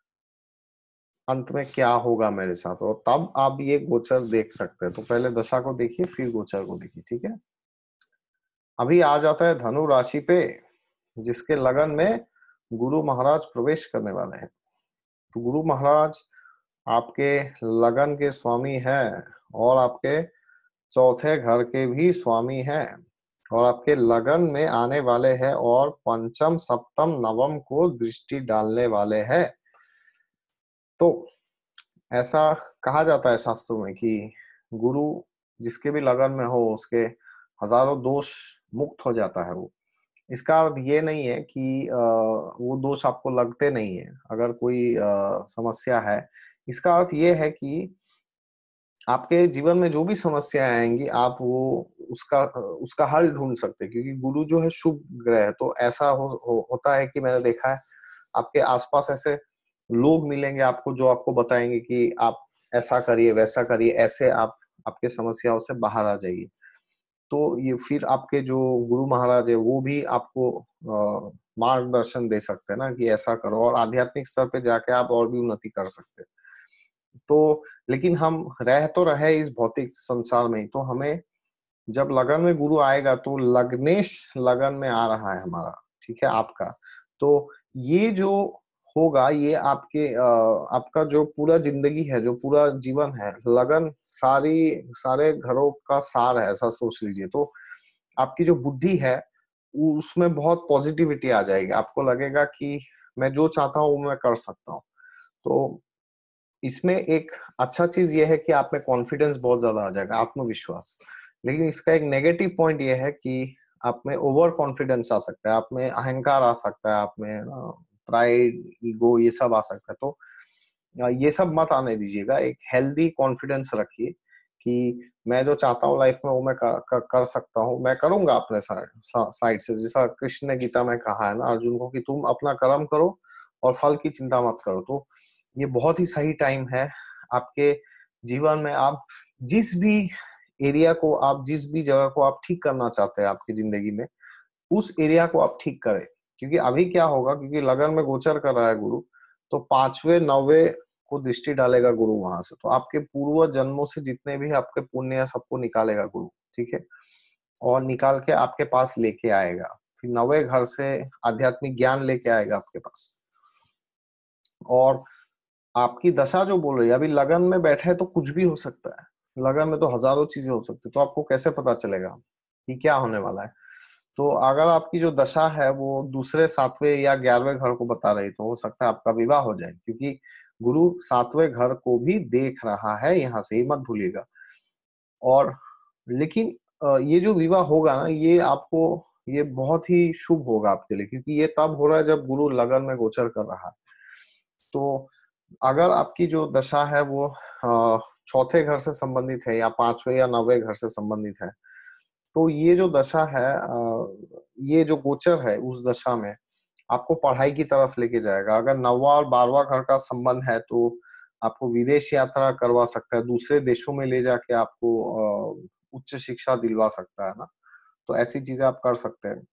अंत में क्या होगा मेरे साथ, और तब आप ये गोचर देख सकते हैं। तो पहले दशा को देखिए फिर गोचर को देखिए, ठीक है। अभी आ जाता है धनु राशि पे, जिसके लगन में गुरु महाराज प्रवेश करने वाले हैं। तो गुरु महाराज आपके लगन के स्वामी हैं और आपके चौथे घर के भी स्वामी हैं, और आपके लगन में आने वाले हैं और पंचम सप्तम नवम को दृष्टि डालने वाले हैं। तो ऐसा कहा जाता है शास्त्रों में कि गुरु जिसके भी लगन में हो उसके हजारों दोष मुक्त हो जाता है वो। इसका अर्थ ये नहीं है कि वो दोष आपको लगते नहीं है अगर कोई समस्या है। इसका अर्थ ये है कि आपके जीवन में जो भी समस्याएं आएंगी आप वो उसका उसका हल ढूंढ सकते हैं, क्योंकि गुरु जो है शुभ ग्रह है। तो ऐसा हो, हो, होता है कि मैंने देखा है आपके आसपास ऐसे लोग मिलेंगे आपको जो आपको बताएंगे कि आप ऐसा करिए वैसा करिए, ऐसे आप आपके समस्याओं से बाहर आ जाइए। तो ये फिर आपके जो गुरु महाराज है वो भी आपको अ, मार्गदर्शन दे सकते हैं ना कि ऐसा करो, और आध्यात्मिक स्तर पे जाके आप और भी उन्नति कर सकते हैं। तो लेकिन हम रह तो रहे इस भौतिक संसार में ही, तो हमें जब लगन में गुरु आएगा तो लग्नेश लगन में आ रहा है हमारा, ठीक है, आपका। तो ये जो होगा ये आपके आ, आपका जो पूरा जिंदगी है, जो पूरा जीवन है, लगन सारी सारे घरों का सार है, ऐसा सोच लीजिए। तो आपकी जो बुद्धि है उ- उसमें बहुत पॉजिटिविटी आ जाएगी, आपको लगेगा कि मैं जो चाहता हूँ वो मैं कर सकता हूँ। तो इसमें एक अच्छा चीज ये है कि आप में कॉन्फिडेंस बहुत ज्यादा आ जाएगा, आत्मविश्वास। लेकिन इसका एक नेगेटिव पॉइंट ये है कि आप में ओवर कॉन्फिडेंस आ सकता है, आप में अहंकार आ सकता है, आप में प्राइड, ईगो, ये सब आ सकता है। तो अ, ये सब मत आने दीजिएगा, एक हेल्दी कॉन्फिडेंस रखिए कि मैं जो चाहता हूँ लाइफ में वो मैं कर, कर, कर सकता हूँ, मैं करूंगा अपने साइड से। जैसा कृष्ण ने गीता में कहा है ना अर्जुन को कि तुम अपना कर्म करो और फल की चिंता मत करो। तो ये बहुत ही सही टाइम है आपके जीवन में। आप जिस भी एरिया को, आप जिस भी जगह को आप ठीक करना चाहते हैं आपकी जिंदगी में, उस एरिया को आप ठीक करें। क्योंकि अभी क्या होगा, क्योंकि लगन में गोचर कर रहा है गुरु, तो पांचवे नौवे को दृष्टि डालेगा गुरु वहां से, तो आपके पूर्व जन्मों से जितने भी आपके पुण्य है सबको निकालेगा गुरु, ठीक है, और निकाल के आपके पास लेके आएगा। फिर नवे घर से आध्यात्मिक ज्ञान लेके आएगा आपके पास। और आपकी दशा जो बोल रही है, अभी लगन में बैठे है तो कुछ भी हो सकता है, लगन में तो हजारों चीजें हो सकती है, तो आपको कैसे पता चलेगा कि क्या होने वाला है। तो अगर आपकी जो दशा है वो दूसरे सातवें या ग्यारहवें घर को बता रही, तो हो सकता है आपका विवाह हो जाए, क्योंकि गुरु सातवें घर को भी देख रहा है यहाँ से, ही मत भूलिएगा। और लेकिन अ, ये जो विवाह होगा ना, ये आपको, ये बहुत ही शुभ होगा आपके लिए, क्योंकि ये तब हो रहा है जब गुरु लगन में गोचर कर रहा है। तो अगर आपकी जो दशा है वो अ, चौथे घर से संबंधित है या पांचवें या नौवे घर से संबंधित है, तो ये जो दशा है, अ, ये जो गोचर है उस दशा में आपको पढ़ाई की तरफ लेके जाएगा। अगर नौवा और बारहवां घर का संबंध है तो आपको विदेश यात्रा करवा सकता है, दूसरे देशों में ले जाके आपको अ, उच्च शिक्षा दिलवा सकता है ना। तो ऐसी चीजें आप कर सकते हैं।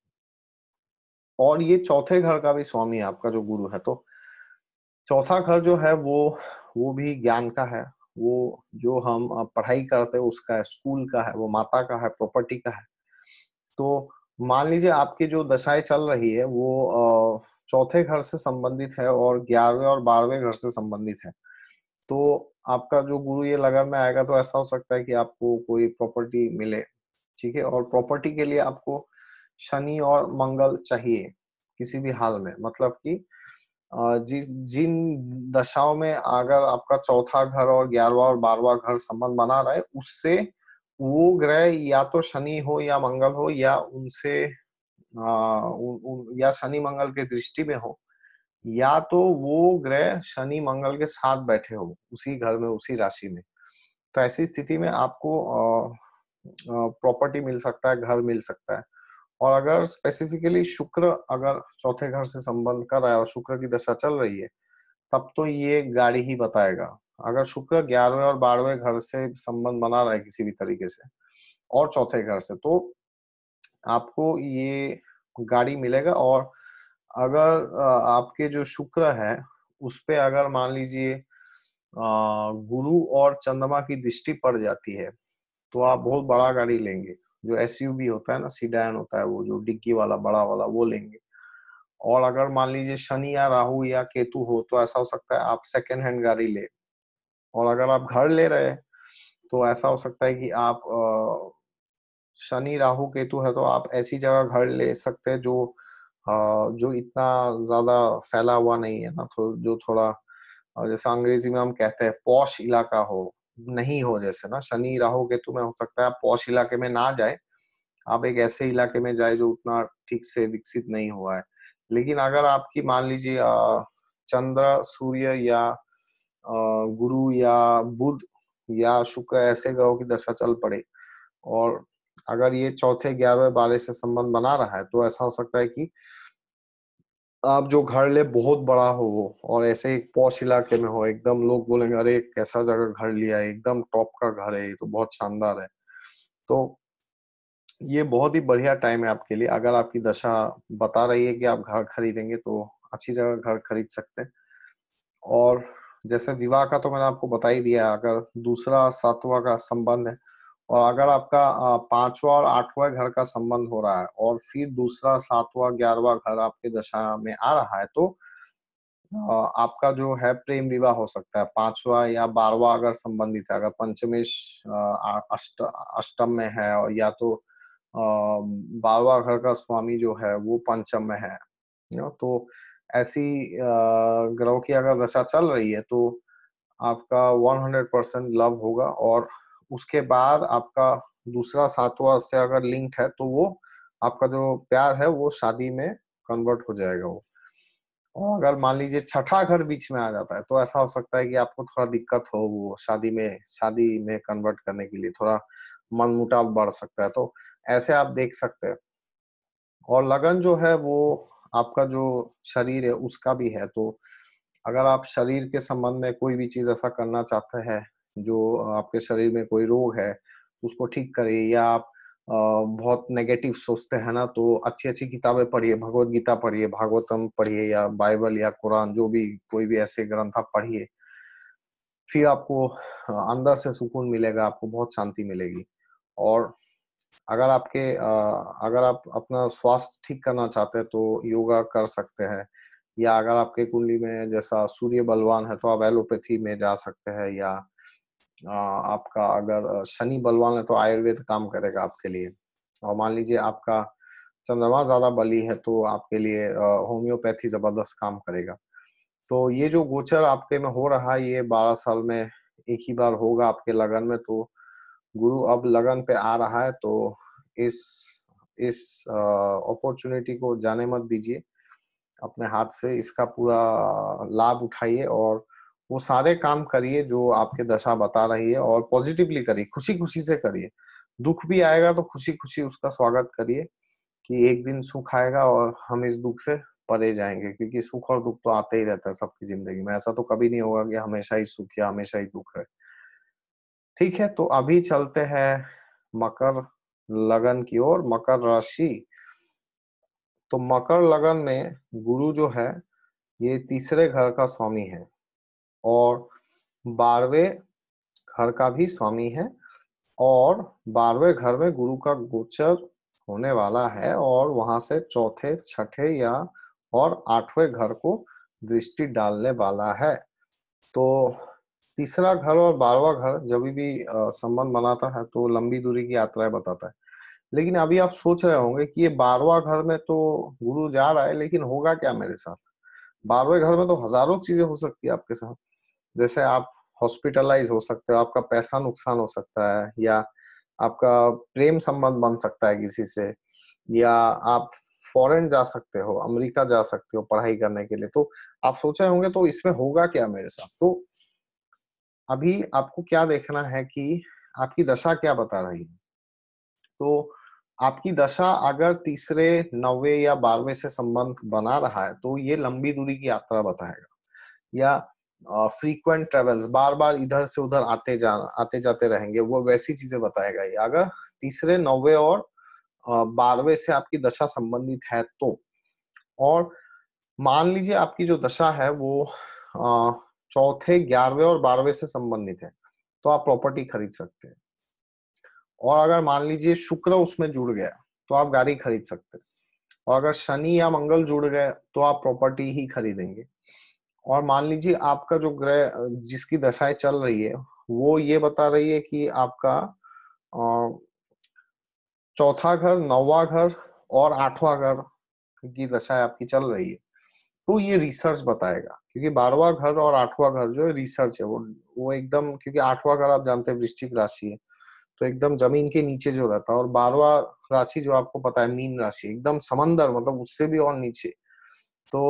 और ये चौथे घर का भी स्वामी है आपका जो गुरु है। तो चौथा घर जो है वो वो भी ज्ञान का है, वो जो हम अ, पढ़ाई करते हैं उसका है, स्कूल का है, वो माता का है, प्रॉपर्टी का है। तो मान लीजिए आपकी जो दशाएं चल रही है वो अ, चौथे घर से संबंधित है और ग्यारहवें और बारहवें घर से संबंधित है। तो आपका जो गुरु ये लगन में आएगा तो ऐसा हो सकता है कि आपको कोई प्रॉपर्टी मिले, ठीक है। और प्रॉपर्टी के लिए आपको शनि और मंगल चाहिए किसी भी हाल में, मतलब कि अ, जिस जिन दशाओं में अगर आपका चौथा घर और ग्यारहवा और बारहवा घर संबंध बना रहा है, उससे वो ग्रह या तो शनि हो या मंगल हो, या उनसे आ, उ, उ, या शनि मंगल के दृष्टि में हो, या तो वो ग्रह शनि मंगल के साथ बैठे हो उसी घर में, उसी राशि में। तो ऐसी स्थिति में आपको प्रॉपर्टी मिल सकता है, घर मिल सकता है। और अगर स्पेसिफिकली शुक्र अगर चौथे घर से संबंध कर रहा है और शुक्र की दशा चल रही है, तब तो ये गाड़ी ही बताएगा। अगर शुक्र ग्यारहवें और बारहवें घर से संबंध बना रहा है किसी भी तरीके से और चौथे घर से, तो आपको ये गाड़ी मिलेगा। और अगर अ, आपके जो शुक्र है उस पे अगर मान लीजिए अ, गुरु और चंद्रमा की दृष्टि पड़ जाती है, तो आप बहुत बड़ा गाड़ी लेंगे, जो एसयूवी होता है ना, सीडान होता है, वो जो डिग्गी वाला बड़ा वाला, वो लेंगे। और अगर मान लीजिए शनि या राहु या केतु हो तो ऐसा हो सकता है आप सेकेंड हैंड गाड़ी ले। और अगर आप घर ले रहे हैं तो ऐसा हो सकता है कि आप अ, शनि राहु केतु है तो आप ऐसी जगह घर ले सकते हैं जो अ, जो इतना ज्यादा फैला हुआ नहीं है ना, तो जो थोड़ा अ, जैसे अंग्रेजी में हम कहते हैं पॉश इलाका हो, नहीं हो। जैसे ना शनि राहु केतु में हो सकता है आप पॉश इलाके में ना जाए, आप एक ऐसे इलाके में जाए जो उतना ठीक से विकसित नहीं हुआ है। लेकिन अगर आपकी मान लीजिए अ, चंद्र सूर्य या अ, गुरु या बुध या शुक्र ऐसे ग्रहों की दशा चल पड़े और अगर ये चौथे ग्यारहवें बारह से संबंध बना रहा है तो ऐसा हो सकता है कि आप जो घर ले बहुत बड़ा हो वो और ऐसे एक पॉश इलाके में हो, एकदम लोग बोलेंगे अरे कैसा जगह घर लिया है, एकदम टॉप का घर है, ये तो बहुत शानदार है। तो ये बहुत ही बढ़िया टाइम है आपके लिए। अगर आपकी दशा बता रही है कि आप घर खरीदेंगे तो अच्छी जगह घर खरीद सकते हैं। और जैसे विवाह का तो मैंने आपको बता ही दिया, अगर दूसरा सातवां का संबंध है और अगर आपका अ, पांचवा और आठवां घर का संबंध हो रहा है और फिर दूसरा सातवां ग्यारहवां घर आपके दशा में आ रहा है तो अ, आपका जो है प्रेम विवाह हो सकता है। पांचवा या बारहवां अगर संबंधित है, अगर पंचमेश अ, आ- अष्ट अष्टम में है और या तो अ, बारहवां घर का स्वामी जो है वो पंचम में है, यू नो, तो ऐसी अ, ग्रहों की अगर दशा चल रही है तो आपका हंड्रेड परसेंट लव होगा और उसके बाद आपका दूसरा सातवां से अगर लिंक्ड है तो वो आपका जो प्यार है वो शादी में कन्वर्ट हो जाएगा वो। और अगर मान लीजिए छठा घर बीच में आ जाता है तो ऐसा हो सकता है कि आपको थोड़ा दिक्कत हो वो शादी में शादी में कन्वर्ट करने के लिए, थोड़ा मनमुटाव बढ़ सकता है। तो ऐसे आप देख सकते हैं। और लगन जो है वो आपका जो शरीर है उसका भी है। तो अगर आप शरीर के संबंध में कोई भी चीज ऐसा करना चाहते हैं जो आपके शरीर में कोई रोग है तो उसको ठीक करिए, या आप अ, बहुत नेगेटिव सोचते हैं ना तो अच्छी अच्छी किताबें पढ़िए, भगवत गीता पढ़िए, भागवतम पढ़िए या बाइबल या कुरान, जो भी कोई भी ऐसे ग्रंथ आप पढ़िए। फिर आपको अ, अंदर से सुकून मिलेगा, आपको बहुत शांति मिलेगी। और अगर आपके अ, अगर आप अपना स्वास्थ्य ठीक करना चाहते हैं तो योगा कर सकते हैं, या अगर आपके कुंडली में जैसा सूर्य बलवान है तो आप एलोपैथी में जा सकते हैं, या अ, आपका अगर शनि बलवान है तो आयुर्वेद काम करेगा आपके लिए। और मान लीजिए आपका चंद्रमा ज्यादा बली है तो आपके लिए अ, होम्योपैथी जबरदस्त काम करेगा। तो ये जो गोचर आपके में हो रहा है ये बारह साल में एक ही बार होगा आपके लगन में। तो गुरु अब लगन पे आ रहा है तो इस इस अपॉर्चुनिटी को जाने मत दीजिए, अपने हाथ से इसका पूरा लाभ उठाइए और वो सारे काम करिए जो आपके दशा बता रही है, और पॉजिटिवली करिए, खुशी खुशी से करिए। दुख भी आएगा तो खुशी खुशी उसका स्वागत करिए कि एक दिन सुख आएगा और हम इस दुख से परे जाएंगे, क्योंकि सुख और दुख तो आते ही रहता है सबकी जिंदगी में। ऐसा तो कभी नहीं होगा कि हमेशा ही सुख या हमेशा ही दुख है। ठीक है, तो अभी चलते हैं मकर लगन की ओर, मकर राशि। तो मकर लगन में गुरु जो है ये तीसरे घर का स्वामी है और बारहवें घर का भी स्वामी है। और बारहवें घर में गुरु का गोचर होने वाला है और वहां से चौथे छठे या और आठवें घर को दृष्टि डालने वाला है। तो तीसरा घर और बारहवां घर जब भी अ, संबंध बनाता है तो लंबी दूरी की यात्राएं बताता है। लेकिन अभी आप सोच रहे होंगे कि ये बारहवां घर में तो गुरु जा रहा है, लेकिन होगा क्या मेरे साथ? बारहवें घर में तो हजारों चीजें हो सकती है आपके साथ। जैसे आप हॉस्पिटलाइज हो सकते हो, आपका पैसा नुकसान हो सकता है, या आपका प्रेम संबंध बन सकता है किसी से, या आप फॉरेन जा सकते हो, अमेरिका जा सकते हो पढ़ाई करने के लिए। तो आप सोच रहे होंगे तो इसमें होगा क्या मेरे साथ? तो अभी आपको क्या देखना है कि आपकी दशा क्या बता रही है। तो आपकी दशा अगर तीसरे नौवे या बारहवें से संबंध बना रहा है तो ये लंबी दूरी की यात्रा बताएगा, या फ्रीक्वेंट ट्रेवल्स, बार बार इधर से उधर आते जा आते जाते रहेंगे, वो वैसी चीजें बताएगा ये अगर तीसरे नौवे और बारहवें से आपकी दशा संबंधित है तो। और मान लीजिए आपकी जो दशा है वो अ, चौथे ग्यारहवें और बारहवें से संबंधित है तो आप प्रॉपर्टी खरीद सकते हैं। और अगर मान लीजिए शुक्र उसमें जुड़ गया तो आप गाड़ी खरीद सकते हैं। और अगर शनि या मंगल जुड़ गए तो आप प्रॉपर्टी ही खरीदेंगे। और मान लीजिए आपका जो ग्रह जिसकी दशाएं चल रही है वो ये बता रही है कि आपका अ, चौथा घर, नौवां घर और आठवां घर की दशाएं आपकी चल रही है। तो ये रिसर्च बताएगा, क्योंकि बारहवां घर और आठवां घर जो है रिसर्च है, वो वो एकदम, क्योंकि आठवां घर आप जानते हैं वृश्चिक राशि है तो एकदम जमीन के नीचे जो रहता है, और बारहवां राशि जो आपको पता है मीन राशि, एकदम समंदर, मतलब उससे भी और नीचे। तो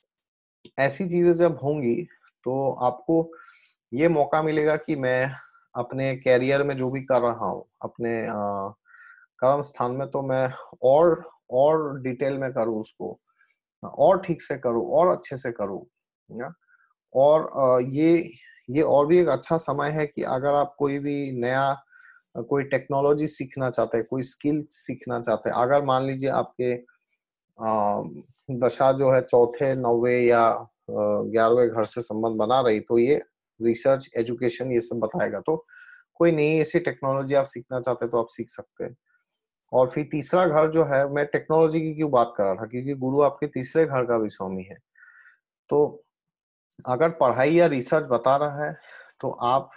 ऐसी चीजें जब होंगी तो आपको ये मौका मिलेगा कि मैं अपने कैरियर में जो भी कर रहा हूँ, अपने अ, कर्म स्थान में, तो मैं और और डिटेल में करूँ उसको, और ठीक से करूँ, और अच्छे से करूँ ना। और अ, ये ये और भी एक अच्छा समय है कि अगर आप कोई भी नया अ, कोई टेक्नोलॉजी सीखना चाहते हैं, कोई स्किल सीखना चाहते हैं, अगर मान लीजिए आपके अ, दशा जो है चौथे, नौवे या ग्यारहवें घर से संबंध बना रही, तो ये रिसर्च, एजुकेशन ये सब बताएगा। तो कोई नई ऐसी टेक्नोलॉजी आप सीखना चाहते हैं तो आप सीख सकते हैं। और फिर तीसरा घर जो है, मैं टेक्नोलॉजी की क्यों बात कर रहा था, क्योंकि गुरु आपके तीसरे घर का भी स्वामी है। तो अगर पढ़ाई या रिसर्च बता रहा है तो आप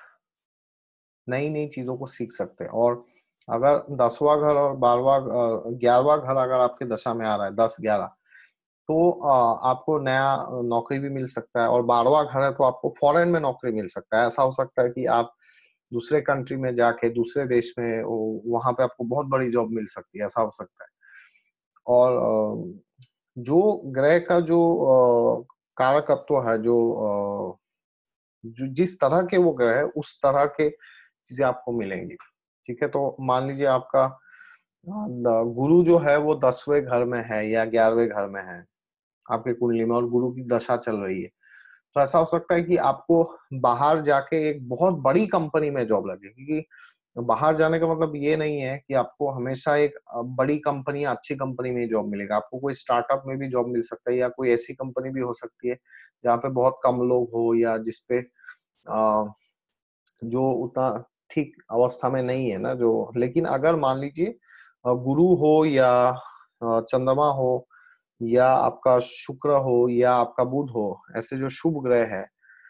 नई नई चीजों को सीख सकते हैं। और अगर दसवां घर और बारहवां ग्यारहवां घर अगर आपके दशा में आ रहा है, दस ग्यारह, तो अ, आपको नया नौकरी भी मिल सकता है। और बारहवां घर है तो आपको फॉरेन में नौकरी मिल सकता है। ऐसा हो सकता है कि आप दूसरे कंट्री में जाके, दूसरे देश में, वहां पे आपको बहुत बड़ी जॉब मिल सकती है, ऐसा हो सकता है। और अ, जो ग्रह का जो अ, कारकत्व है, जो अ, जो जिस तरह के वो ग्रह है, उस तरह के चीजें आपको मिलेंगी। ठीक है, तो मान लीजिए आपका अ, द- गुरु जो है वो दसवें घर में है या ग्यारहवें घर में है आपके कुंडली में, और गुरु की दशा चल रही है, तो ऐसा हो सकता है कि आपको बाहर जाके एक बहुत बड़ी कंपनी में जॉब लगे। क्योंकि बाहर जाने का मतलब ये नहीं है कि आपको हमेशा एक अ, बड़ी कंपनी, अच्छी कंपनी में जॉब मिलेगा। आपको कोई स्टार्टअप में भी जॉब मिल सकता है, या कोई ऐसी कंपनी भी हो सकती है जहाँ पे बहुत कम लोग हो, या जिसपे अ, जो उतना ठीक अवस्था में नहीं है ना, जो। लेकिन अगर मान लीजिए अ, गुरु हो, या अ, चंद्रमा हो, या आपका शुक्र हो, या आपका बुध हो, ऐसे जो शुभ ग्रह है,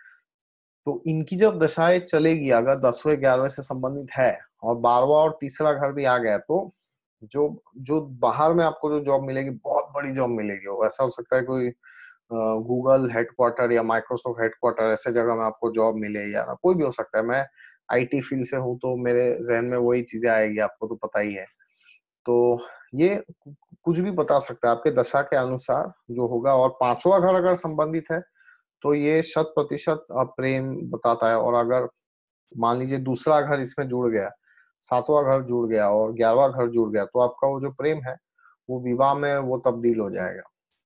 तो इनकी जब दशाएं चलेगी, अगर दसवें ग्यारहवें से संबंधित है, और बारहवां और तीसरा घर भी आ गया, तो जो जो बाहर में आपको जो जॉब मिलेगी, बहुत बड़ी जॉब मिलेगी। वो ऐसा हो सकता है कोई गूगल हेडक्वार्टर या माइक्रोसॉफ्ट हेडक्वार्टर, ऐसे जगह में आपको जॉब मिले, या कोई भी हो सकता है। मैं आईटी फील्ड से हूँ तो मेरे जहन में वही चीजें आएगी, आपको तो पता ही है। तो ये कु- कुछ भी बता सकता है आपके दशा के अनुसार जो होगा। और पांचवा घर अगर संबंधित है तो ये शत प्रतिशत अ, प्रेम बताता है। और अगर मान लीजिए दूसरा घर इसमें जुड़ गया, सातवां घर जुड़ गया और ग्यारहवां घर जुड़ गया, तो आपका वो जो प्रेम है वो विवाह में वो तब्दील हो जाएगा।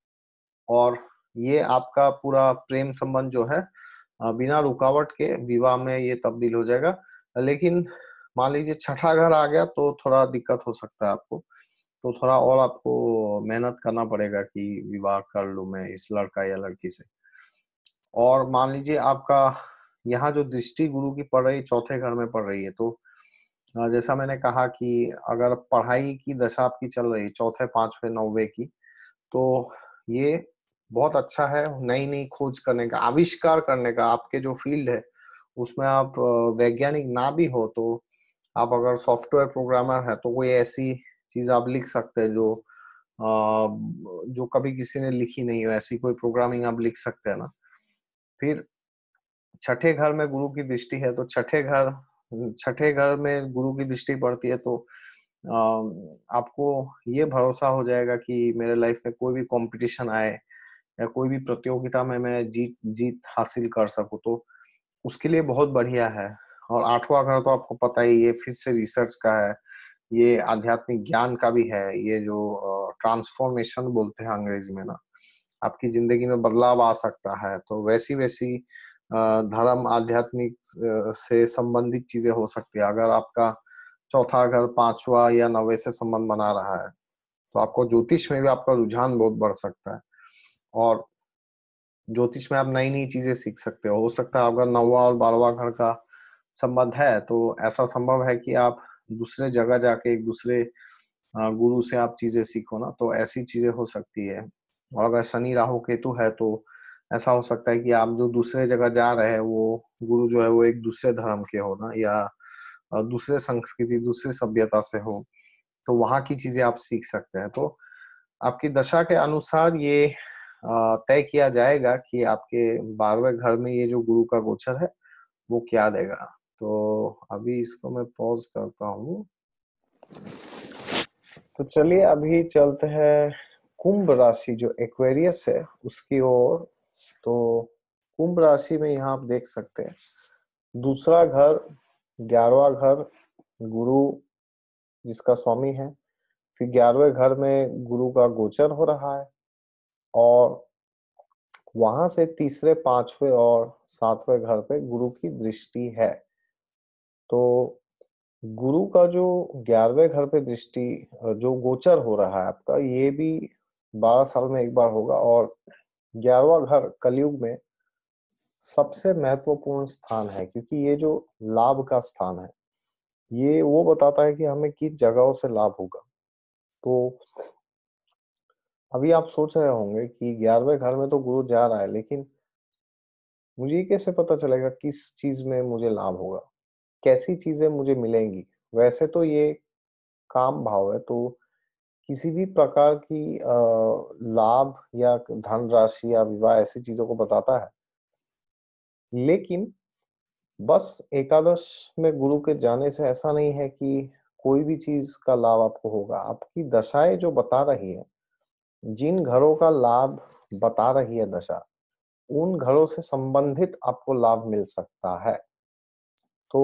और ये आपका पूरा प्रेम संबंध जो है अ, बिना रुकावट के विवाह में ये तब्दील हो जाएगा। लेकिन मान लीजिए छठा घर आ गया तो थोड़ा दिक्कत हो सकता है आपको। तो थोड़ा और आपको मेहनत करना पड़ेगा कि विवाह कर लूं मैं इस लड़का या लड़की से। और मान लीजिए आपका यहाँ जो दृष्टि गुरु की पड़ रही, चौथे घर में पड़ रही है, तो अ, जैसा मैंने कहा कि अगर पढ़ाई की दशा आपकी चल रही है, चौथे, पांचवे, नौवे की, तो ये बहुत अच्छा है नई नई खोज करने का, आविष्कार करने का। आपके जो फील्ड है उसमें आप अ, वैज्ञानिक ना भी हो, तो आप अगर सॉफ्टवेयर प्रोग्रामर है तो कोई ऐसी चीज आप लिख सकते हैं जो अ, जो कभी किसी ने लिखी नहीं हो, ऐसी कोई प्रोग्रामिंग आप लिख सकते हैं ना। फिर छठे घर में गुरु की दृष्टि है, तो छठे घर छठे घर में गुरु की दृष्टि पड़ती है, तो अ, आपको ये भरोसा हो जाएगा कि मेरे लाइफ में कोई भी कंपटीशन आए या कोई भी प्रतियोगिता में मैं जीत जीत हासिल कर सकूं, तो उसके लिए बहुत बढ़िया है। और आठवां घर तो आपको पता ही, ये फिर से रिसर्च का है, ये आध्यात्मिक ज्ञान का भी है। ये जो ट्रांसफॉर्मेशन बोलते हैं अंग्रेजी में ना, आपकी जिंदगी में बदलाव आ सकता है, तो वैसी वैसी अ, धर्म, आध्यात्मिक अ, से संबंधित चीजें हो सकती है। अगर आपका चौथा घर पांचवा या नवे से संबंध बना रहा है, तो आपको ज्योतिष में भी आपका रुझान बहुत बढ़ सकता है। और ज्योतिष में आप नई नई चीजें सीख सकते हो। हो सकता है आपका नौवा और बारहवां घर का संबंध है, तो ऐसा संभव है कि आप दूसरे जगह जाके एक दूसरे अ, गुरु से आप चीजें सीखो ना, तो ऐसी चीजें हो सकती है। और अगर शनि राहु केतु है तो ऐसा हो सकता है कि आप जो दूसरे जगह जा रहे हैं वो गुरु जो है वो एक दूसरे धर्म के हो ना, या अ, दूसरे संस्कृति, दूसरी सभ्यता से हो, तो वहां की चीजें आप सीख सकते हैं। तो आपकी दशा के अनुसार ये अ, तय किया जाएगा कि आपके बारहवें घर में ये जो गुरु का गोचर है वो क्या देगा। तो अभी इसको मैं पॉज करता हूँ। तो चलिए अभी चलते हैं कुंभ राशि जो एक्वेरियस है उसकी ओर। तो कुंभ राशि में यहाँ आप देख सकते हैं दूसरा घर ग्यारहवां घर गुरु जिसका स्वामी है, फिर ग्यारहवें घर में गुरु का गोचर हो रहा है और वहां से तीसरे, पांचवें और सातवें घर पे गुरु की दृष्टि है। तो गुरु का जो ग्यारहवें घर पे दृष्टि जो गोचर हो रहा है आपका, ये भी बारह साल में एक बार होगा और ग्यारहवां घर कलयुग में सबसे महत्वपूर्ण स्थान है, क्योंकि ये जो लाभ का स्थान है, ये वो बताता है कि हमें किस जगहों से लाभ होगा। तो अभी आप सोच रहे होंगे कि ग्यारहवें घर में तो गुरु जा रहा है, लेकिन मुझे ये कैसे पता चलेगा किस चीज में मुझे लाभ होगा, कैसी चीजें मुझे मिलेंगी। वैसे तो ये काम भाव है, तो किसी भी प्रकार की अ, लाभ या धन राशि या विवाह ऐसी चीजों को बताता है। लेकिन बस एकादश में गुरु के जाने से ऐसा नहीं है कि कोई भी चीज का लाभ आपको होगा। आपकी दशाएं जो बता रही है, जिन घरों का लाभ बता रही है दशा, उन घरों से संबंधित आपको लाभ मिल सकता है। तो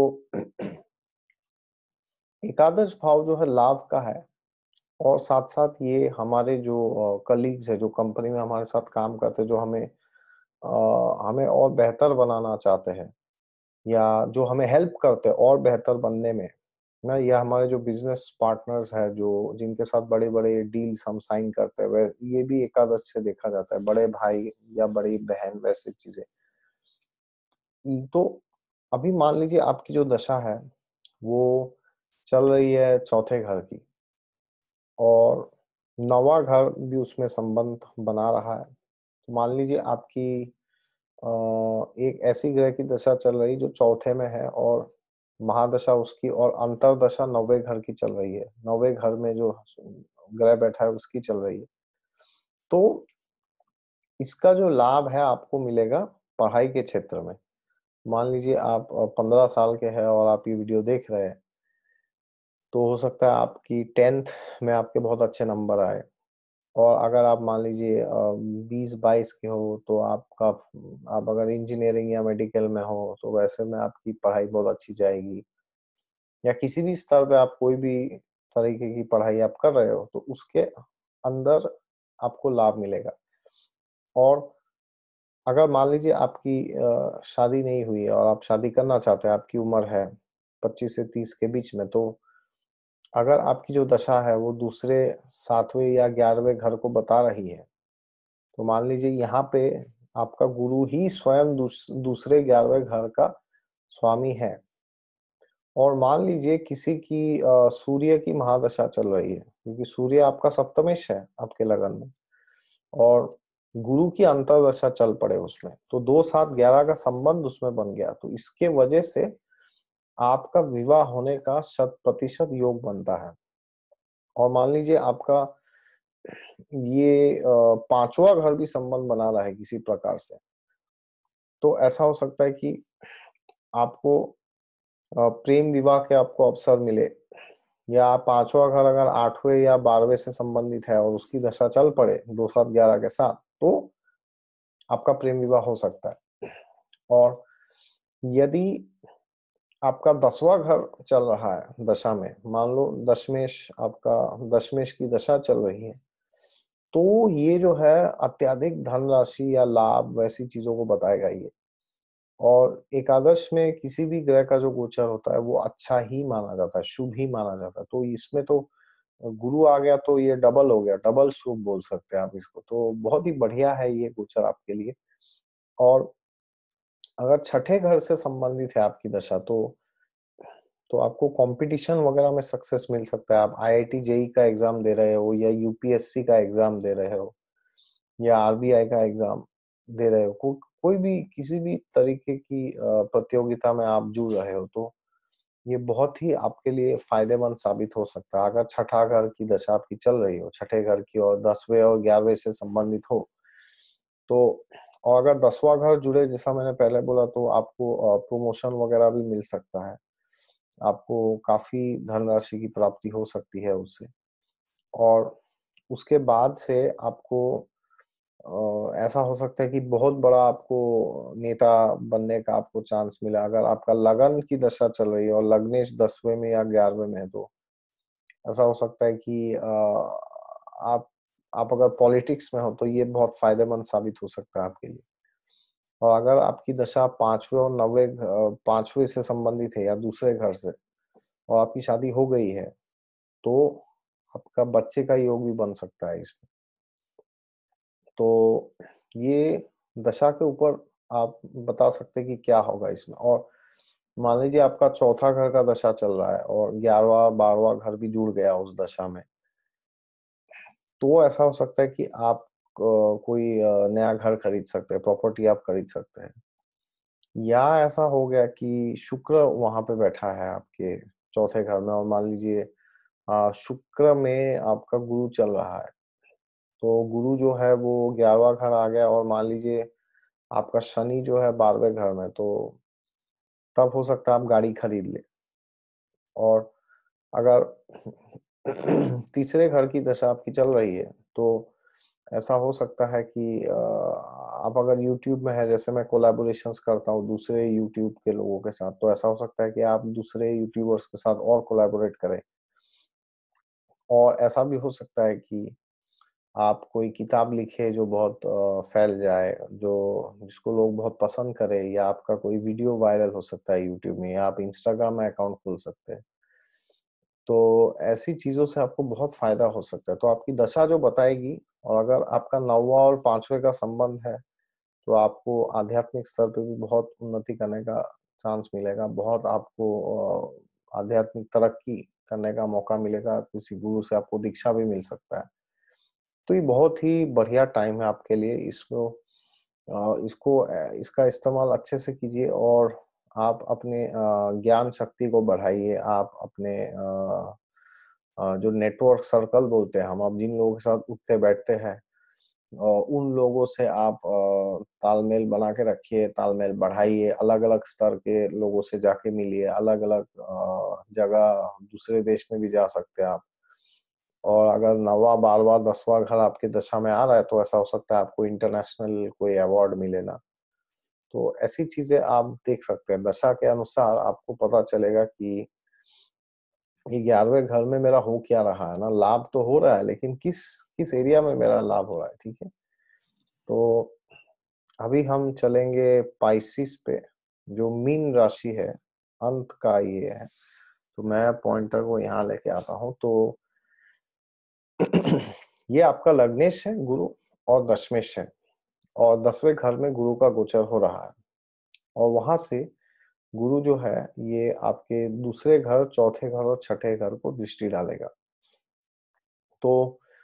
एकादश भाव जो है लाभ का है और साथ साथ ये हमारे जो कलीग्स है, जो कंपनी में हमारे साथ काम करते हैं, जो हमें अ, हमें और बेहतर बनाना चाहते हैं या जो हमें हेल्प करते हैं और बेहतर बनने में ना, या हमारे जो बिजनेस पार्टनर्स है, जो जिनके साथ बड़े बड़े डील्स हम साइन करते हैं, वह ये भी एकादश से देखा जाता है। बड़े भाई या बड़ी बहन, वैसे चीजें। तो अभी मान लीजिए आपकी जो दशा है वो चल रही है चौथे घर की और नौवां घर भी उसमें संबंध बना रहा है। तो मान लीजिए आपकी अ, एक ऐसी ग्रह की दशा चल रही जो चौथे में है और महादशा उसकी और अंतरदशा नौवे घर की चल रही है। नौवे घर में जो ग्रह बैठा है उसकी चल रही है। तो इसका जो लाभ है आपको मिलेगा पढ़ाई के क्षेत्र में। मान लीजिए आप पंद्रह साल के हैं और आप ये वीडियो देख रहे हैं, तो हो सकता है आपकी टेंथ में आपके बहुत अच्छे नंबर आए। और अगर आप मान लीजिए बीस बाईस के हो तो आपका आप अगर इंजीनियरिंग या मेडिकल में हो तो वैसे में आपकी पढ़ाई बहुत अच्छी जाएगी। या किसी भी स्तर पे आप कोई भी तरीके की पढ़ाई आप कर रहे हो तो उसके अंदर आपको लाभ मिलेगा। और अगर मान लीजिए आपकी अ, शादी नहीं हुई है और आप शादी करना चाहते हैं, आपकी उम्र है पच्चीस से तीस के बीच में, तो अगर आपकी जो दशा है वो दूसरे सातवें या ग्यारहवें घर को बता रही है, तो मान लीजिए यहाँ पे आपका गुरु ही स्वयं दूस, दूसरे ग्यारहवें घर का स्वामी है। और मान लीजिए किसी की अ, सूर्य की महादशा चल रही है, क्योंकि सूर्य आपका सप्तमेश है आपके लगन में, और गुरु की अंतर्दशा चल पड़े उसमें, तो दो सात ग्यारह का संबंध उसमें बन गया, तो इसके वजह से आपका विवाह होने का शत प्रतिशत योग बनता है। और मान लीजिए आपका ये अ, पांचवा घर भी संबंध बना रहा है किसी प्रकार से, तो ऐसा हो सकता है कि आपको अ, प्रेम विवाह के आपको अवसर मिले, या पांचवा घर अगर आठवें या बारहवें से संबंधित है और उसकी दशा चल पड़े दो सात ग्यारह के साथ, तो आपका प्रेम विवाह हो सकता है। और यदि आपका दसवां घर चल रहा है दशा में, मान लो दशमेश, आपका दशमेश की दशा चल रही है, तो ये जो है अत्यधिक धनराशि या लाभ वैसी चीजों को बताएगा ये। और एकादश में किसी भी ग्रह का जो गोचर होता है वो अच्छा ही माना जाता है, शुभ ही माना जाता है। तो इसमें तो गुरु आ गया तो ये डबल हो गया, डबल शुभ बोल सकते हैं आप इसको। तो बहुत ही बढ़िया है ये गोचर आपके लिए। और अगर छठे घर से संबंधित है आपकी दशा, तो तो आपको कंपटीशन वगैरह में सक्सेस मिल सकता है। आप आईआईटी जेई का एग्जाम दे रहे हो या यूपीएससी का एग्जाम दे रहे हो या आरबीआई का एग्जाम दे रहे हो, को, कोई भी किसी भी तरीके की अ, प्रतियोगिता में आप जुड़ रहे हो, तो ये बहुत ही आपके लिए फायदेमंद साबित हो सकता है। अगर छठा घर की दशा आपकी चल रही हो, छठे घर की, और दसवें और ग्यारहवें से संबंधित हो, तो और अगर दसवां घर जुड़े, जैसा मैंने पहले बोला, तो आपको प्रमोशन वगैरह भी मिल सकता है, आपको काफी धनराशि की प्राप्ति हो सकती है उससे। और उसके बाद से आपको अ, ऐसा हो सकता है कि बहुत बड़ा आपको नेता बनने का आपको चांस मिला अगर आपका लगन की दशा चल रही है और लग्नेश दसवें में या ग्यारहवें में है तो ऐसा हो सकता है कि अ, आप आप अगर पॉलिटिक्स में हो तो ये बहुत फायदेमंद साबित हो सकता है आपके लिए। और अगर आपकी दशा पाँचवें और नौवें अ, पाँचवें से संबंधित है या दूसरे घर से और आपकी शादी हो गई है, तो आपका बच्चे का योग भी बन सकता है इसमें। तो ये दशा के ऊपर आप बता सकते हैं कि क्या होगा इसमें और मान लीजिए आपका चौथा घर का दशा चल रहा है और ग्यारहवाँ बारहवाँ घर भी जुड़ गया उस दशा में। तो ऐसा हो सकता है कि आप क कोई अ, नया घर खरीद सकते हैं, प्रॉपर्टी आप खरीद सकते हैं। या ऐसा हो गया कि शुक्र वहाँ पे बैठा है आपके चौथे घर में और मान लीजिए अ, शुक्र में आपका गुरु चल रहा है। तो गुरु जो है वो ग्यारहवाँ घर आ गया और मान लीजिए आपका शनि जो है बारहवें घर में, तो तब हो सकता है आप गाड़ी खरीद लें। और अगर तीसरे घर की दशा आपकी चल रही है, तो ऐसा हो सकता है कि अ, आप अगर यूट्यूब में हैं, जैसे मैं कोलैबोरेशंस करता हूँ दूसरे यूट्यूब के लोगों के साथ, तो ऐसा हो सकता है कि आप दूसरे यूट्यूबर्स के साथ और कोलैबोरेट करें। और ऐसा भी हो सकता है कि आप कोई किताब लिखें जो बहुत अ, फैल जाए, जो जिसको लोग बहुत पसंद करें या आपका कोई वीडियो वायरल हो सकता है यूट्यूब में या आप इंस्टाग्राम में अकाउंट खोल सकते हैं। तो ऐसी चीज़ों से आपको बहुत फ़ायदा हो सकता है। तो आपकी दशा जो बताएगी और अगर आपका नौवाँ और पाँचवें का संबंध है, तो आपको आध्यात्मिक स्तर पे भी बहुत उन्नति करने का चांस मिलेगा। बहुत आपको अ, आध्यात्मिक तरक्की करने का मौका मिलेगा, किसी गुरु से आपको दीक्षा भी मिल सकता है। तो ये बहुत ही बढ़िया टाइम है आपके लिए, इसको अ, इसको अ, इसका इस्तेमाल अच्छे से कीजिए और आप अपने अ, ज्ञान शक्ति को बढ़ाइए, आप अपने अ अ, जो नेटवर्क सर्कल बोलते हैं हम, आप जिन लोगों के साथ उठते-बैठते हैं अ, उन लोगों से आप अ, तालमेल बना के रखिए, तालमेल बढ़ाइए, अलग-अलग स्तर के लोगों से जाके मिलिए, अलग-अलग अ, जगह दूसरे देश में भी जा सकते हैं आप। और अगर नौवाँ, बारहवाँ, दसवाँ घर आपकी दशा में आ रहा है, तो ऐसा हो सकता है आपको इंटरनेशनल कोई अवार्ड मिले ना। तो ऐसी चीज़ें आप देख सकते हैं, दशा के अनुसार आपको पता चलेगा कि ये ग्यारहवें घर में मेरा हो क्या रहा है ना, लाभ तो हो रहा है लेकिन किस किस एरिया में मेरा लाभ हो रहा है, ठीक है? तो अभी हम चलेंगे पाइसेस पे, जो मीन राशि है, अंत का ये है। तो मैं पॉइंटर को यहाँ लेके आता हूँ, तो ये आपका लग्नेश है, गुरु और दशमेश है और दसवें घर में गुरु का गोचर हो रहा है और वहाँ से गुरु जो है, ये आपके दूसरे घर, चौथे घर और छठे घर को दृष्टि डालेगा। तो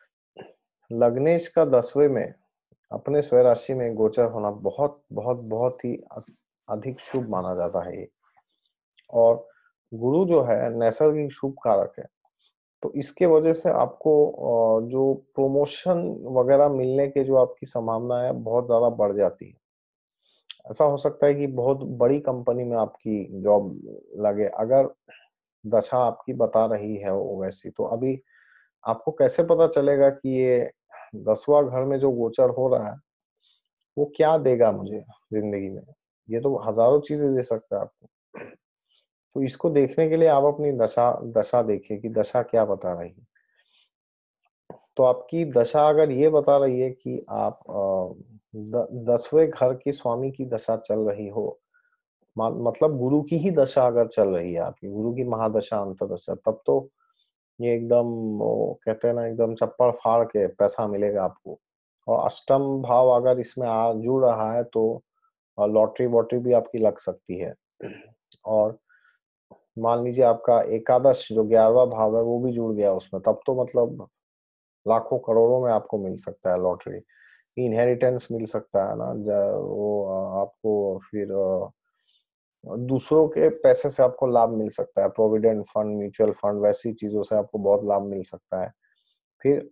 लग्नेश का दसवें में अपने स्वयं राशि में गोचर होना बहुत, बहुत, बहुत ही अ, अधिक शुभ माना जाता है ये। और गुरु जो है नैसर्गिक शुभ कारक है, तो इसके वजह से आपको अ, जो प्रमोशन वगैरह मिलने के जो आपकी संभावना है, बहुत ज़्यादा बढ़ जाती है। ऐसा हो सकता है कि बहुत बड़ी कंपनी में आपकी जॉब लगे, अगर दशा आपकी बता रही है वो वैसी। तो अभी आपको कैसे पता चलेगा कि ये दसवाँ घर में जो गोचर हो रहा है, वो क्या देगा मुझे ज़िंदगी में? ये तो हज़ारों चीज़ें दे सकता है आपको। तो इसको देखने के लिए आप अपनी दशा दशा देखिए कि दशा क्या बता रही है। तो आपकी दशा अगर ये बता रही है कि आप अ, द दसवें घर के स्वामी की दशा चल रही हो, मा मतलब गुरु की ही दशा अगर चल रही है आपकी, गुरु की महादशा, अंतर्दशा, तब तो ये एकदम वो कहते हैं ना, एकदम चप्पड़ फाड़ के पैसा मिलेगा आपको। और अष्टम भाव अगर इसमें आ जुड़ रहा है तो अ, लॉटरी-वॉटरी भी आपकी लग सकती है। और मान लीजिए आपका एकादश जो ग्यारहवाँ भाव है वो भी जुड़ गया उसमें, तब तो मतलब लाखों करोड़ों में आपको मिल सकता है लॉटरी। इनहेरिटेंस मिल सकता है ना, ज वो अ, आपको फिर अ, दूसरों के पैसे से आपको लाभ मिल सकता है, प्रोविडेंट फंड, म्यूचुअल फंड, वैसी चीज़ों से आपको बहुत लाभ मिल सकता है। फिर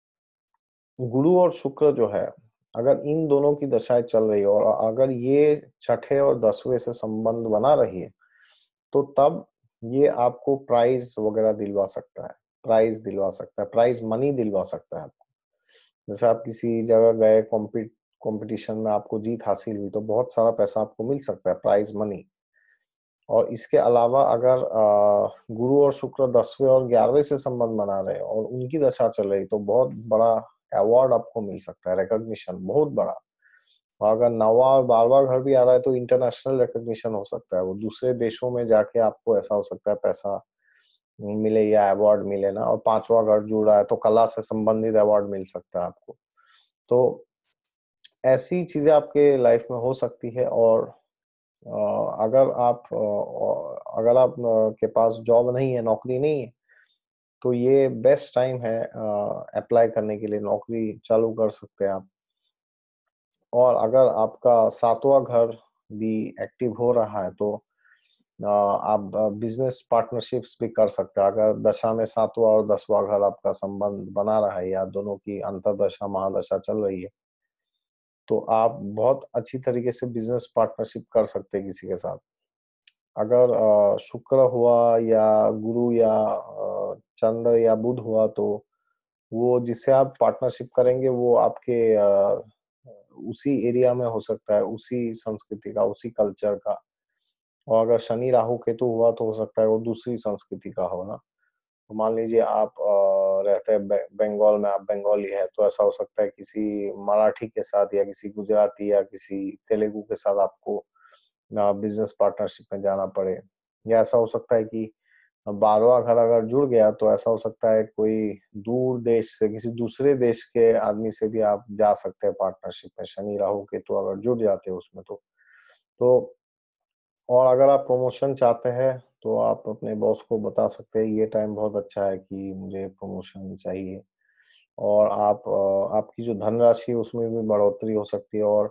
गुरु और शुक्र जो है, अगर इन दोनों की दशाएँ चल रही है और अगर ये छठे और दसवें से संबंध बना रही है, तो तब ये आपको प्राइज़ वगैरह दिलवा सकता है, प्राइज़ दिलवा सकता है, प्राइज़ मनी दिलवा सकता है आपको। जैसे आप किसी जगह गए, कॉम्पिट कॉम्पिटिशन में आपको जीत हासिल हुई, तो बहुत सारा पैसा आपको मिल सकता है, प्राइज़ मनी। और इसके अलावा अगर अ, गुरु और शुक्र दसवें और ग्यारहवें से संबंध बना रहे हैं और उनकी दशा चल रही, तो बहुत बड़ा अवार्ड आपको मिल सकता है, रिकॉग्निशन बहुत बड़ा। और अगर नौवां और बारहवां घर भी आ रहा है, तो इंटरनेशनल रिकॉग्निशन हो सकता है। वो दूसरे देशों में जाके आपको ऐसा हो सकता है पैसा मिले या अवार्ड मिले ना। और पाँचवां घर जुड़ रहा है, तो कला से संबंधित अवार्ड मिल सकता है आपको। तो ऐसी चीज़ें आपके लाइफ में हो सकती है। और अ, अगर आप अ, अ, अगर आप अ, के पास जॉब नहीं है, नौकरी नहीं है, तो ये बेस्ट टाइम है अ, अप्लाई करने के लिए, नौकरी चालू कर सकते हैं आप। और अगर आपका सातवां घर भी एक्टिव हो रहा है, तो अ, आप बिजनेस पार्टनरशिप्स भी कर सकते हैं। अगर दशा में सातवां और दसवां घर आपका संबंध बना रहा है या दोनों की अंतर्दशा महादशा चल रही है, तो आप बहुत अच्छी तरीके से बिजनेस पार्टनरशिप कर सकते हैं किसी के साथ। अगर अ, शुक्र हुआ या गुरु या अ, चंद्र या बुध हुआ, तो वो जिससे आप पार्टनरशिप करेंगे वो आपके अ, उसी एरिया में हो सकता है, उसी संस्कृति का, उसी कल्चर का। और अगर शनि राहु केतु हुआ, तो हो सकता है वो दूसरी संस्कृति का हो ना। तो मान लीजिए आप अ, रहते हैं बे बंगाल में, आप बंगाली हैं, तो ऐसा हो सकता है किसी मराठी के साथ या किसी गुजराती या किसी तेलुगु के साथ आपको अ, बिज़नेस पार्टनरशिप में जाना पड़े। या ऐसा हो सकता है कि बारहवां घर अगर जुड़ गया, तो ऐसा हो सकता है कोई दूर देश से, किसी दूसरे देश के आदमी से भी आप जा सकते हैं पार्टनरशिप में, शनि राहु केतु अगर जुड़ जाते हैं उसमें तो। तो और अगर आप प्रमोशन चाहते हैं, तो आप अपने बॉस को बता सकते हैं, ये टाइम बहुत अच्छा है कि मुझे प्रमोशन चाहिए। और आप अ, आपकी जो धनराशि है उसमें भी बढ़ोतरी हो सकती है। और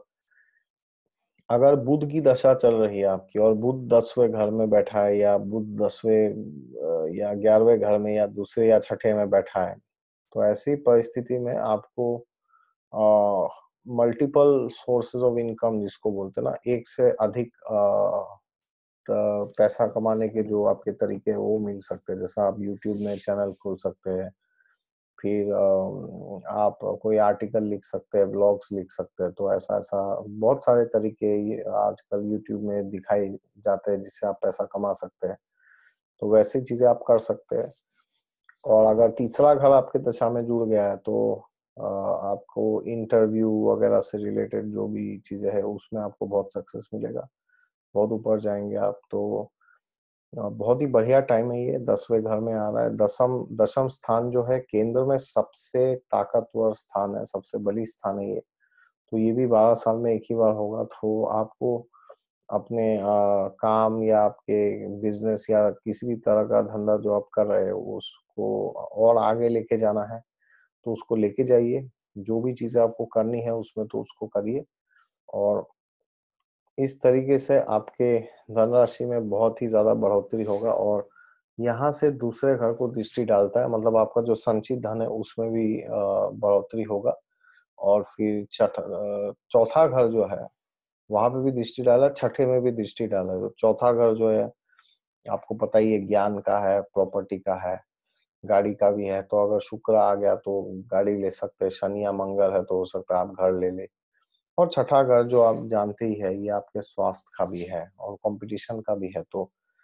अगर बुध की दशा चल रही है आपकी और बुध दसवें घर में बैठा है, या बुध दसवें अ, या ग्यारहवें घर में या दूसरे या छठे में बैठा है, तो ऐसी परिस्थिति में आपको uh, multiple sources of income जिसको बोलते हैं ना, एक से अधिक अ त पैसा कमाने के जो आपके तरीके हैं वो मिल सकते हैं। जैसे आप यूट्यूब में चैनल खोल सकते हैं, फिर अ, आप कोई आर्टिकल लिख सकते हैं, व्लॉग्स लिख सकते हैं। तो ऐसा-ऐसा बहुत सारे तरीके ये आजकल यूट्यूब में दिखाए जाते हैं जिससे आप पैसा कमा सकते हैं। तो वैसी चीज़ें आप कर सकते हैं। और अगर तीसरा घर आपके दशा में जुड़ गया है, तो अ, आपको इंटरव्यू वगैरह से रिलेटेड जो भी चीज़ें हैं उसमें आपको बहुत सक्सेस मिलेगा, बहुत ऊपर जाएँगे आप। तो अ, बहुत ही बढ़िया टाइम है ये, दसवें घर में आ रहा है। दसम दशम स्थान जो है केंद्र में सबसे ताकतवर स्थान है, सबसे बली स्थान है ये। तो ये भी बारह साल में एक ही बार होगा, तो आपको अपने अ, काम या आपके बिज़नेस या किसी भी तरह का धंधा जो आप कर रहे हो उसको और आगे लेके जाना है, तो उसको लेके जाइए। जो भी चीज़ें आपको करनी है उसमें तो उसको करिए। और इस तरीके से आपके धनराशि में बहुत ही ज़्यादा बढ़ोतरी होगा। और यहाँ से दूसरे घर को दृष्टि डालता है, मतलब आपका जो संचित धन है उसमें भी अ, बढ़ोतरी होगा। और फिर छठ अ, चौथा घर जो है, वहाँ पे भी दृष्टि डाला है, छठे में भी दृष्टि डाला है। तो चौथा घर जो है, आपको पता ही है, ज्ञान का है, प्रॉपर्टी का है, गाड़ी का भी है। तो अगर शुक्र आ गया तो गाड़ी ले सकते हैं, शनि या मंगल है तो हो सकता है आप घर ले लें। और छठा घर जो आप जानते ही है, ये आपके स्वास्थ्य का भी है और कंपटीशन का भी है। तो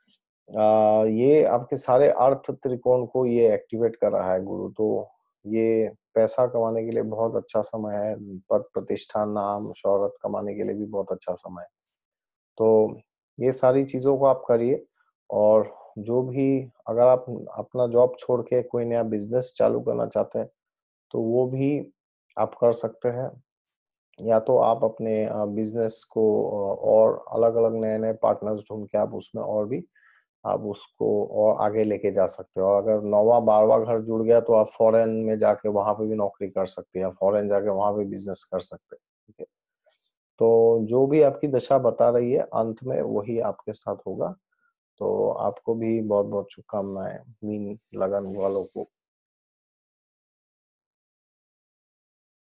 अ, ये आपके सारे अर्थ त्रिकोण को ये एक्टिवेट कर रहा है गुरु। तो ये पैसा कमाने के लिए बहुत अच्छा समय है, पद प्रतिष्ठा, नाम, शोहरत कमाने के लिए भी बहुत अच्छा समय है। तो ये सारी चीज़ों को आप करिए। और जो भी, अगर आप अपना जॉब छोड़ के कोई नया बिज़नेस चालू करना चाहते हैं, तो वो भी आप कर सकते हैं। या तो आप अपने अ, बिज़नेस को अ, और अलग-अलग नए-नए पार्टनर्स ढूँढ के आप उसमें और भी आप उसको और आगे लेके जा सकते हो। और अगर नौवां बारहवां घर जुड़ गया, तो आप फ़ॉरेन में जाके वहाँ पे भी नौकरी कर सकते हैं, या फ़ॉरेन जाके वहाँ पे बिज़नेस कर सकते हैं, ठीक है? तो जो भी आपकी दशा बता रही है, अंत में वही आपके साथ होगा। तो आपको भी बहुत-बहुत शुभकामनाएँ, मीन लगन वालों को।